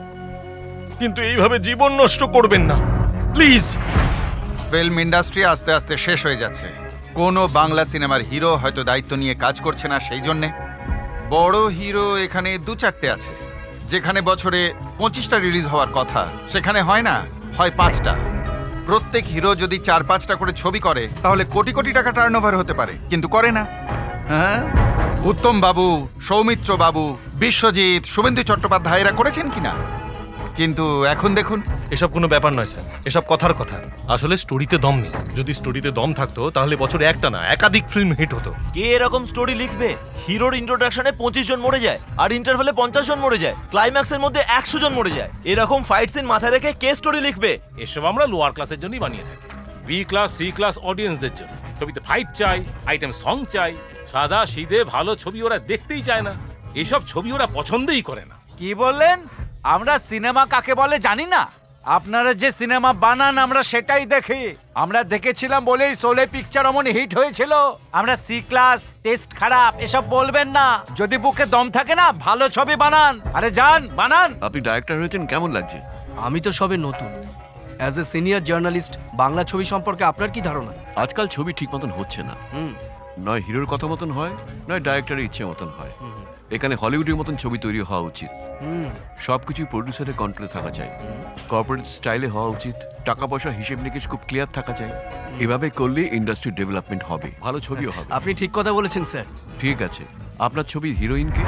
কিন্তু এইভাবে জীবন নষ্ট করবেন না প্লিজ। ফিল্ম ইন্ডাস্ট্রি আস্তে আস্তে শেষ হয়ে যাচ্ছে। কোনো বাংলা সিনেমার হিরো হয়তো দায়িত্ব নিয়ে কাজ করছে না, সেই জন্যে বড় হিরো এখানে দু চারটে আছে। যেখানে বছরে পঁচিশটা রিলিজ হওয়ার কথা সেখানে হয় না, হয় পাঁচটা। প্রত্যেক হিরো যদি চার পাঁচটা করে ছবি করে তাহলে কোটি কোটি টাকা টার্নওভার হতে পারে, কিন্তু করে না। হ্যাঁ, উত্তম বাবু, সৌমিত্র বাবু, বিশ্বজিৎ, শুভেন্দু চট্টোপাধ্যায় এরা করেছেন কিনা? কিন্তু এখন দেখুন। এসব কোনো ব্যাপার নয় স্যার, এসব কথার কথা। আসলে স্টোরিতে দম নেই। যদি স্টোরিতে দম থাকতো তাহলে বছরে একটা না একাধিক ফিল্ম হিট হতো। কে এরকম স্টোরি লিখবে? হিরোর ইন্ট্রোডাকশনে পঁচিশ জন মরে যায়, আর ইন্টারভেলে পঞ্চাশ জন মরে যায়, ক্লাইম্যাক্সের মধ্যে একশো জন মরে যায়। এরকম ফাইট সিন মাথায় রেখে কে স্টোরি লিখবে? এসব আমরা লোয়ার ক্লাসের জন্যই বানিয়ে থাকি, বি ক্লাস সি ক্লাস অডিয়েন্সদের জন্য। ছবিতে ফাইট চাই, আইটেম সং চাই, সাদা সিধে ভালো ছবি ওরা দেখতেই চায় না। এসব ছবি ওরা পছন্দই করে না। কি বললেন? আমরা সিনেমা কাকে বলে জানি না? আপনারা যে সিনেমা বানান আমরা সেটাই দেখি। আমরা দেখেছিলাম বলেই সোলে পিকচার অমন হিট হয়েছিল। আমরা সি ক্লাস, টেস্ট খারাপ এসব বলবেন না। যদি বুকে দম থাকে না, ভালো ছবি বানান। আরে যান বানান। আপনি ডাইরেক্টর হয়েছেন, কেমন লাগছে? আমি তো সবে নতুন। As a senior journalist Bangla ছবি সম্পর্কে আপনার কি ধারণা? আজকাল ছবি ঠিক মতন হচ্ছে না। নয় হিরোর কথা মতন হয়, নয় ডাইরেক্টরের ইচ্ছে মতন হয়। এখানে হলিউডের মতন ছবি তৈরি হওয়া উচিত। সবকিছু প্রডিউসারের কন্ট্রোলে থাকা চাই, কর্পোরেট স্টাইলে হওয়া উচিত। টাকা পয়সা হিসেব নিকেশ খুব ক্লিয়ার থাকা চাই। এভাবে করলে ইন্ডাস্ট্রি ডেভেলপমেন্ট হবে, ভালো ছবিও হবে। আপনি ঠিক কথা বলেছেন স্যার। ঠিক আছে, আপনার ছবির হিরোইনকে?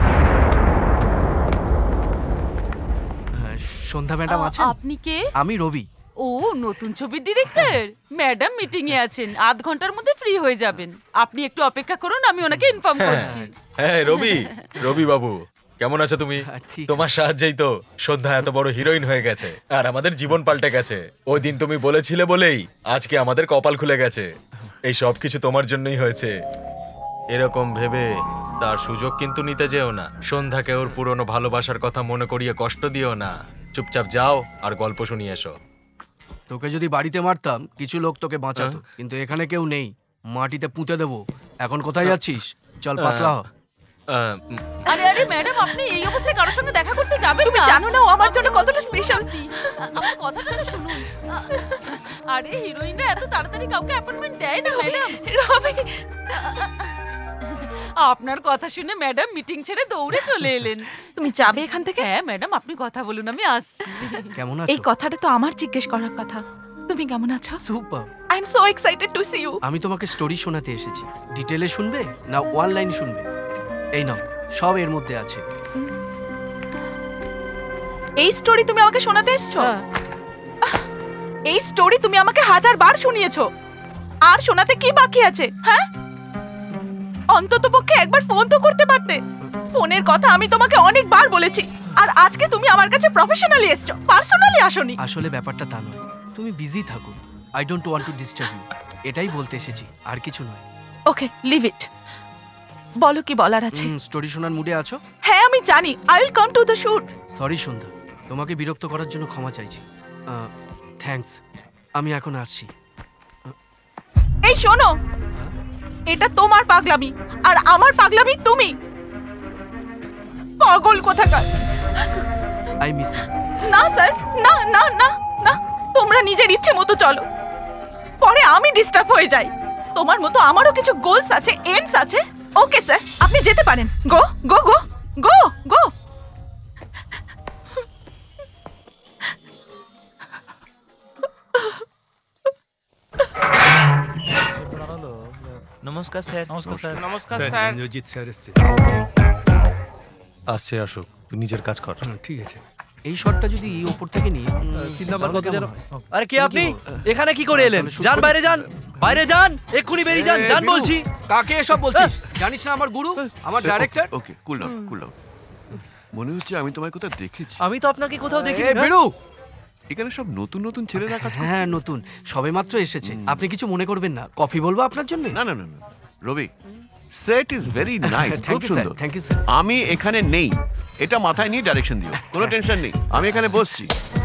সন্ধ্যা ম্যাডাম আছে? আপনি কে? আমি রবি। ও ও নতুন ছবির ডিরেক্টর। ম্যাডাম মিটিং এ আছেন, আধ ঘন্টার মধ্যে ফ্রি হয়ে যাবেন। আপনি একটু অপেক্ষা করুন, আমি ওনাকে ইনফর্ম করছি। হ্যাঁ রবি, রবি বাবু কেমন আছো তুমি? তোমার সাহায্যেই তো সন্ধ্যা এত বড় হিরোইন হয়ে গেছে আর আমাদের জীবন পাল্টে গেছে। ওই দিন তুমি বলেছিলে বলেই আজকে আমাদের কপাল খুলে গেছে। এই সব কিছু তোমার জন্যই হয়েছে। এরকম ভেবে তার সুযোগ কিন্তু নিতে যেও না। সন্ধ্যাকে ওর পুরনো ভালোবাসার কথা মনে করিয়ে কষ্ট দিও না। চুপচাপ যাও আর গল্প শুনিয়ে এসো। তোকে যদি বাড়িতে মারতাম কিছু লোক তোকে বাঁচাতো, কিন্তু এখানে কেউ নেই, মাটিতে পুঁতে দেবো। এখন কোথায় যাচ্ছিস? চল পাতলা হ। আরে আরে ম্যাডাম, আপনি এই অবস্থায় কারোর সঙ্গে দেখা করতে যাবেন না? তুমি জানো না ও আমার জন্য কতটা স্পেশাল। আমার কথাটা তো শুনুন। আরে হিরোইনরা এত তাড়াতাড়ি কাউকে অ্যাপয়েন্টমেন্ট দেয় না ম্যাডাম। রবি, আপনার কথা শুনে ম্যাডাম মিটিং ছেড়ে দৌড়ে চলে এলেন। তুমি যাবে এখান থেকে? হ্যাঁ ম্যাডাম, আপনি কথা বলুন, আমি আসছি। কেমন এই আছো? কথাটা তো আমার জিজ্ঞেস করার কথা। তুমি কেমন আছো? Super. I am so excited to see you. আমি তোমাকে স্টোরি শোনাতে এসেছি। ডিটেলে শুনবে না ওয়ান লাইন শুনবে? এই নাও, সব এর মধ্যে আছে। এই স্টোরি তুমি আমাকে শোনাতে এসেছো? এই স্টোরি তুমি আমাকে হাজার বার শুনিয়েছো। আর শোনাতে কি বাকি আছে? হ্যাঁ, অন্ততপক্ষে একবার ফোন তো করতে পারতে। ফোনের কথা আমি তোমাকে অনেকবার বলেছি, আর আজকে তুমি আমার কাছে প্রফেশনালি এসেছো, পার্সোনালি আসোনি। আসলে ব্যাপারটা তা নয়, তুমি বিজি থাকো। I don't want to disturb you, এটাই বলতে এসেছি, আর কিছু নয়। Okay, leave it. বলো কি বলার আছে। স্টোরি শোনার মুডে আছো? হ্যাঁ আমি জানি। I will come to the shoot. Sorry Sandhya, তোমাকে বিরক্ত করার জন্য ক্ষমা চাইছি। থ্যাঙ্কস, আমি এখন আসছি। এই শোনো, এটা তোমার পাগলামি আর আমার পাগলামি তুমি। পাগল কোথাকার। I miss you. না স্যার, না না না না, তোমরা নিজের ইচ্ছে মতো চলো, পরে আমি ডিস্টার্ব হয়ে যাই। তোমার মতো আমারও কিছু গোলস আছে, এন্ডস আছে। ওকে স্যার, আপনি যেতে পারেন। গো গো গো গো গো। নমস্কার স্যার। নমস্কার স্যার। নমস্কার স্যার। ইন্দ্রজিৎ স্যার এসছে। আসছে আসুক, তুই নিজের কাজ কর। ঠিক আছে। এই শটটা যদি ওপর থেকে নিই, সিন নাম্বার কত যেন? আরে কি আপনি এখানে কি করে এলেন? যান বাইরে যান, বাইরে যান, এক্ষুনি বেরিয়ে যান, যান বলছি। কাকে এসব বলছিস? জানিস না আমার গুরু, আমার director? Okay, cool down, cool down. মনে হচ্ছে আমি তোমায় কোথাও দেখেছি। আমি তো আপনাকে কোথাও দেখিনি। এই বিরু, এখানে সব নতুন নতুন ছেলেরা কাজ করছে। হ্যাঁ নতুন, সবেমাত্র এসেছে। আপনি কিছু মনে করবেন না, কফি বলবো আপনার জন্য? না না না না, Ravi, set is very nice, খুব সুন্দর। Thank you sir. আমি এখানে নেই, এটা মাথায় নিয়ে ডাইরেকশন দিও, কোনো টেনশন নেই। আমি এখানে বসছি।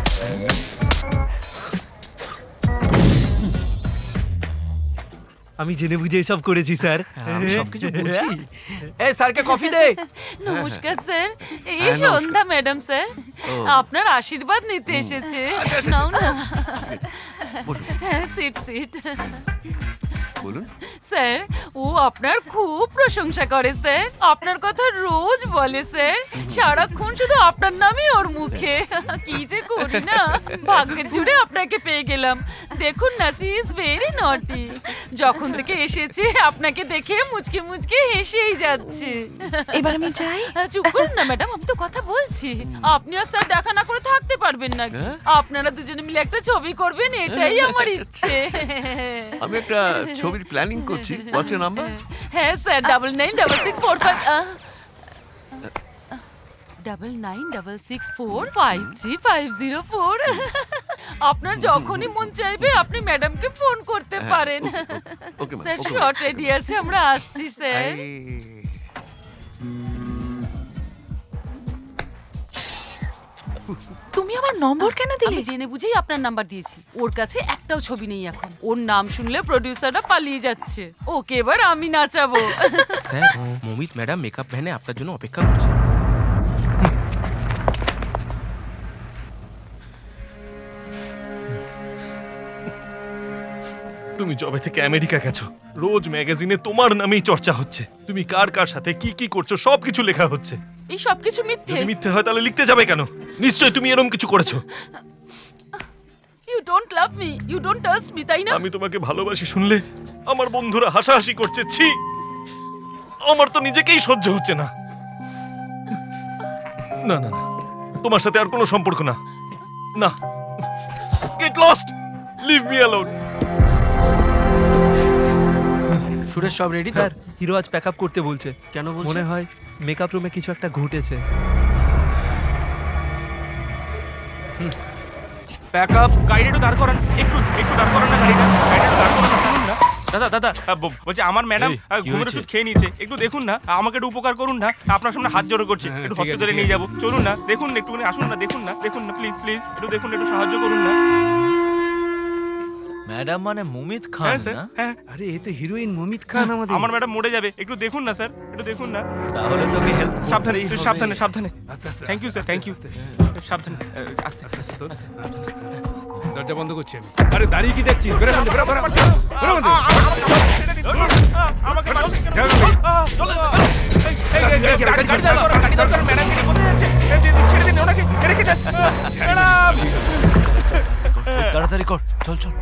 আমি জেনে বুঝে এসব করেছি স্যার। আমি সবকিছু বুঝি। এই স্যারকে কফি দে। নমস্কার স্যার, এই হ্যাঁ, নমস্কার। সন্ধ্যা ম্যাডাম স্যার, ও। আপনার আশীর্বাদ নিতে এসেছে। আচ্ছা, আচ্ছা, নাও না। বসুন। হ্যাঁ, সিট সিট। বলুন। স্যার, ও আপনার খুব প্রশংসা করে স্যার, আপনার কথা রোজ বলে স্যার, সারাক্ষণ শুধু আপনার নামই ওর মুখে। কি যে করি না, ভাগ্যের জুড়ে আপনাকে পেয়ে গেলাম। দেখুন না, সি ইজ ভেরি নটি। যখন থেকে এসেছে আপনাকে দেখে মুচকে মুচকে হেসেই যাচ্ছে। এবার আমি যাই। চুপ করুন না ম্যাডাম, আমি তো কথা বলছি। আপনি আর স্যার দেখা না করে থাকতে পারবেন না। আপনারা দুজনে মিলে একটা ছবি করবেন, এটাই আমার ইচ্ছে। আমি একটা ছবির প্ল্যানিং করছি। What's your number? হ্যাঁ sir, double nine double six four five double nine double six four five three five zero four. আপনার যখনই মন চাইবে আপনি ম্যাডামকে ফোন করতে পারেন। ওকে স্যার, শর্ট রেডি আছে, আমরা আসছি স্যার। তুমি আমার নম্বর কেন দিলে? আমি জেনে বুঝেই আপনার নাম্বার দিয়েছি। ওর কাছে একটাও ছবি নেই এখন। ওর নাম শুনলে প্রোডিউসাররা পালিয়ে যাচ্ছে। ওকে এবার আমি নাচাবো। স্যার, মমিত ম্যাডাম মেকআপ ভ্যানে আপনার জন্য অপেক্ষা করছে। তুমি যবে থেকে আমেরিকা গেছো, রোজ ম্যাগাজিনে তোমার নামেই চর্চা হচ্ছে। তুমি কার কার সাথে কি কি করছো সবকিছু লেখা হচ্ছে। এই সব কিছু মিথ্যে। যদি মিথ্যে হয় তাহলে লিখতে যাবে কেন? নিশ্চয়ই তুমি এরকম কিছু করেছো। You don't love me, you don't trust me, তাই না? আমি তোমাকে ভালোবাসি শুনলে আমার বন্ধুরা হাসাহাসি করছে। ছি, আমার তো নিজেকেই সহ্য হচ্ছে না। না না না, তোমার সাথে আর কোনো সম্পর্ক না। না, get lost, leave me alone. Suresh সব রেডি তো? স্যার হিরো আজ প্যাক আপ করতে বলছে। কেন বলছে? মনে হয় মেকআপ রুমে কিছু একটা ঘটেছে। Pack up. গাড়িটা একটু দাঁড় করান, একটু একটু দাঁড় করান না গাড়িটা, গাড়িটা একটু দাঁড় করান না, শুনুন না। দাদা দাদা আহ, ব- বলছি আমার ম্যাডাম এই, কি ঘুমের হয়েছে? ওষুধ খেয়ে নিয়েছে, একটু দেখুন না, আমাকে একটু উপকার করুন না, আপনার সামনে হাত জোড়ো করছি, হ্যাঁ, একটু ঠিক আছে, হসপিটালে ঠিক নিয়ে আছে। যাবো, চলুন না, দেখুন না, একটুখানি আসুন না, দেখুন না, দেখুন না, প্লিজ প্লিজ একটু দেখুন, একটু সাহায্য করুন না। ম্যাডাম মানে মুমিত খান হ্যাঁ স্যার, না? হ্যাঁ। আরে এ তো হিরোইন মমিত খান আমাদের। আমার ম্যাডাম মরে যাবে, একটু দেখুন না স্যার, একটু দেখুন না। তাহলে তোকে হেল্প সাবধানে একটু সাবধানে সাবধানে। আস্তে আস্তে thank you sir, thank you সাবধানে। আহ, আস্তে আস্তে আস্তে তোর। দরজা বন্ধ করছি আমি। আরে দাঁড়িয়ে কি দেখছিস? বেরো বন্ধ, বেরো বেরো বেরো, বেরো বন্ধ। আমাকে মারো, যাও না ভাই। চলো এই এই এই, গাড়ি গাড়ি দরকার, গাড়ি দরকার, ম্যাডাম কে কোথায় যাচ্ছে? এই, দি- দি- ছেড়ে দিন ওনাকে, রেখে দেন ম্যাডাম। তাড়াতাড়ি কর, চল চল।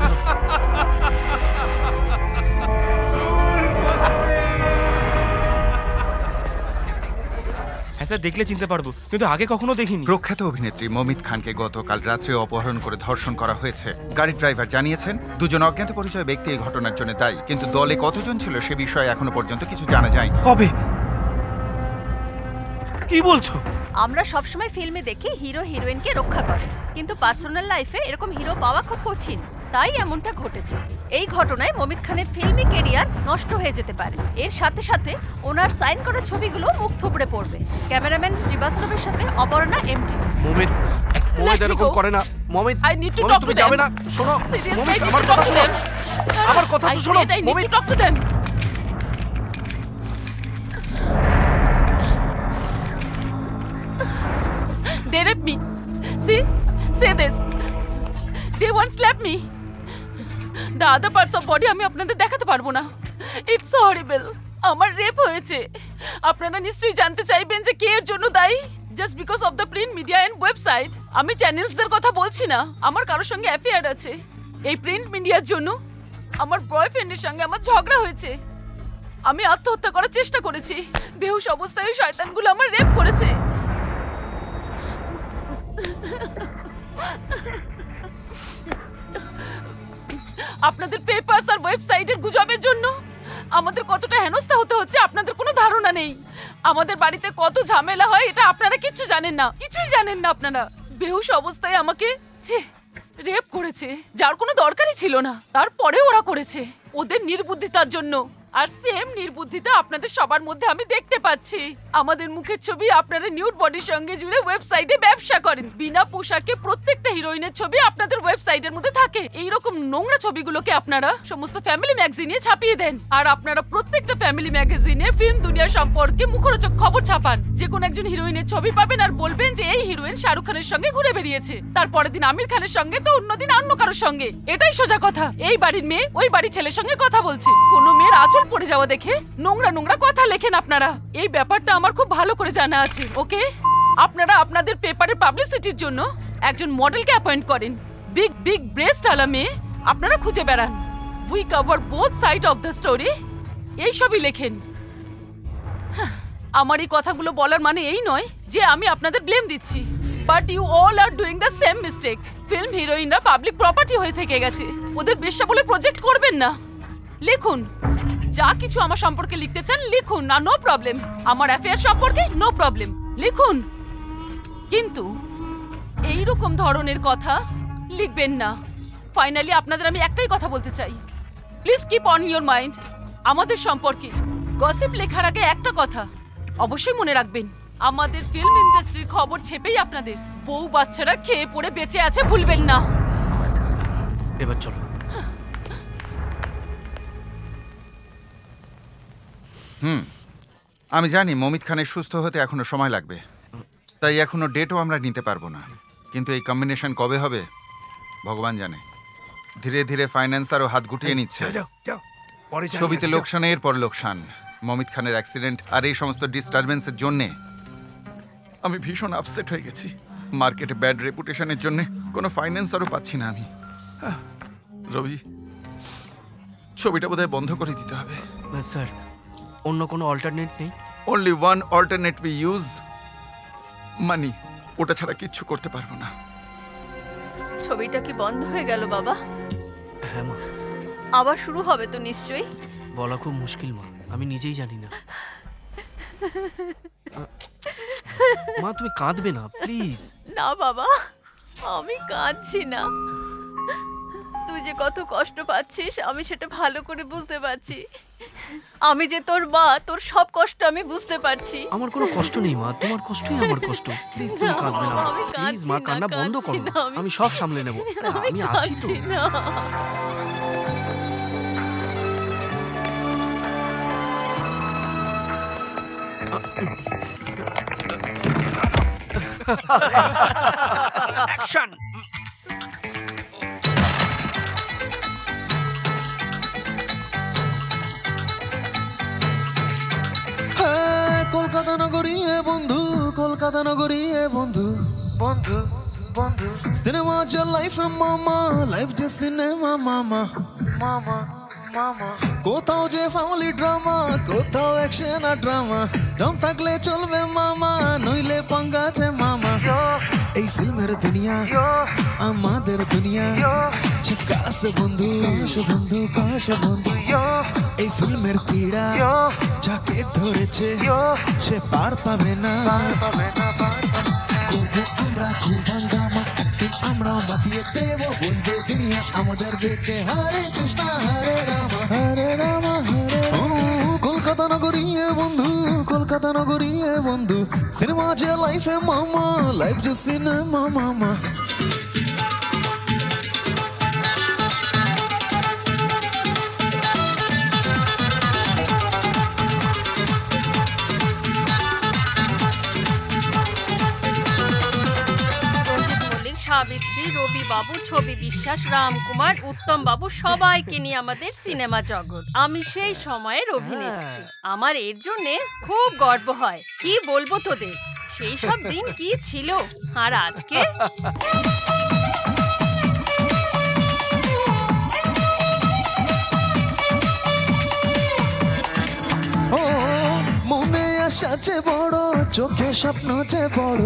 হ্যাঁ স্যার, দেখলে চিনতে পারবো, কিন্তু আগে কখনো দেখিনি। প্রখ্যাত অভিনেত্রী মমিত খানকে গতকাল রাত্রে অপহরণ করে ধর্ষণ করা হয়েছে। গাড়ির ড্রাইভার জানিয়েছেন দুজন অজ্ঞাত পরিচয় ব্যক্তি এই ঘটনার জন্য দায়ী, কিন্তু দলে কতজন ছিল সে বিষয়ে এখনো পর্যন্ত কিছু জানা যায়নি। কবে? কি বলছো? আমরা সবসময় ফিল্মে দেখি হিরো হিরোইনকে রক্ষা করে, কিন্তু পার্সোনাল লাইফে এরকম হিরো পাওয়া খুব কঠিন, তাই এমনটা ঘটেছে। এই ঘটনায় মমিত খানের ফিল্মি কেরিয়ার নষ্ট হয়ে যেতে পারে। এর সাথে সাথে ওনার সাইন করা ছবিগুলো মুখ থুবড়ে পড়বে। ক্যামেরাম্যান শ্রীবাস্তবের সাথে অপর্ণা এমটি। মমিত মমিত এরকম করে না। মমিত I need to মমিত, talk তুমি to যাবে them. না। শোনো Seriously, মমিত, I need আমার to কথা talk to শোনো, them. আমার কথা তো I শোনো said I need মমিত। to talk to them. They raped me. See? Say this. They once slapped me. The other parts of body আমি আপনাদের দেখাতে পারবো না। It's horrible. আমার রেপ হয়েছে। আপনারা নিশ্চয়ই জানতে চাইবেন যে কে এর জন্য দায়ী? Just because of the print media and website. আমি চ্যানেলসদের কথা বলছি না। আমার কারোর সঙ্গে অ্যাফেয়ার আছে। এই প্রিন্ট মিডিয়ার জন্য আমার বয়ফ্রেন্ডের সঙ্গে আমার ঝগড়া হয়েছে। আমি আত্মহত্যা করার চেষ্টা করেছি। বেহুশ অবস্থায় ওই শয়তানগুলো আমার রেপ করেছে। আপনাদের পেপারস আর ওয়েবসাইটের গুজবের জন্য আমাদের কতটা হেনস্থা হতে হচ্ছে আপনাদের কোনো ধারণা নেই। আমাদের বাড়িতে কত ঝামেলা হয় এটা আপনারা কিচ্ছু জানেন না, কিছুই জানেন না আপনারা। বেহুশ অবস্থায় আমাকে ছি রেপ করেছে, যার কোনো দরকারই ছিল না, তারপরে ওরা করেছে ওদের নির্বুদ্ধিতার জন্য। আর সেম নির্বুদ্ধিতা আপনাদের সবার মধ্যে আমি দেখতে পাচ্ছি। আমাদের মুখের ছবি আপনারা নিউড বডির সঙ্গে জুড়ে ওয়েবসাইটে ব্যবসা করেন। বিনা পোশাকে প্রত্যেকটা হিরোইনের ছবি আপনাদের ওয়েবসাইটের মধ্যে থাকে। এইরকম নোংরা ছবিগুলোকে আপনারা সমস্ত ফ্যামিলি ম্যাগাজিনে ছাপিয়ে দেন। আর আপনারা প্রত্যেকটা ফ্যামিলি ম্যাগাজিনে ফিল্ম দুনিয়া সম্পর্কে মুখরোচক খবর ছাপান। যে কোনো একজন হিরোইনের ছবি পাবেন আর বলবেন যে এই হিরোইন শাহরুখ খানের সঙ্গে ঘুরে বেরিয়েছে, তারপরের দিন আমির খানের সঙ্গে, তো অন্যদিন অন্য কারোর সঙ্গে। এটাই সোজা কথা। এই বাড়ির মেয়ে ওই বাড়ির ছেলের সঙ্গে কথা বলছে। কোনো মেয়ের আঁচল পড়ে যাওয়া দেখে নোংরা নোংরা কথা লেখেন আপনারা। এই ব্যাপারটা আমার খুব ভালো করে জানা আছে। ওকে, আপনারা আপনাদের পেপারের পাবলিসিটির জন্য একজন মডেলকে অ্যাপয়েন্ট করেন। বিগ বিগ ব্রেস্ট আলা মেয়ে আপনারা খুঁজে বেড়ান। We cover both side of the story, এইসবই লেখেন। আমার এই কথাগুলো বলার মানে এই নয় যে আমি আপনাদের ব্লেম দিচ্ছি, but you all are doing the same mistake. Film হিরোইনরা পাবলিক প্রপার্টি হয়ে থেকে গেছে, ওদের বেশ্যা বলে প্রজেক্ট করবেন না। লিখুন, যা কিছু আমার সম্পর্কে লিখতে চান লিখুন, না নো প্রবলেম। আমার অ্যাফেয়ার সম্পর্কে নো প্রবলেম, লিখুন। কিন্তু এই রকম ধরনের কথা লিখবেন না। ফাইনালি আপনাদের আমি একটাই কথা বলতে চাই, please keep on your mind. আমাদের সম্পর্কে গসিপ লেখার আগে একটা কথা অবশ্যই মনে রাখবেন, আমাদের ফিল্ম ইন্ডাস্ট্রির খবর ছেপেই আপনাদের বউ বাচ্চারা খেয়ে পড়ে বেঁচে আছে, ভুলবেন না। এবার চলো। হুম, আমি জানি মমিত খানের সুস্থ হতে এখনো সময় লাগবে, তাই এখনো ডেটও আমরা নিতে পারবো না। কিন্তু এই কম্বিনেশন কবে হবে ভগবান জানে। ধীরে ধীরে ফাইন্যান্স আরও হাত গুটিয়ে নিচ্ছে। ছবিতে লোকসানের পর লোকসান। মমিত খানের অ্যাক্সিডেন্ট আর এই সমস্ত ডিস্টারবেন্সের জন্যে আমি ভীষণ আপসেট হয়ে গেছি। মার্কেটে ব্যাড রেপুটেশনের জন্য কোনো ফাইন্যান্স আরও পাচ্ছি না আমি। আহ, রবি, ছবিটা বোধহয় বন্ধ করে দিতে হবে। স্যার, অন্য কোনো অল্টারনেট নেই? Only one alternate we use money. ওটা ছাড়া কিচ্ছু করতে পারবো না। ছবিটা কি বন্ধ হয়ে গেল বাবা? হ্যাঁ মা। আবার শুরু হবে তো নিশ্চয়ই? বলা খুব মুশকিল মা, আমি নিজেই জানি না। মা তুমি কাঁদবে না প্লিজ। না বাবা, আমি কাঁদছি না। তুই যে কত কষ্ট পাচ্ছিস আমি সেটা ভালো করে বুঝতে পারছি। আমি যে তোর মা, তোর সব কষ্ট আমি বুঝতে পারছি। আমার কোনো কষ্ট নেই মা, তোমার কষ্টই আমার কষ্ট। প্লিজ তুমি কাঁদবে না প্লিজ মা, কান্না বন্ধ করো। আমি সব সামলে নেব, আমি আছি তো। অ্যাকশন। কলকাতা নগরী এ বন্ধু, কলকাতা নগরী এ বন্ধু, বন্ধু বন্ধু সিনেমা যে লাইফ মামা, লাইফ যে সিনেমা মামা, মামা মামা কোথাও যে ফ্যামিলি ড্রামা, কোথাও অ্যাকশন আর ড্রামা। দম থাকলে চলবে মামা, নইলে পাঙ্গা যে মামা। এই ফিল্মের দুনিয়া আমাদের দুনিয়া, ঝকাস বন্ধু, কাশ বন্ধু, কাশ বন্ধু। এই ফিল্মের কিড়া যাকে ধরেছে সে পার পাবে না। করবো আমরা খুব হাঙ্গামা, একদিন আমরা বাতিয়ে দেব বন্ধু দুনিয়া আমাদের দেখে। হরে কৃষ্ণ হরে রাম, হরে রাম হরে রাম। কলকাতা নগরী এ বন্ধু, কলকাতা নগরী এ বন্ধু সিনেমা যে লাইফে মামা, লাইফ যে সিনেমা মামা। সাবিত্রী, রবি বাবু, ছবি বিশ্বাস, রামকুমার, উত্তম বাবু সবাইকে নিয়ে আমাদের সিনেমা জগৎ। আমি সেই সময়ের অভিনেত্রী। আমার এর জন্য খুব গর্ব হয়। কি বলবো তোদের, সেই সব দিন কি ছিল। আর আজকে ও মনে আশা যে বড়, চোখে স্বপ্ন যে বড়,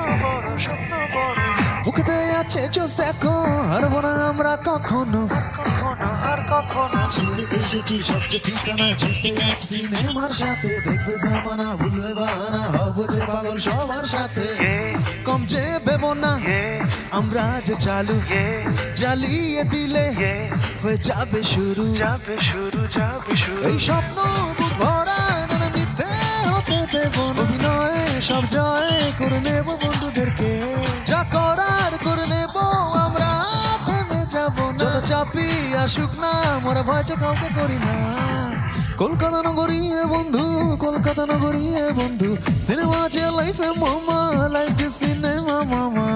বুকেতে আছে জোশ দেখো, হারবো না আমরা কখনো আর কখনো। ছেড়ে এসেছি সবচেয়ে ঠিকানা, ছুটে আছি সিনেমার সাথে। দেখবে জামানা, ভুলবে বাহানা, হবো যে পাগল সবার সাথে। কম যে ভেবো না, আমরা যে চালু, জ্বালিয়ে দিলে হয়ে যাবে শুরু, যাবে শুরু, যাবে শুরু। এই স্বপ্ন বুক ভরা, না মিথ্যে হতে দেব না। অভিনয়ে সব জয় করে নেব বন্ধুদেরকে, যা করার করে নেব আমরা, থেমে যাব না। যত চাপি আসুক না, মোরা ভয় যে কাউকে করি না। কলকাতা নগরী এ বন্ধু, কলকাতা নগরী এ বন্ধু সিনেমা যে লাইফে মামা, লাইফ যে সিনেমা মামা।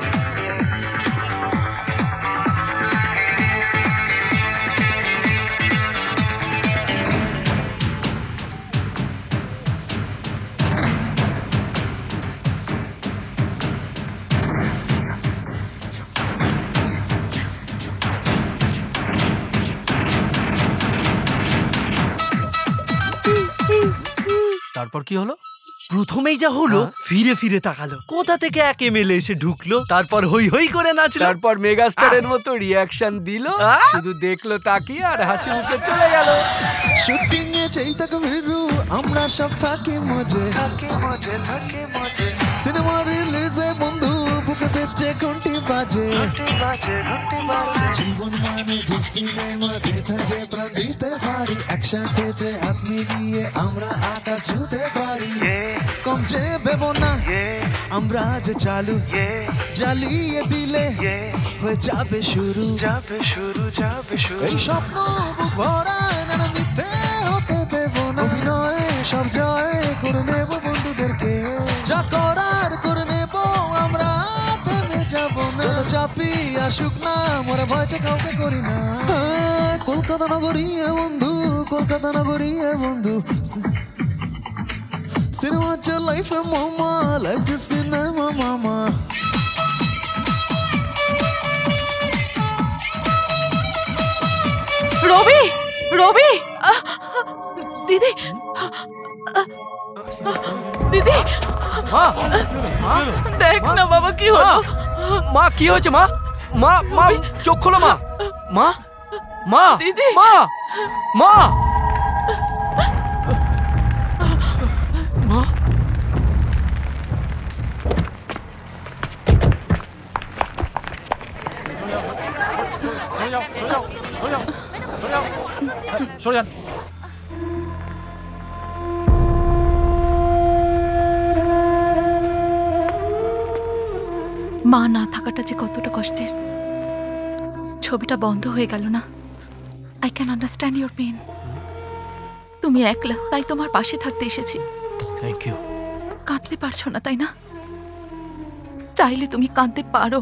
তারপর কি হলো? প্রথমেই যা হলো, ফিরে ফিরে তাকালো, কোথা থেকে এক এমএলএ এসে ঢুকলো, তারপর হই হই করে নাচলো, তারপর মেগাস্টারের মতো রিয়াকশন দিল, শুধু দেখলো তাকিয়ে আর হাসি মুখে চলে গেল। শুটিং এ যেই থাকো ভিড়ু, আমরা সব থাকি মজে, থাকি মজে, থাকি মজে। সিনেমা রিলিজে বন্ধু, বুকেতে যে ঘন্টি বাজে, ঘন্টি বাজে, ঘন্টি বাজে। জীবন মানে যে সিনেমা, যেটা যে প্রাণ দিতে পারি, একসাথে যে হাত মিলিয়ে আমরা আকাশ ছুঁতে পারি। কম যে ভেবো না, আমরা যে চালু, জ্বালিয়ে দিলে হয়ে যাবে শুরু, যাবে শুরু, যাবে শুরু। এই স্বপ্ন বুক ভরা, না মিথ্যে হতে দেব না। অভিনয়ে সব জয় করে নেব বন্ধুদেরকে, যা করার করে নেব আমরা, থেমে যাব না। যত চাপি আসুক না, মোরা ভয় যে কাউকে করি না। কলকাতা নগরী এ বন্ধু, কলকাতা নগরী এ বন্ধু সিনেমা যে লাইফে মামা, লাইফ যে সিনেমা মামা। রবি, রবি, আহ, দিদি, দিদি, দেখ না বাবা কি হলো। মা কি হয়েছে? মা মা মা চোখ খোলো মা মা মা দিদি মা মা মা সরে যান। মা না থাকাটা যে কতটা কষ্টের। ছবিটা বন্ধ হয়ে গেল না। I can understand your pain. তুমি একলা, তাই তোমার পাশে থাকতে এসেছি। Thank you. কাঁদতে পারছো না তাই না? চাইলে তুমি কাঁদতে পারো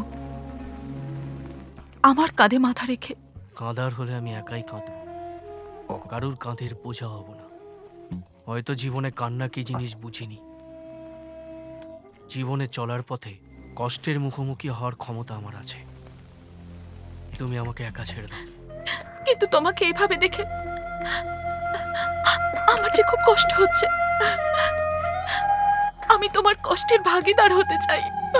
আমার কাঁধে মাথা রেখে। কাঁদার হলে আমি একাই কাঁদব, কারুর কাঁধের বোঝা হব না। হয়তো জীবনে কান্না কি জিনিস বুঝিনি। জীবনে চলার পথে কষ্টের মুখোমুখি হওয়ার ক্ষমতা আমার আছে। তুমি আমাকে একা ছেড়ে দাও। কিন্তু তোমাকে এইভাবে দেখে আমার যে খুব কষ্ট হচ্ছে। আমি তোমার কষ্টের ভাগিদার হতে চাই।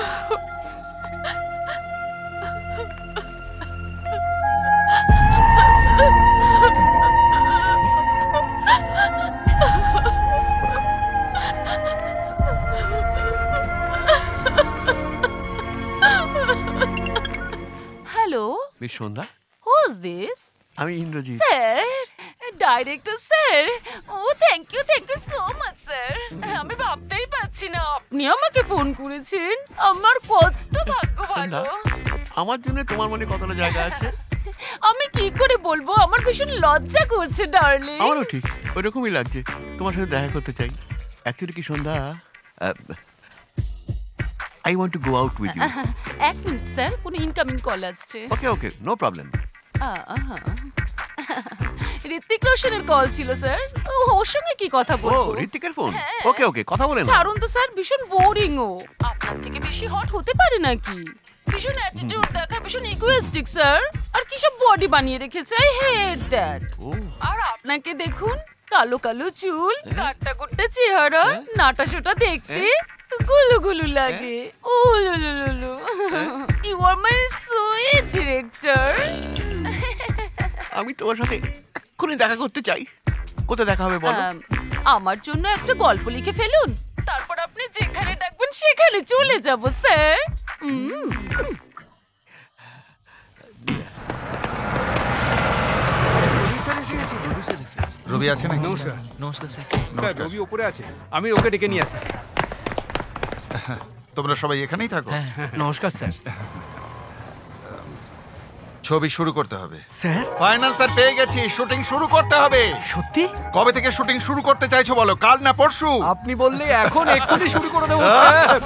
Hello, miss Sandhya, who's this? আমি ইন্দ্রজিৎ। স্যার, ডাইরেক্টর স্যার, ও thank you thank you so much sir. আমি ভাবতেই পারছি না আপনি আমাকে ফোন করেছেন। আমার কত ভাগ্য ভালো। আমার জন্য তোমার মনে কতটা জায়গা আছে আমি কি করে বলবো, আমার ভীষণ লজ্জা করছে ডার্লিং। আমারও ঠিক ওইরকমই লাগছে। তোমার সাথে দেখা করতে চাই। অ্যাকচুয়ালি কি Sandhya, I want to go out with you. এক মিনিট স্যার, কোনো ইনকামিং কল আসছে। Okay okay, no problem. Hrithik রোশনের কল ছিল স্যার। ওর সঙ্গে কি কথা ও বলবো? ঋত্বিকের ফোন? ওকে ওকে, কথা বলে না। ছাড়ুন তো স্যার, ভীষণ বোরিং ও। আপনার থেকে বেশি হট হতে পারে নাকি? ভীষণ অ্যাটিটিউড দেখায়, ভীষণ ইগোইস্টিক স্যার। আর কি সব বডি বানিয়ে রেখেছে, আই হেট দ্যাট। আর আপনাকে দেখুন, কালো কালো চুল, কাট্টা কুট্টা চেহারা, নাটা সোটা দেখতে গুলু গুলু লাগে। ও লুলু, you are my sweet director. আমি তোমার সাথে এক্ষুনি দেখা করতে চাই। কোথায় দেখা হবে বলো? আমার জন্য একটা গল্প লিখে ফেলুন, তারপর আপনি যেখানে ডাকবেন সেখানে চলে যাব স্যার। রবি আছে না? নমস্কার। নমস্কার স্যার। স্যার রবি উপরে আছে, আমি ওকে ডেকে নিয়ে আসছি। তোমরা সবাই এখানেই থাকো? নমস্কার স্যার। ছবি শুরু করতে হবে স্যার। ফাইনাল স্যার পেয়ে গেছি, শুটিং শুরু করতে হবে। সত্যি? কবে থেকে শুটিং শুরু করতে চাইছো বলো? কাল না পরশু? আপনি বললে এখন এক্ষুনি শুরু করে দেবো স্যার।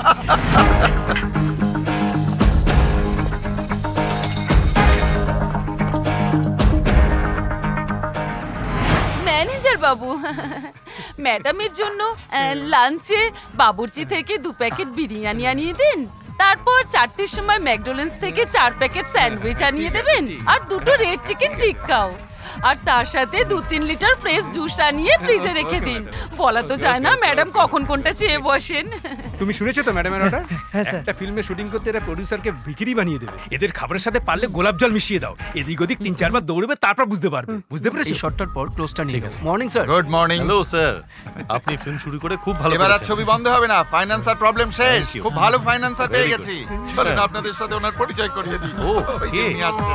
ম্যানেজার বাবু, ম্যাডামের জন্য লাঞ্চে বাবুর্চি থেকে দু প্যাকেট বিরিয়ানি আনিয়ে দিন। তারপর চারটের সময় ম্যাকডোনাল্ডস থেকে চার প্যাকেট স্যান্ডউইচ আনিয়ে দেবেন, আর দুটো রেড চিকেন টিক্কাও। আর তার সাথে দু তিন লিটার ফ্রেশ জুস আনিয়ে ফ্রিজে রেখে দিন। বলা তো যায় না ম্যাডাম কখন কোনটা চেয়ে বসেন। তুমি শুনেছো তো ম্যাডামের অর্ডার? একটা ফিল্মে শুটিং করতে এরা প্রোডিউসারকে ভিখিরি বানিয়ে দেবে। এদের খাবারের সাথে পারলে গোলাপ জল মিশিয়ে দাও। এদিক ওদিক তিন চারবার দৌড়বে, তারপর বুঝতে পারবে। বুঝতে পেরেছো? এই শটটার পর ক্লোজটা নিয়ে গেছে। Morning sir. Good morning. Hello sir, আপনি ফিল্ম শুরু করে খুব ভালো এবার আর করেছেন। ছবি বন্ধ হবে না। ফাইন্যান্সার প্রবলেম শেষ। Thank you. খুব ভালো ফাইন্যান্সার পেয়ে Very গেছি। good. চলুন আপনাদের সাথে ওনার পরিচয় করিয়ে দিই। ও, ওই যে কে? উনি আসছেন।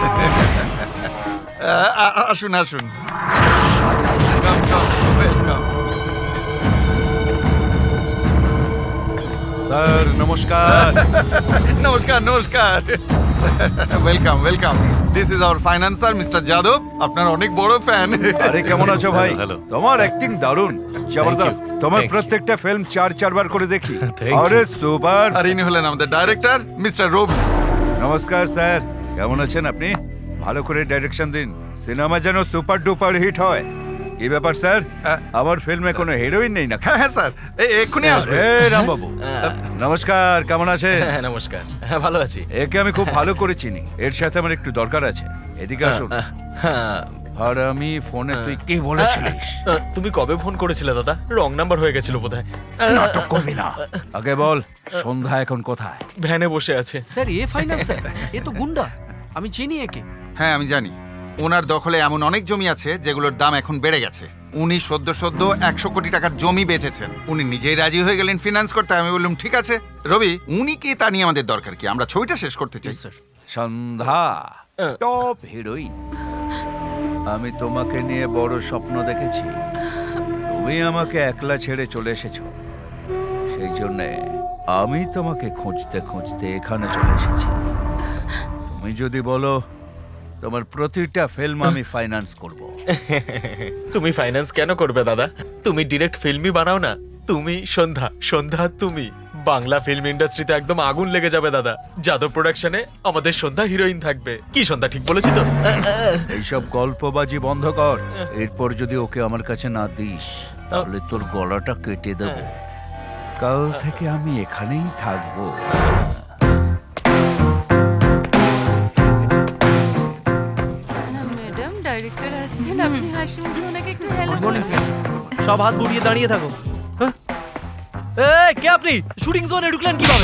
আ- আ- আসুন আসুন। Come, come, welcome. স্যার নমস্কার। নমস্কার নমস্কার। Welcome welcome. This is our financer mister Yadav. আপনার অনেক বড় ফ্যান। আরে কেমন আছো ভাই? হ্যালো। তোমার অ্যাক্টিং দারুণ, জবরদস্ত। তোমার Thank you. প্রত্যেকটা ফিল্ম চার চারবার করে দেখি। Thank you. আরে সুপার। আর ইনি হলেন আমাদের ডাইরেক্টর মিস্টার রবি। নমস্কার স্যার, কেমন আছেন আপনি? ভালো করে ডাইরেকশন দিন, সিনেমা যেন সুপার ডুপার হিট হয়। কি ব্যাপার স্যার, আমার ফিল্মে কোনো হিরোইন নেই না? হ্যাঁ হ্যাঁ স্যার, এই এক্ষুনি আসবে। রামবাবু নমস্কার, কেমন আছে? হ্যাঁ নমস্কার, হ্যাঁ ভালো আছি। একে আমি খুব ভালো করে চিনি, এর সাথে আমার একটু দরকার আছে। এদিকে আসুন। হ্যাঁ আর আমি ফোনে তুই কি বলেছিলিস? তুমি কবে ফোন করেছিলে দাদা? রং নাম্বার হয়ে গেছিল বোধহয়। নাটক করবি না, আগে বল সন্ধ্যা এখন কোথায়? ভ্যানে বসে আছে। স্যার এ ফাইনাল স্যার, এ তো গুন্ডা, আমি চিনি একে। হ্যাঁ আমি জানি, ওনার দখলে এমন অনেক জমি আছে যেগুলোর দাম এখন বেড়ে গেছে। উনি সদ্য সদ্য একশো কোটি টাকার জমি বেচেছেন, উনি নিজেই রাজি হয়ে গেলেন ফিনান্স করতে। আমি বললাম ঠিক আছে রবি, উনি কি তা নিয়ে আমাদের দরকার কি, আমরা ছবিটা শেষ করতে চাই। স্যার সন্ধ্যা টপ হিরোইন, আমি তোমাকে নিয়ে বড় স্বপ্ন দেখেছি। তুমি আমাকে একলা ছেড়ে চলে এসেছো, সেই জন্যে আমি তোমাকে খুঁজতে খুঁজতে এখানে চলে এসেছি। তুমি যদি বলো তোমার প্রতিটা ফিল্ম আমি ফাইন্যান্স করব। তুমি ফাইন্যান্স কেন করবে দাদা? তুমি ডিরেক্ট ফিল্মই বানাও না। তুমি সন্ধ্যা, সন্ধ্যা তুমি বাংলা ফিল্ম ইন্ডাস্ট্রিতে একদম আগুন লেগে যাবে দাদা। যাদব প্রোডাকশনে আমাদের সন্ধ্যা হিরোইন থাকবে। কি সন্ধ্যা ঠিক বলেছি তো? এইসব গল্পবাজি বন্ধ কর। এরপর যদি ওকে আমার কাছে না দিস তাহলে তোর গলাটা কেটে দেব। কাল থেকে আমি এখানেই থাকবো। ম্যাডাম ডাইরেক্টর আসছেন, আপনি হাসি মুখে ওনাকে একটু হ্যালো গুড মর্নিং স্যার। সব হাত গুড়িয়ে দাঁড়িয়ে থাকো। হ্যাঁ? এই কে আপনি? শুটিং জোনে ঢুকলেন কিভাবে?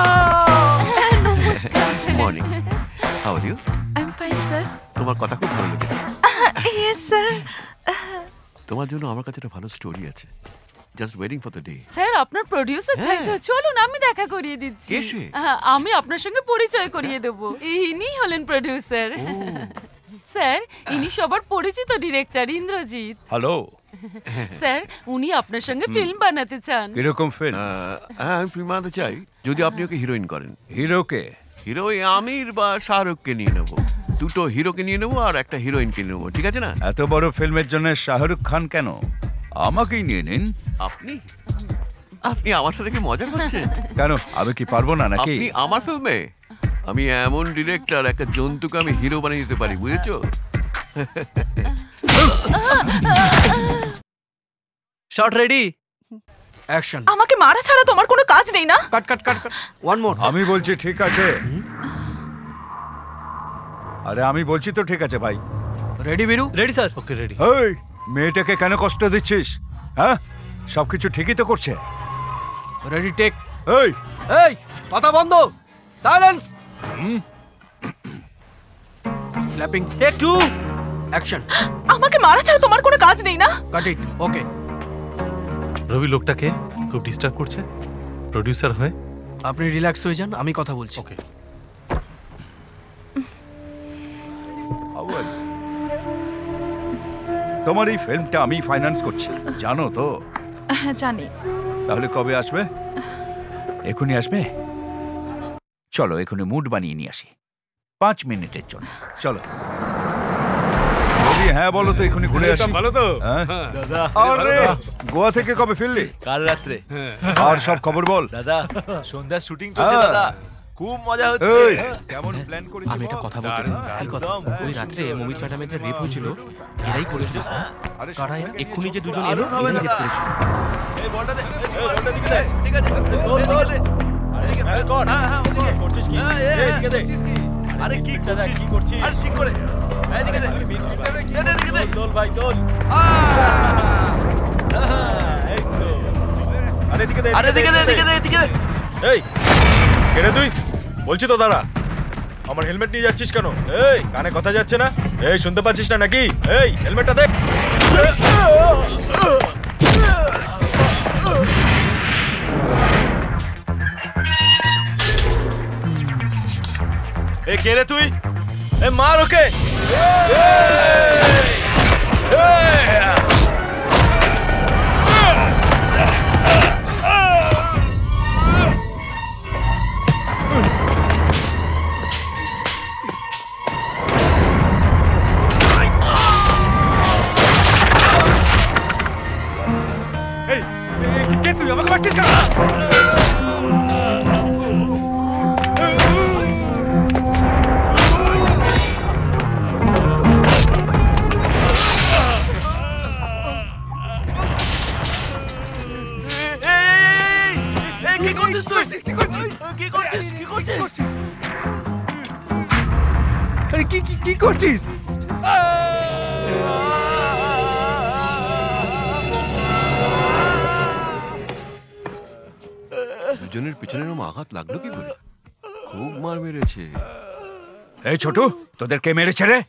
Morning, how are you? I am fine sir. তোমার কথা খুব ভালো লেগেছে। Yes sir. তোমার জন্য আমার কাছে একটা ভালো স্টোরি আছে, just waiting for the day. Sir আপনার প্রোডিউসার চাই তো, চলুন আমি দেখা করিয়ে দিচ্ছি। কে সে? হ্যাঁ, আমি আপনার সঙ্গে পরিচয় করিয়ে দেব। ইনি হলেন প্রোডিউসার। স্যার ইনি সবার পরিচিত ডিরেক্টর ইন্দ্রজিৎ। হ্যালো স্যার উনি আপনার সঙ্গে ফিল্ম বানাতে চান। কিরকম ফিল্ম? হ্যাঁ আমি ফিল্ম বানাতে চাই, যদি আপনি ওকে হিরোইন করেন। হিরোকে? হিরো আমির বা শাহরুখকে নিয়ে নেবো, দুটো হিরোকে নিয়ে নেবো আর একটা হিরোইনকে নিয়ে নেবো, ঠিক আছে না? এত বড় ফিল্মের জন্য শাহরুখ খান কেন? আমাকেই নিয়ে নিন। আপনি আপনি আমার সাথে কি মজা করছেন? কেন, আমি কি পারবো না নাকি? আপনি আমার ফিল্মে, আমি এমন ডিরেক্টর, একটা জন্তুকে আমি হিরো বানিয়ে দিতে পারি, বুঝেছো? Shot ready, action. আমাকে মারা ছাড়া তোমার কোনো কাজ নেই না? Cut cut cut cut, one more. আমি বলছি ঠিক আছে। আরে আমি বলছি তো ঠিক আছে ভাই। Ready Veeru? Ready sir. Okay ready. এই মেয়েটাকে কেন কষ্ট দিচ্ছিস? হ্যাঁ, সবকিছু ঠিকই তো করছে। Ready take. এই এই কথা বন্ধ, silence. Clapping, take two, action. আমাকে মারা ছাড়া তোমার কোনো কাজ নেই না? কাট ইট, ওকে। রবি লোকটাকে খুব ডিস্টার্ব করছে, প্রোডিউসার হয়। আপনি রিল্যাক্স হয়ে যান, আমি কথা বলছি। ওকে। তোমার এই ফিল্মটা আমি ফাইন্যান্স করছি, জানো তো? হ্যাঁ জানি। তাহলে কবে আসবে? এখনই আসবে? চলো এখনই মুড বানিয়ে নিয়ে আসি, পাঁচ মিনিটের জন্য। চলো। হ্যাঁ বলো তো, এখনই ঘুরে আসি। ভালো তো দাদা? আরে গোয়া থেকে কবে ফিরলি? কাল রাত্রে। আর সব খবর বল দাদা। সন্ধ্যার শুটিং চলছে দাদা, খুব মজা হচ্ছে। কেমন প্ল্যান করেছিস? আমি একটা কথা বলতে চাই। কি কথা? ওই রাত্রে মমিত ম্যাডামের যে রেপ হয়েছিল, এরাই করেছিল স্যার। কারা এরা? এক্ষুনি যে দুজন এলো, এরাই রেপ করেছিল। এই বলটা দে, এই বলটা দিকে দে। ঠিক আছে, দোল দোল দে। আরে স্মাইল কর। হ্যাঁ হ্যাঁ, ওদিকে করছিস কি? এই দিকে দে। আরে কি করছিস? কি করছিস? আরে ঠিক করে। এই দিকে দে। দে দিকে দে। দোল ভাই দোল। এই তো। আরে দিকে দে। আরে দিকে দে, দিকে দে, দিকে দে। এই কেন তুই? বলছি তো দাঁড়া। আমার হেলমেট নিয়ে যাচ্ছিস কেন? এই কানে কথা যাচ্ছে না? এই শুনতে পাচ্ছিস না নাকি? এই হেলমেটটা দে। এ কে রে তুই? এ মার ওকে। এই কে তুই? আমাকে মারছিস কেন? কি করছিস তুই? কি করছিস? কি করছিস? আরে কি কি কি করছিস? দুজনের পেছনের ওরকম আঘাত লাগলো কি করে? খুব মার মেরেছে। এই ছোটু, তোদের কে মেরেছে রে?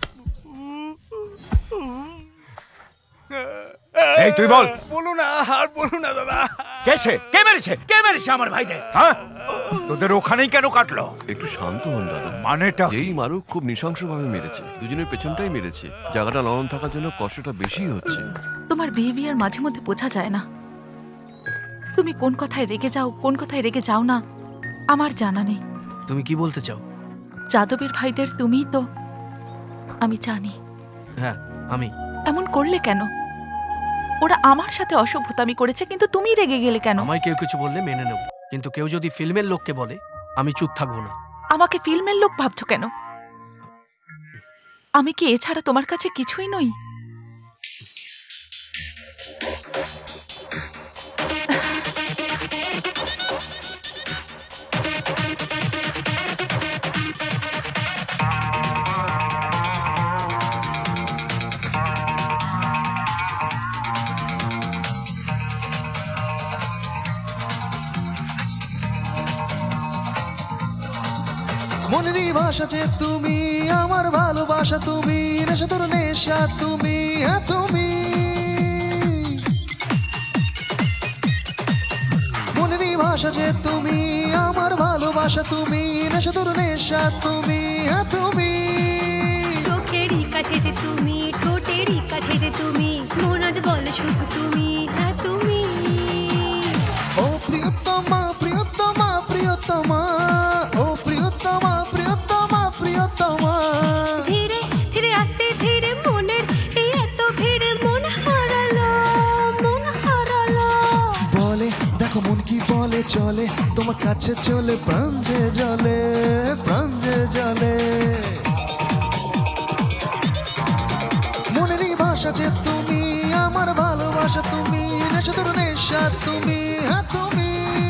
এই তুই বল। বলো না, আর বলো না দাদা। কে সে? কে মেরেছে? কে মেরেছে আমার ভাইদের? হ্যাঁ, তোদের ওখানেই কেন কাটলো? একটু শান্ত হন দাদা। মানেটা যেই মারুক খুব নৃশংসভাবে মেরেছে, দুজনের পেছনটাই মেরেছে। জায়গাটা নরম থাকার জন্য কষ্টটা বেশি হচ্ছে। তোমার বিহেভিয়ার মাঝে মধ্যে বোঝা যায় না। তুমি কোন কথায় রেগে যাও, কোন কথায় রেগে যাও না আমার জানা নেই। তুমি কি বলতে চাও? যাদবের ভাইদের তুমিই তো। আমি জানি। হ্যাঁ, আমি। এমন করলে কেন? ওরা আমার সাথে অসভ্যতামি করেছে, কিন্তু তুমি রেগে গেলে কেন? আমায় কেউ কিছু বললে মেনে নেব, কিন্তু কেউ যদি ফিল্মের লোককে বলে আমি চুপ থাকবো না। আমাকে ফিল্মের লোক ভাবছো কেন? আমি কি এছাড়া তোমার কাছে কিছুই নই? মনেরই ভাষা যে তুমি, আমার ভালোবাসা তুমি, নেশা তোর নেশা তুমি, হ্যাঁ তুমি। মনেরই ভাষা যে তুমি, আমার ভালোবাসা তুমি, নেশা তোর নেশা তুমি, হ্যাঁ তুমি। চোখেরই কাছেতে তুমি, ঠোঁটেরই কাছেতে তুমি, মন আজ বলে শুধু তুমি, হ্যাঁ তুমি। ও প্রিয়তমা প্রিয়তমা প্রিয়তমা, ও প্রিয়তমা প্রিয়তমা প্রিয়তমা। ধীরে ধীরে আস্তে ধীরে মনের এই এত ভিড়ে মন হারালো, মন হারালো। বলে দেখো মন কি বলে চলে, তোমার কাছে চলে প্রাণ যে জলে, প্রাণ যে জলে। মনেরই ভাষা যে তুমি, আমার ভালোবাসা তুমি, নেশা তোর নেশা তুমি, হ্যাঁ তুমি।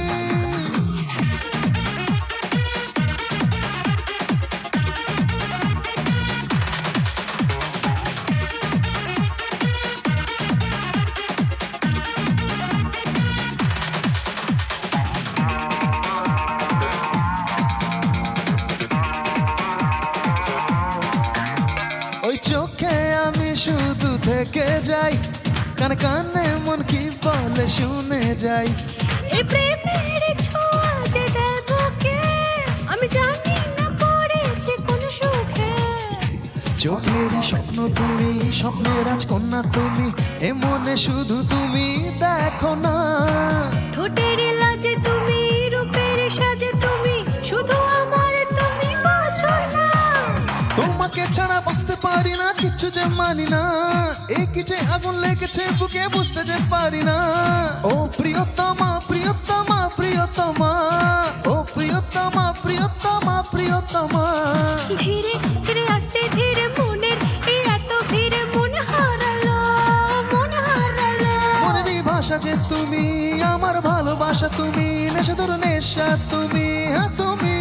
ওই চোখে আমি শুধু থেকে যাই, কানে কানে মন কি বলে শুনে যাই। এই প্রেমের ছোঁয়া যে দেবো কে, আমি জানি না পড়েছে কোন সুখে। চোখেরই স্বপ্ন তুমি, স্বপ্নের রাজকন্যা তুমি, এ মনে শুধু তুমি দেখো না। ঠোঁটের লাজে তুমি, রূপের সাজে তুমি, শুধু আমার তুমি বোঝো না। তোমাকে ছাড়া বাঁচতে পারি না, কিচ্ছু যে মানি না, এই কি যে আগুন লেগেছে বুকে বুঝতে যে পারি না। ও প্রিয়তমা প্রিয়তমা প্রিয়তমা, ও প্রিয়তমা প্রিয়তমা প্রিয়তমা। ধীরে ধীরে আস্তে ধীরে মনের এই এত ভিড়ে মন হারালো, মন হারালো। মনেরই ভাষা যে তুমি, আমার ভালোবাসা তুমি, নেশা তোর নেশা তুমি, হ্যাঁ তুমি।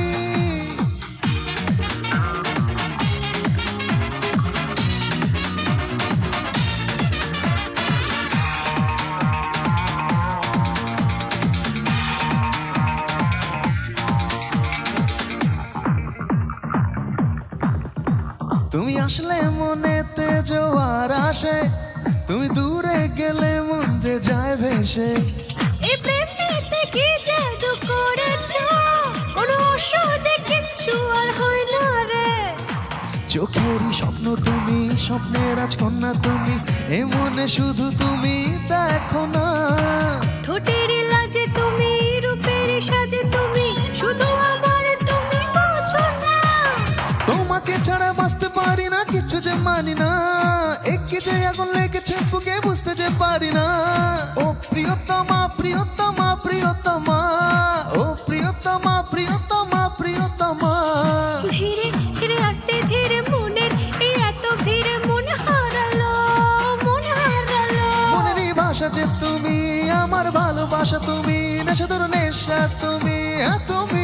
তুমি আসলে মনেতে জোয়ার আসে, তুমি দূরে গেলে মন যে যায় ভেসে। এই প্রেমেতে কি জাদু করেছো, কোন ওষুধে কিচ্ছু আর হয় না রে। চোখেরই স্বপ্ন তুমি, স্বপ্নের রাজকন্যা তুমি, এ মনে শুধু তুমি দেখো না। ঠোঁটের লাজে তুমি, রূপের সাজে তুমি, শুধু আমার তুমি বোঝো না। তোমাকে ছাড়া বাঁচতে পারি না, কিচ্ছু যে মানি না, একে যে আগুন লেগেছে বুকে বুঝতে যে পারি না। ও প্রিয়তমা প্রিয়তমা প্রিয়তমা, ও প্রিয়তমা প্রিয়তমা প্রিয়তমা। ধীরে ধীরে আস্তে ধীরে মনের এই এত ভিড়ে মন হারালো, মন হারালো। মনেরই ভাষা যে তুমি, আমার ভালোবাসা তুমি, নেশা তোর নেশা তুমি, হ্যাঁ তুমি।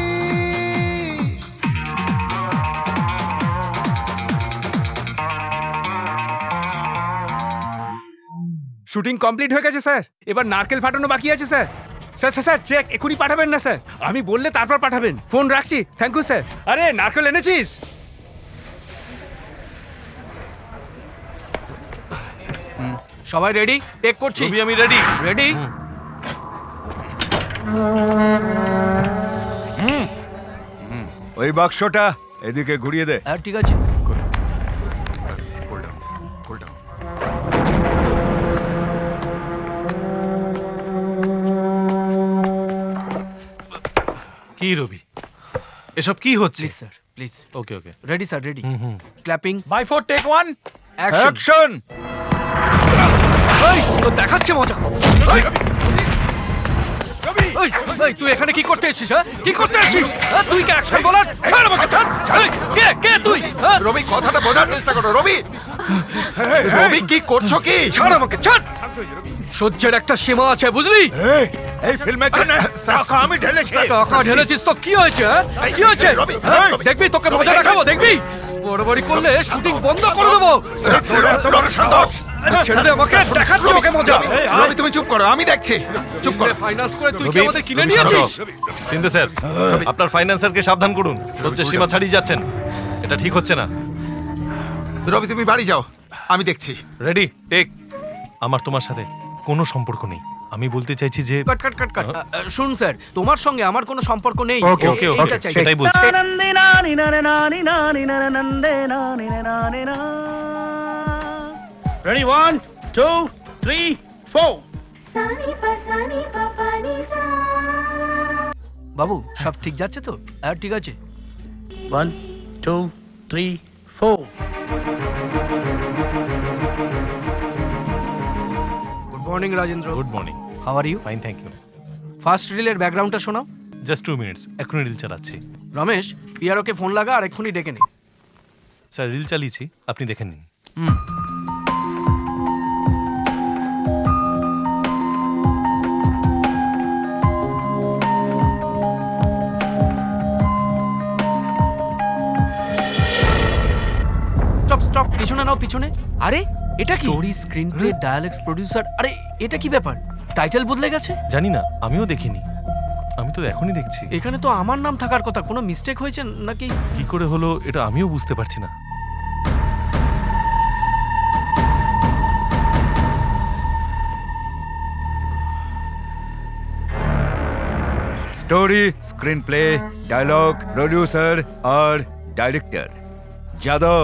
শুটিং কমপ্লিট হয়ে গেছে স্যার, এবার নারকেল ফাটানো বাকি আছে sir. Sir sir sir cheque এখনই পাঠাবেন না স্যার, আমি বললে তারপর পাঠাবেন। ফোন রাখছি, থ্যাংক ইউ স্যার। আরে নারকেল এনেছিস? সবাই রেডি? টেক করছি। রবি আমি রেডি। রেডি? ওই বাক্সটা এদিকে ঘুরিয়ে দে। হ্যাঁ ঠিক আছে। কি রবি, এসব কি হচ্ছে? Please sir, please. Okay okay, ready sir, ready. Clapping. By four take one, action. এই তো দেখাচ্ছে মজা। এই, এই, এই, তুই এখানে কি করতে এসেছিস? হ্যাঁ কি করতে এসেছিস? হ্যাঁ, তুই কি অ্যাকশন বলার? ছাড় আমাকে, ছাড়। এই, কে কে তুই? হ্যাঁ? রবি কথাটা বোঝার চেষ্টা করো। রবি রবি কি করছো কি? ছাড় আমাকে, ছাড়। সহ্যের একটা সীমা আছে, বুঝলি? এই ফিল্মের জন্য টাকা আমি ঢেলেছি। টাকা ঢেলেছিস তো কি হয়েছে? হ্যাঁ? কি হয়েছে? হ্যাঁ? দেখবি তোকে মজা দেখাবো, দেখবি? বড়বড়ি করলে শুটিং বন্ধ করে দেবো। ছেড়ে দে আমাকে, দেখাচ্ছি ওকে মজা। রবি তুমি চুপ করো, আমি দেখছি। চুপ করো। ফাইনান্স করে তুই কি রবি, আমাদের কিনে রবি, নিয়েছিস? সিন্ধে স্যার, আপনার ফাইন্যান্সারকে সাবধান করুন, সহ্যের সীমা ছাড়িয়ে যাচ্ছেন, এটা ঠিক হচ্ছে না। রবি তুমি বাড়ি যাও, আমি দেখছি। Ready take. আমার তোমার সাথে কোনো সম্পর্ক নেই, আমি বলতে চাইছি যে কাট কাট কাট কাট। শুন স্যার, তোমার সঙ্গে আমার কোনো সম্পর্ক নেই। ওকে ওকে ওকে, সেটাই বলছি। Ready one two three four. বাবু সব ঠিক যাচ্ছে তো? হ্যাঁ ঠিক আছে। One two three four. Good morning Rajendra. Good morning. How are you? Fine thank you. First রিলের ব্যাকগ্রাউন্ডটা শোনাও। জাস্ট টু মিনিটস, এখনই রিল চালাচ্ছি। রমেশ, পিয়ারোকে ফোন লাগা আর এক্ষুনি ডেকে নে। স্যার রিল চালিয়েছি, আপনি দেখে নিন। হুম। স্টপ স্টপ, পিছনে নাও, পিছনে। আরে এটা কি? Story, screenplay, dialogues, producer. আরে এটা কি ব্যাপার? টাইটেল বদলে গেছে? জানি না, আমিও দেখিনি, আমি তো এখনই দেখছি। এখানে তো আমার নাম থাকার কথা, কোনো মিস্টেক হয়েছে নাকি? কি করে হলো এটা আমিও বুঝতে পারছি না। Story, screenplay, dialogue, producer আর ডাইরেক্টর যাদব।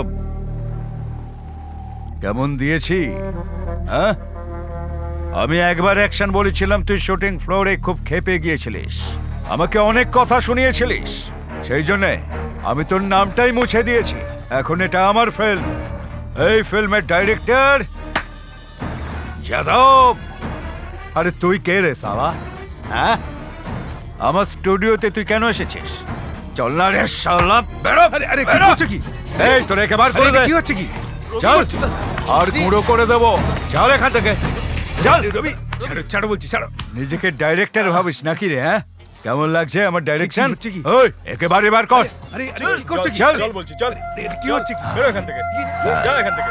কেমন দিয়েছি? হ্যাঁ, আমি একবার অ্যাকশন বলেছিলাম, তুই শুটিং ফ্লোরে খুব ক্ষেপে গিয়েছিলিস, আমাকে অনেক কথা শুনিয়েছিলিস, সেই জন্যে আমি তোর নামটাই মুছে দিয়েছি। এখন এটা আমার ফিল্ম, এই ফিল্মের ডাইরেক্টর যাদব। আরে তুই কে রে সালা? হ্যাঁ, আমার স্টুডিওতে তুই কেন এসেছিস? চল না রে শালা, বেরো। আরে আরে কি হচ্ছে কি? এই তোর একে বার করে দে। কি হচ্ছে কি? চল, আর গুঁড়ো করে দেবো। চল এখান থেকে, চল। রবি ছাড়ো, ছাড়ো বলছি, ছাড়ো। নিজেকে ডাইরেক্টর ভাবিস নাকি রে? হ্যাঁ, কেমন লাগছে আমার ডাইরেকশন? ওই একেবারে বার কর। আরে আরে কি করছো কি? চল চল বলছি, চল। এটা কি হচ্ছে কি? বেরো এখান থেকে, যা এখান থেকে।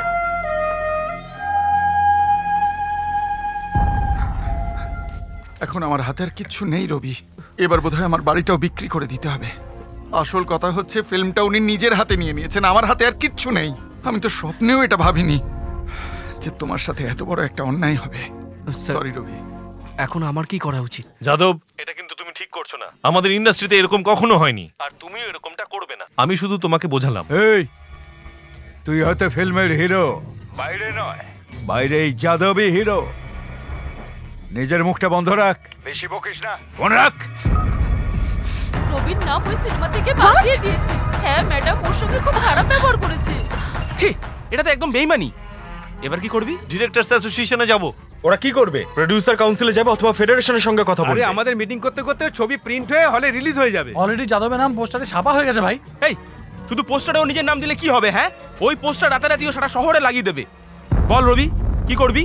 এখন আমার হাতে আর কিচ্ছু নেই রবি, এবার বোধহয় আমার বাড়িটাও বিক্রি করে দিতে হবে। আসল কথা হচ্ছে ফিল্মটা উনি নিজের হাতে নিয়ে নিয়েছেন, আমার হাতে আর কিচ্ছু নেই। আমি তো স্বপ্নেও এটা ভাবিনি যে তোমার সাথে এত বড় একটা অন্যায় হবে। সরি রবি। এখন আমার কি করা উচিত? যাদব, এটা কিন্তু তুমি ঠিক করছো না, আমাদের ইন্ডাস্ট্রিতে এরকম কখনো হয়নি, আর তুমিও এরকমটা করবে না। আমি শুধু তোমাকে বোঝালাম। এই তুই হয়তো ফিল্মের হিরো, বাইরে নয়, বাইরে এই যাদবই হিরো। নিজের মুখটা বন্ধ রাখ, বেশি বকিস না, ফোন রাখ। রবির নাম ওই সিনেমা থেকে বাদ দিয়েছি। হ্যাঁ ম্যাডাম, ওর সঙ্গে খুব খারাপ ব্যবহার করেছে। ঠিক, এটা তো একদম বেইমানি। এবার কি করবি? ডিরেক্টরস অ্যাসোসিয়েশনে যাব। ওরা কি করবে? প্রোডিউসার কাউন্সিলে যাবে অথবা ফেডারেশনের সঙ্গে কথা আরে বলবে। আমাদের মিটিং করতে করতে ছবি প্রিন্ট হয়ে হলে রিলিজ হয়ে যাবে। অলরেডি যাদবের নাম পোস্টারে ছাপা হয়ে গেছে ভাই। এই শুধু পোস্টারেও নিজের নাম দিলে কি হবে? হ্যাঁ, ওই পোস্টার রাতারাতিও সারা শহরে লাগিয়ে দেবে। বল রবি, কি করবি?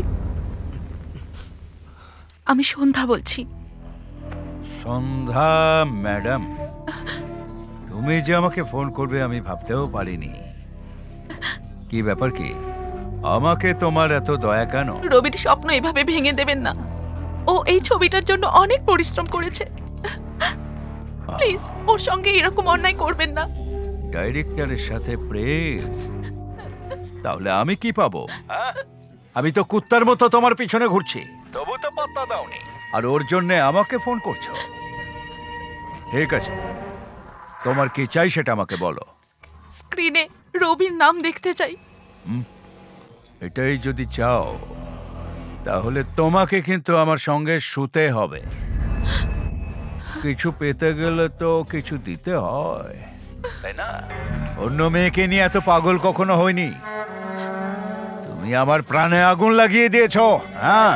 আমি সন্ধ্যা বলছি। সন্ধ্যা ম্যাডাম, তুমি যে আমাকে ফোন করবে আমি ভাবতেও পারিনি। কি ব্যাপার কি? আমাকে তোমার এত দয়া কেন? রবির স্বপ্ন এভাবে ভেঙে দেবেন না। ও এই ছবিটার জন্য অনেক পরিশ্রম করেছে। প্লিজ ওর সঙ্গে এরকম অন্যায় করবেন না। ডাইরেক্টরের সাথে প্রেম, তাহলে আমি কি পাবো? আমি তো কুত্তার মতো তোমার পিছনে ঘুরছি, তবু তো পাত্তা দাওনি, আর ওর জন্য আমাকে ফোন করছো। ঠিক আছে, তোমার কি চাই সেটা আমাকে বলো। স্ক্রিনে রবির নাম দেখতে চাই। এটাই যদি চাও তাহলে তোমাকে কিন্তু আমার সঙ্গে শুতে হবে। কিছু পেতে গেলে তো কিছু দিতে হয়, তাই না? অন্য মেয়েকে নিয়ে এত পাগল কখনো হয়নি। তুমি আমার প্রাণে আগুন লাগিয়ে দিয়েছো। হ্যাঁ,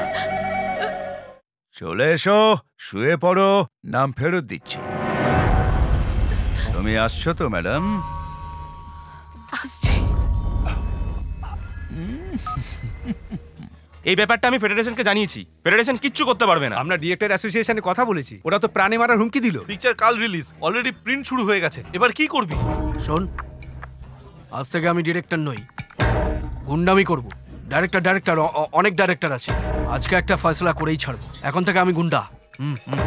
চলে এসো, শুয়ে পড়ো, নাম ফেরত দিচ্ছি। তুমি আসছো তো ম্যাডাম? এই ব্যাপারটা আমি ফেডারেশনকে জানিয়েছি, ফেডারেশন কিচ্ছু করতে পারবে না। আমরা ডিরেক্টর অ্যাসোসিয়েশনে কথা বলেছি, ওরা তো প্রাণে মারার হুমকি দিল। পিকচার কাল রিলিজ, অলরেডি প্রিন্ট শুরু হয়ে গেছে, এবার কি করবি? শোন, আজ থেকে আমি ডিরেক্টর নই, গুন্ডামি করব। ডাইরেক্টর ডাইরেক্টর অনেক ডাইরেক্টর আছে, আজকে একটা ফয়সলা করেই ছাড়বো। এখন থেকে আমি গুন্ডা। হুম হুম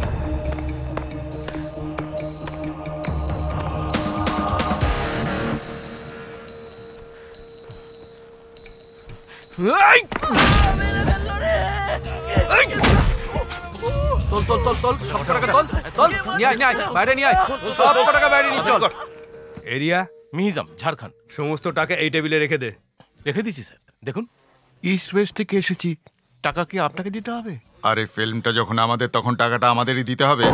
তোল তোল তোল তোল সবশো টাকা তোল তোল নিয়ে আয় নিয়ে আয় বাইরে নিয়ে আয় সবশো টাকা বাইরে নিয়ে চল। এরিয়া মিহিজাম, ঝাড়খণ্ড। সমস্ত টাকা এই টেবিলে রেখে দে। রেখে দিচ্ছি স্যার। দেখুন, ইস্ট ওয়েস্ট থেকে এসেছি, টাকা কি আপনাকে দিতে হবে? আরে ফিল্মটা যখন আমাদের, তখন টাকাটা আমাদেরই দিতে হবে।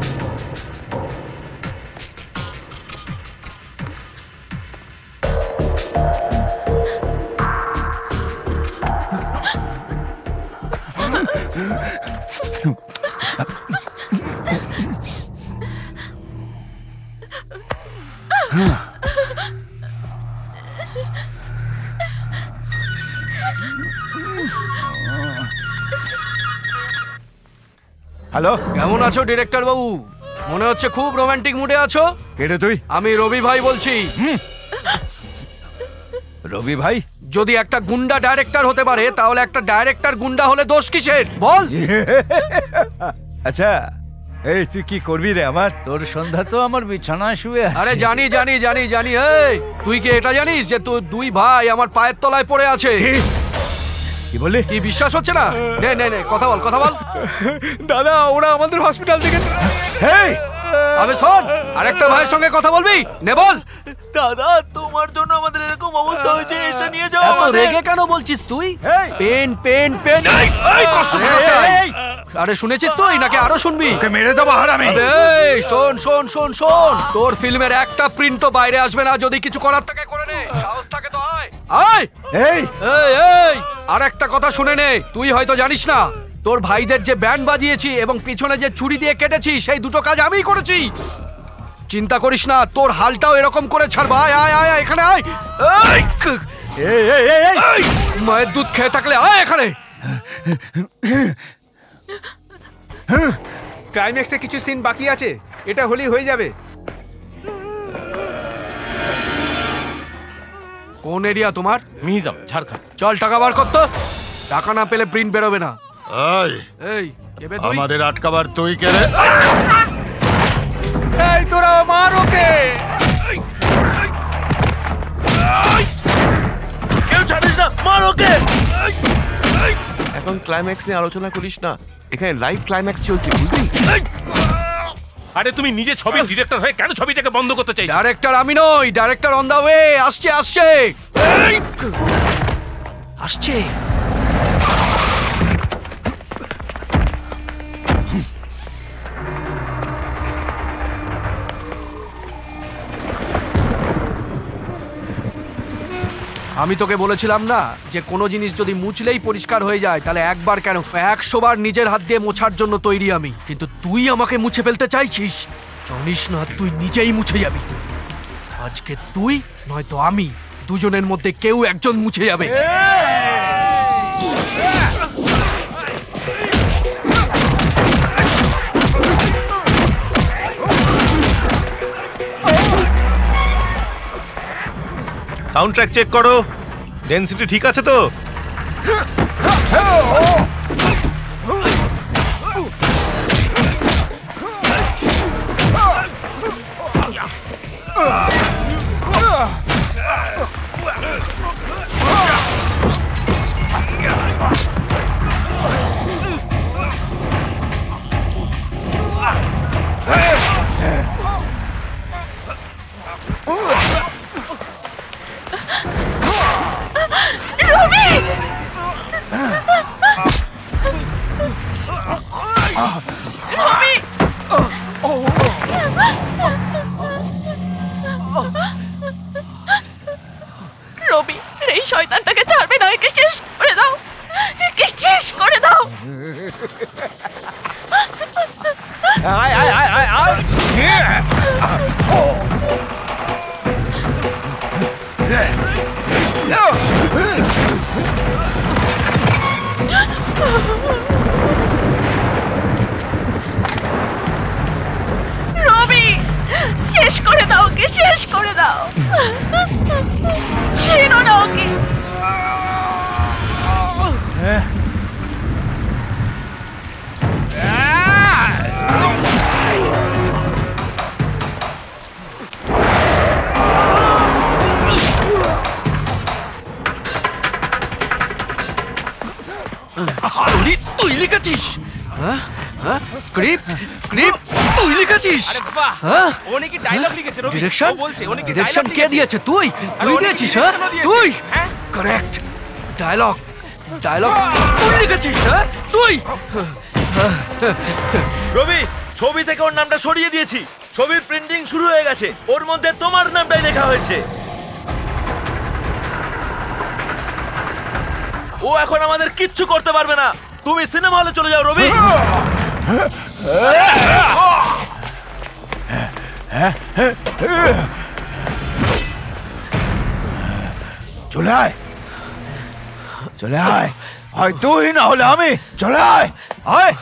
হ্যালো, কেমন আছো ডিরেক্টর বাবু? মনে হচ্ছে খুব রোমান্টিক মুডে আছো। কেটে তুই? আমি রবি ভাই বলছি। রবি ভাই? যদি একটা গুন্ডা ডাইরেক্টর হতে পারে তাহলে একটা ডাইরেক্টর গুন্ডা হলে দোষ কিসের বল? আচ্ছা, এই তুই কি করবি রে আমার? তোর সন্ধ্যা তো আমার বিছানায় শুয়ে আছে। আরে জানি জানি জানি জানি। এই তুই কি এটা জানিস যে তোর দুই ভাই আমার পায়ের তলায় পড়ে আছে? কি বললি? কি বিশ্বাস হচ্ছে না? নে নে নে কথা বল কথা বল। দাদা, ওরা আমাদের হসপিটাল থেকে। হেই, আবে শোন, আরেকটা ভাইয়ের সঙ্গে কথা বলবি? নে বল। দাদা, তোমার জন্য আমাদের এরকম অবস্থা হয়েছে, এসে নিয়ে যাও এত আমাদের। রেগে কেন বলছিস তুই? Pain pain pain. এই কষ্ট হচ্ছে। আরে শুনেছিস তুই নাকি আরো শুনবি? ওকে মেরে দেবো হারামি। এই শোন শোন শোন শোন, তোর ফিল্মের একটা প্রিন্টও বাইরে আসবে না। যদি কিছু করার থাকে করে নে, সাহস থাকে তো আয় আয়। এই এই এই আর একটা কথা শুনে নে, তুই হয়তো জানিস না, তোর ভাইদের যে ব্যান্ড বাজিয়েছি এবং পিছনে যে ছুরি দিয়ে কেটেছি, সেই দুটো কাজ আমিই করেছি। চিন্তা করিস না, তোর হালটাও এরকম করে ছাড়বো। আয় আয় আয় এখানে আয়। এই এই এই এই মায়ের দুধ খেয়ে থাকলে আয় এখানে। ক্লাইম্যাক্সে কিছু সিন বাকি আছে, এটা হলেই হয়ে যাবে। কোন এরিয়া তোমার? মিহিজাম, ঝাড়খণ্ড। চল টাকা বার কর তো। টাকা না পেলে প্রিন্ট বেরোবে না। এই এই কেবে তুই? আমাদের আটকাবার তুই কে রে? এই তোরা মার ওকে। কেউ ছাড়িস না, মার ওকে। এখন ক্লাইম্যাক্স নিয়ে আলোচনা করিস না, এখানে লাইভ ক্লাইম্যাক্স চলছে, বুঝলি? আরে তুমি নিজে ছবির ডিরেক্টর হয়ে কেন ছবিটাকে বন্ধ করতে চাইছো? ডাইরেক্টর আমি নই, ডাইরেক্টর অন দা ওয়ে। আসছে আসছে আসছে। আমি তোকে বলেছিলাম না যে কোনো জিনিস যদি মুছলেই পরিষ্কার হয়ে যায়, তাহলে একবার কেন একশো বার নিজের হাত দিয়ে মোছার জন্য তৈরি আমি। কিন্তু তুই আমাকে মুছে ফেলতে চাইছিস। জানিস না তুই নিজেই মুছে যাবি। আজকে তুই নয়তো আমি, দুজনের মধ্যে কেউ একজন মুছে যাবে। সাউন্ড ট্র্যাক চেক করো, ডেনসিটি ঠিক আছে তো? রবি! রবি! রবি, এই শয়তানটাকে ছাড়বে না, একে শেষ করে দাও, একে শেষ করে দাও। আয় আয় আয় আয় আয় রবি, শেষ করে দাও, ওকে শেষ করে দাও, ছেড়ো না ওকে। স্টোরি তুই লিখেছিস? হ্যাঁ হ্যাঁ স্ক্রিপ্ট স্ক্রিপ্ট তুই লিখেছিস? হ্যাঁ ও নাকি ডায়লগ লিখেছে রবি। ডিরেকশন ও বলছে ও নাকি ডিরেকশন dialogue কে লিখেছে। দিয়েছে? তুই আরে তুই ও নাকি দিয়েছিস? হ্যাঁ direction ও দিয়েছে। তুই হ্যাঁ কারেক্ট ডায়লগ ডায়লগ তুই লিখেছিস? হ্যাঁ তুই রবি, ছবি থেকে ওর নামটা সরিয়ে দিয়েছি। ছবির প্রিন্টিং শুরু হয়ে গেছে, ওর মধ্যে তোমার নামটাই লেখা হয়েছে। ও এখন আমাদের কিচ্ছু করতে পারবে না। তুমি সিনেমা হলে চলে যাও রবি। চলে আয় চলে আয়, হয় তুই না হলে আমি। চলে আয় আয়।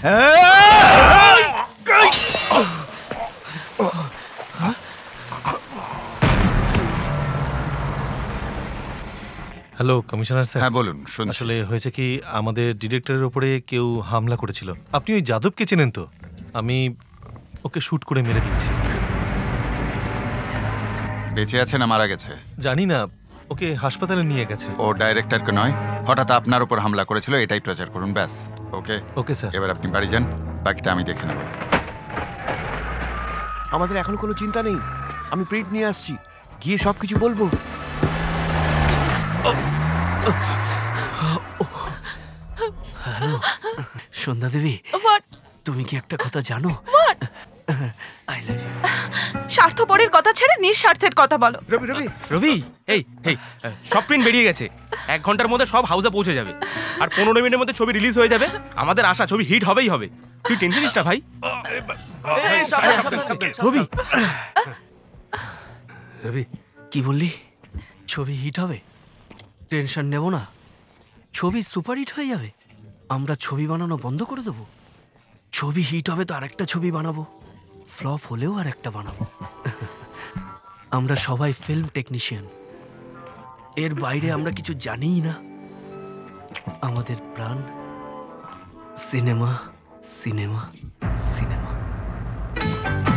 Hello commissioner sir. হ্যাঁ বলুন, শুনছি। আসলে হয়েছে কি, আমাদের ডিরেক্টরের উপরে কেউ হামলা করেছিল। আপনি ওই যাদবকে চেনেন তো? আমি ওকে শুট করে মেরে দিয়েছি। বেঁচে আছে না মারা গেছে? জানি না, ওকে হাসপাতালে নিয়ে গেছে। ও ডাইরেক্টরকে নয়, হঠাৎ আপনার উপর হামলা করেছিল, এটাই প্রচার করুন ব্যাস। Okay okay sir. এবার আপনি বাড়ি যান, বাকিটা আমি দেখে নেব। আমাদের এখন কোনো চিন্তা নেই, আমি প্রিন্ট নিয়ে আসছি, গিয়ে সব কিছু বলবো। Hello Sandhya Devi, What? তুমি কি একটা কথা জানো? What? I love you. স্বার্থপরের কথা ছেড়ে নিঃস্বার্থের কথা বলো। রবি রবি রবি, এই এই সব প্রিন্ট বেরিয়ে গেছে। এক ঘন্টার মধ্যে সব হাউসে পৌঁছে যাবে, আর পনেরো মিনিটের মধ্যে ছবি রিলিজ হয়ে যাবে। আমাদের আশা ছবি হিট হবেই হবে। তুই টেনশন নিস না ভাই। রবি রবি কি বললি? ছবি হিট হবে? টেনশন নেব না, ছবি সুপার হিট হয়ে যাবে। আমরা ছবি বানানো বন্ধ করে দেবো। ছবি হিট হবে তো আরেকটা ছবি বানাবো, ফ্লপ হলেও আর একটা বানাবো। আমরা সবাই ফিল্ম টেকনিশিয়ান, এর বাইরে আমরা কিছু জানিই না। আমাদের প্রাণ সিনেমা সিনেমা সিনেমা।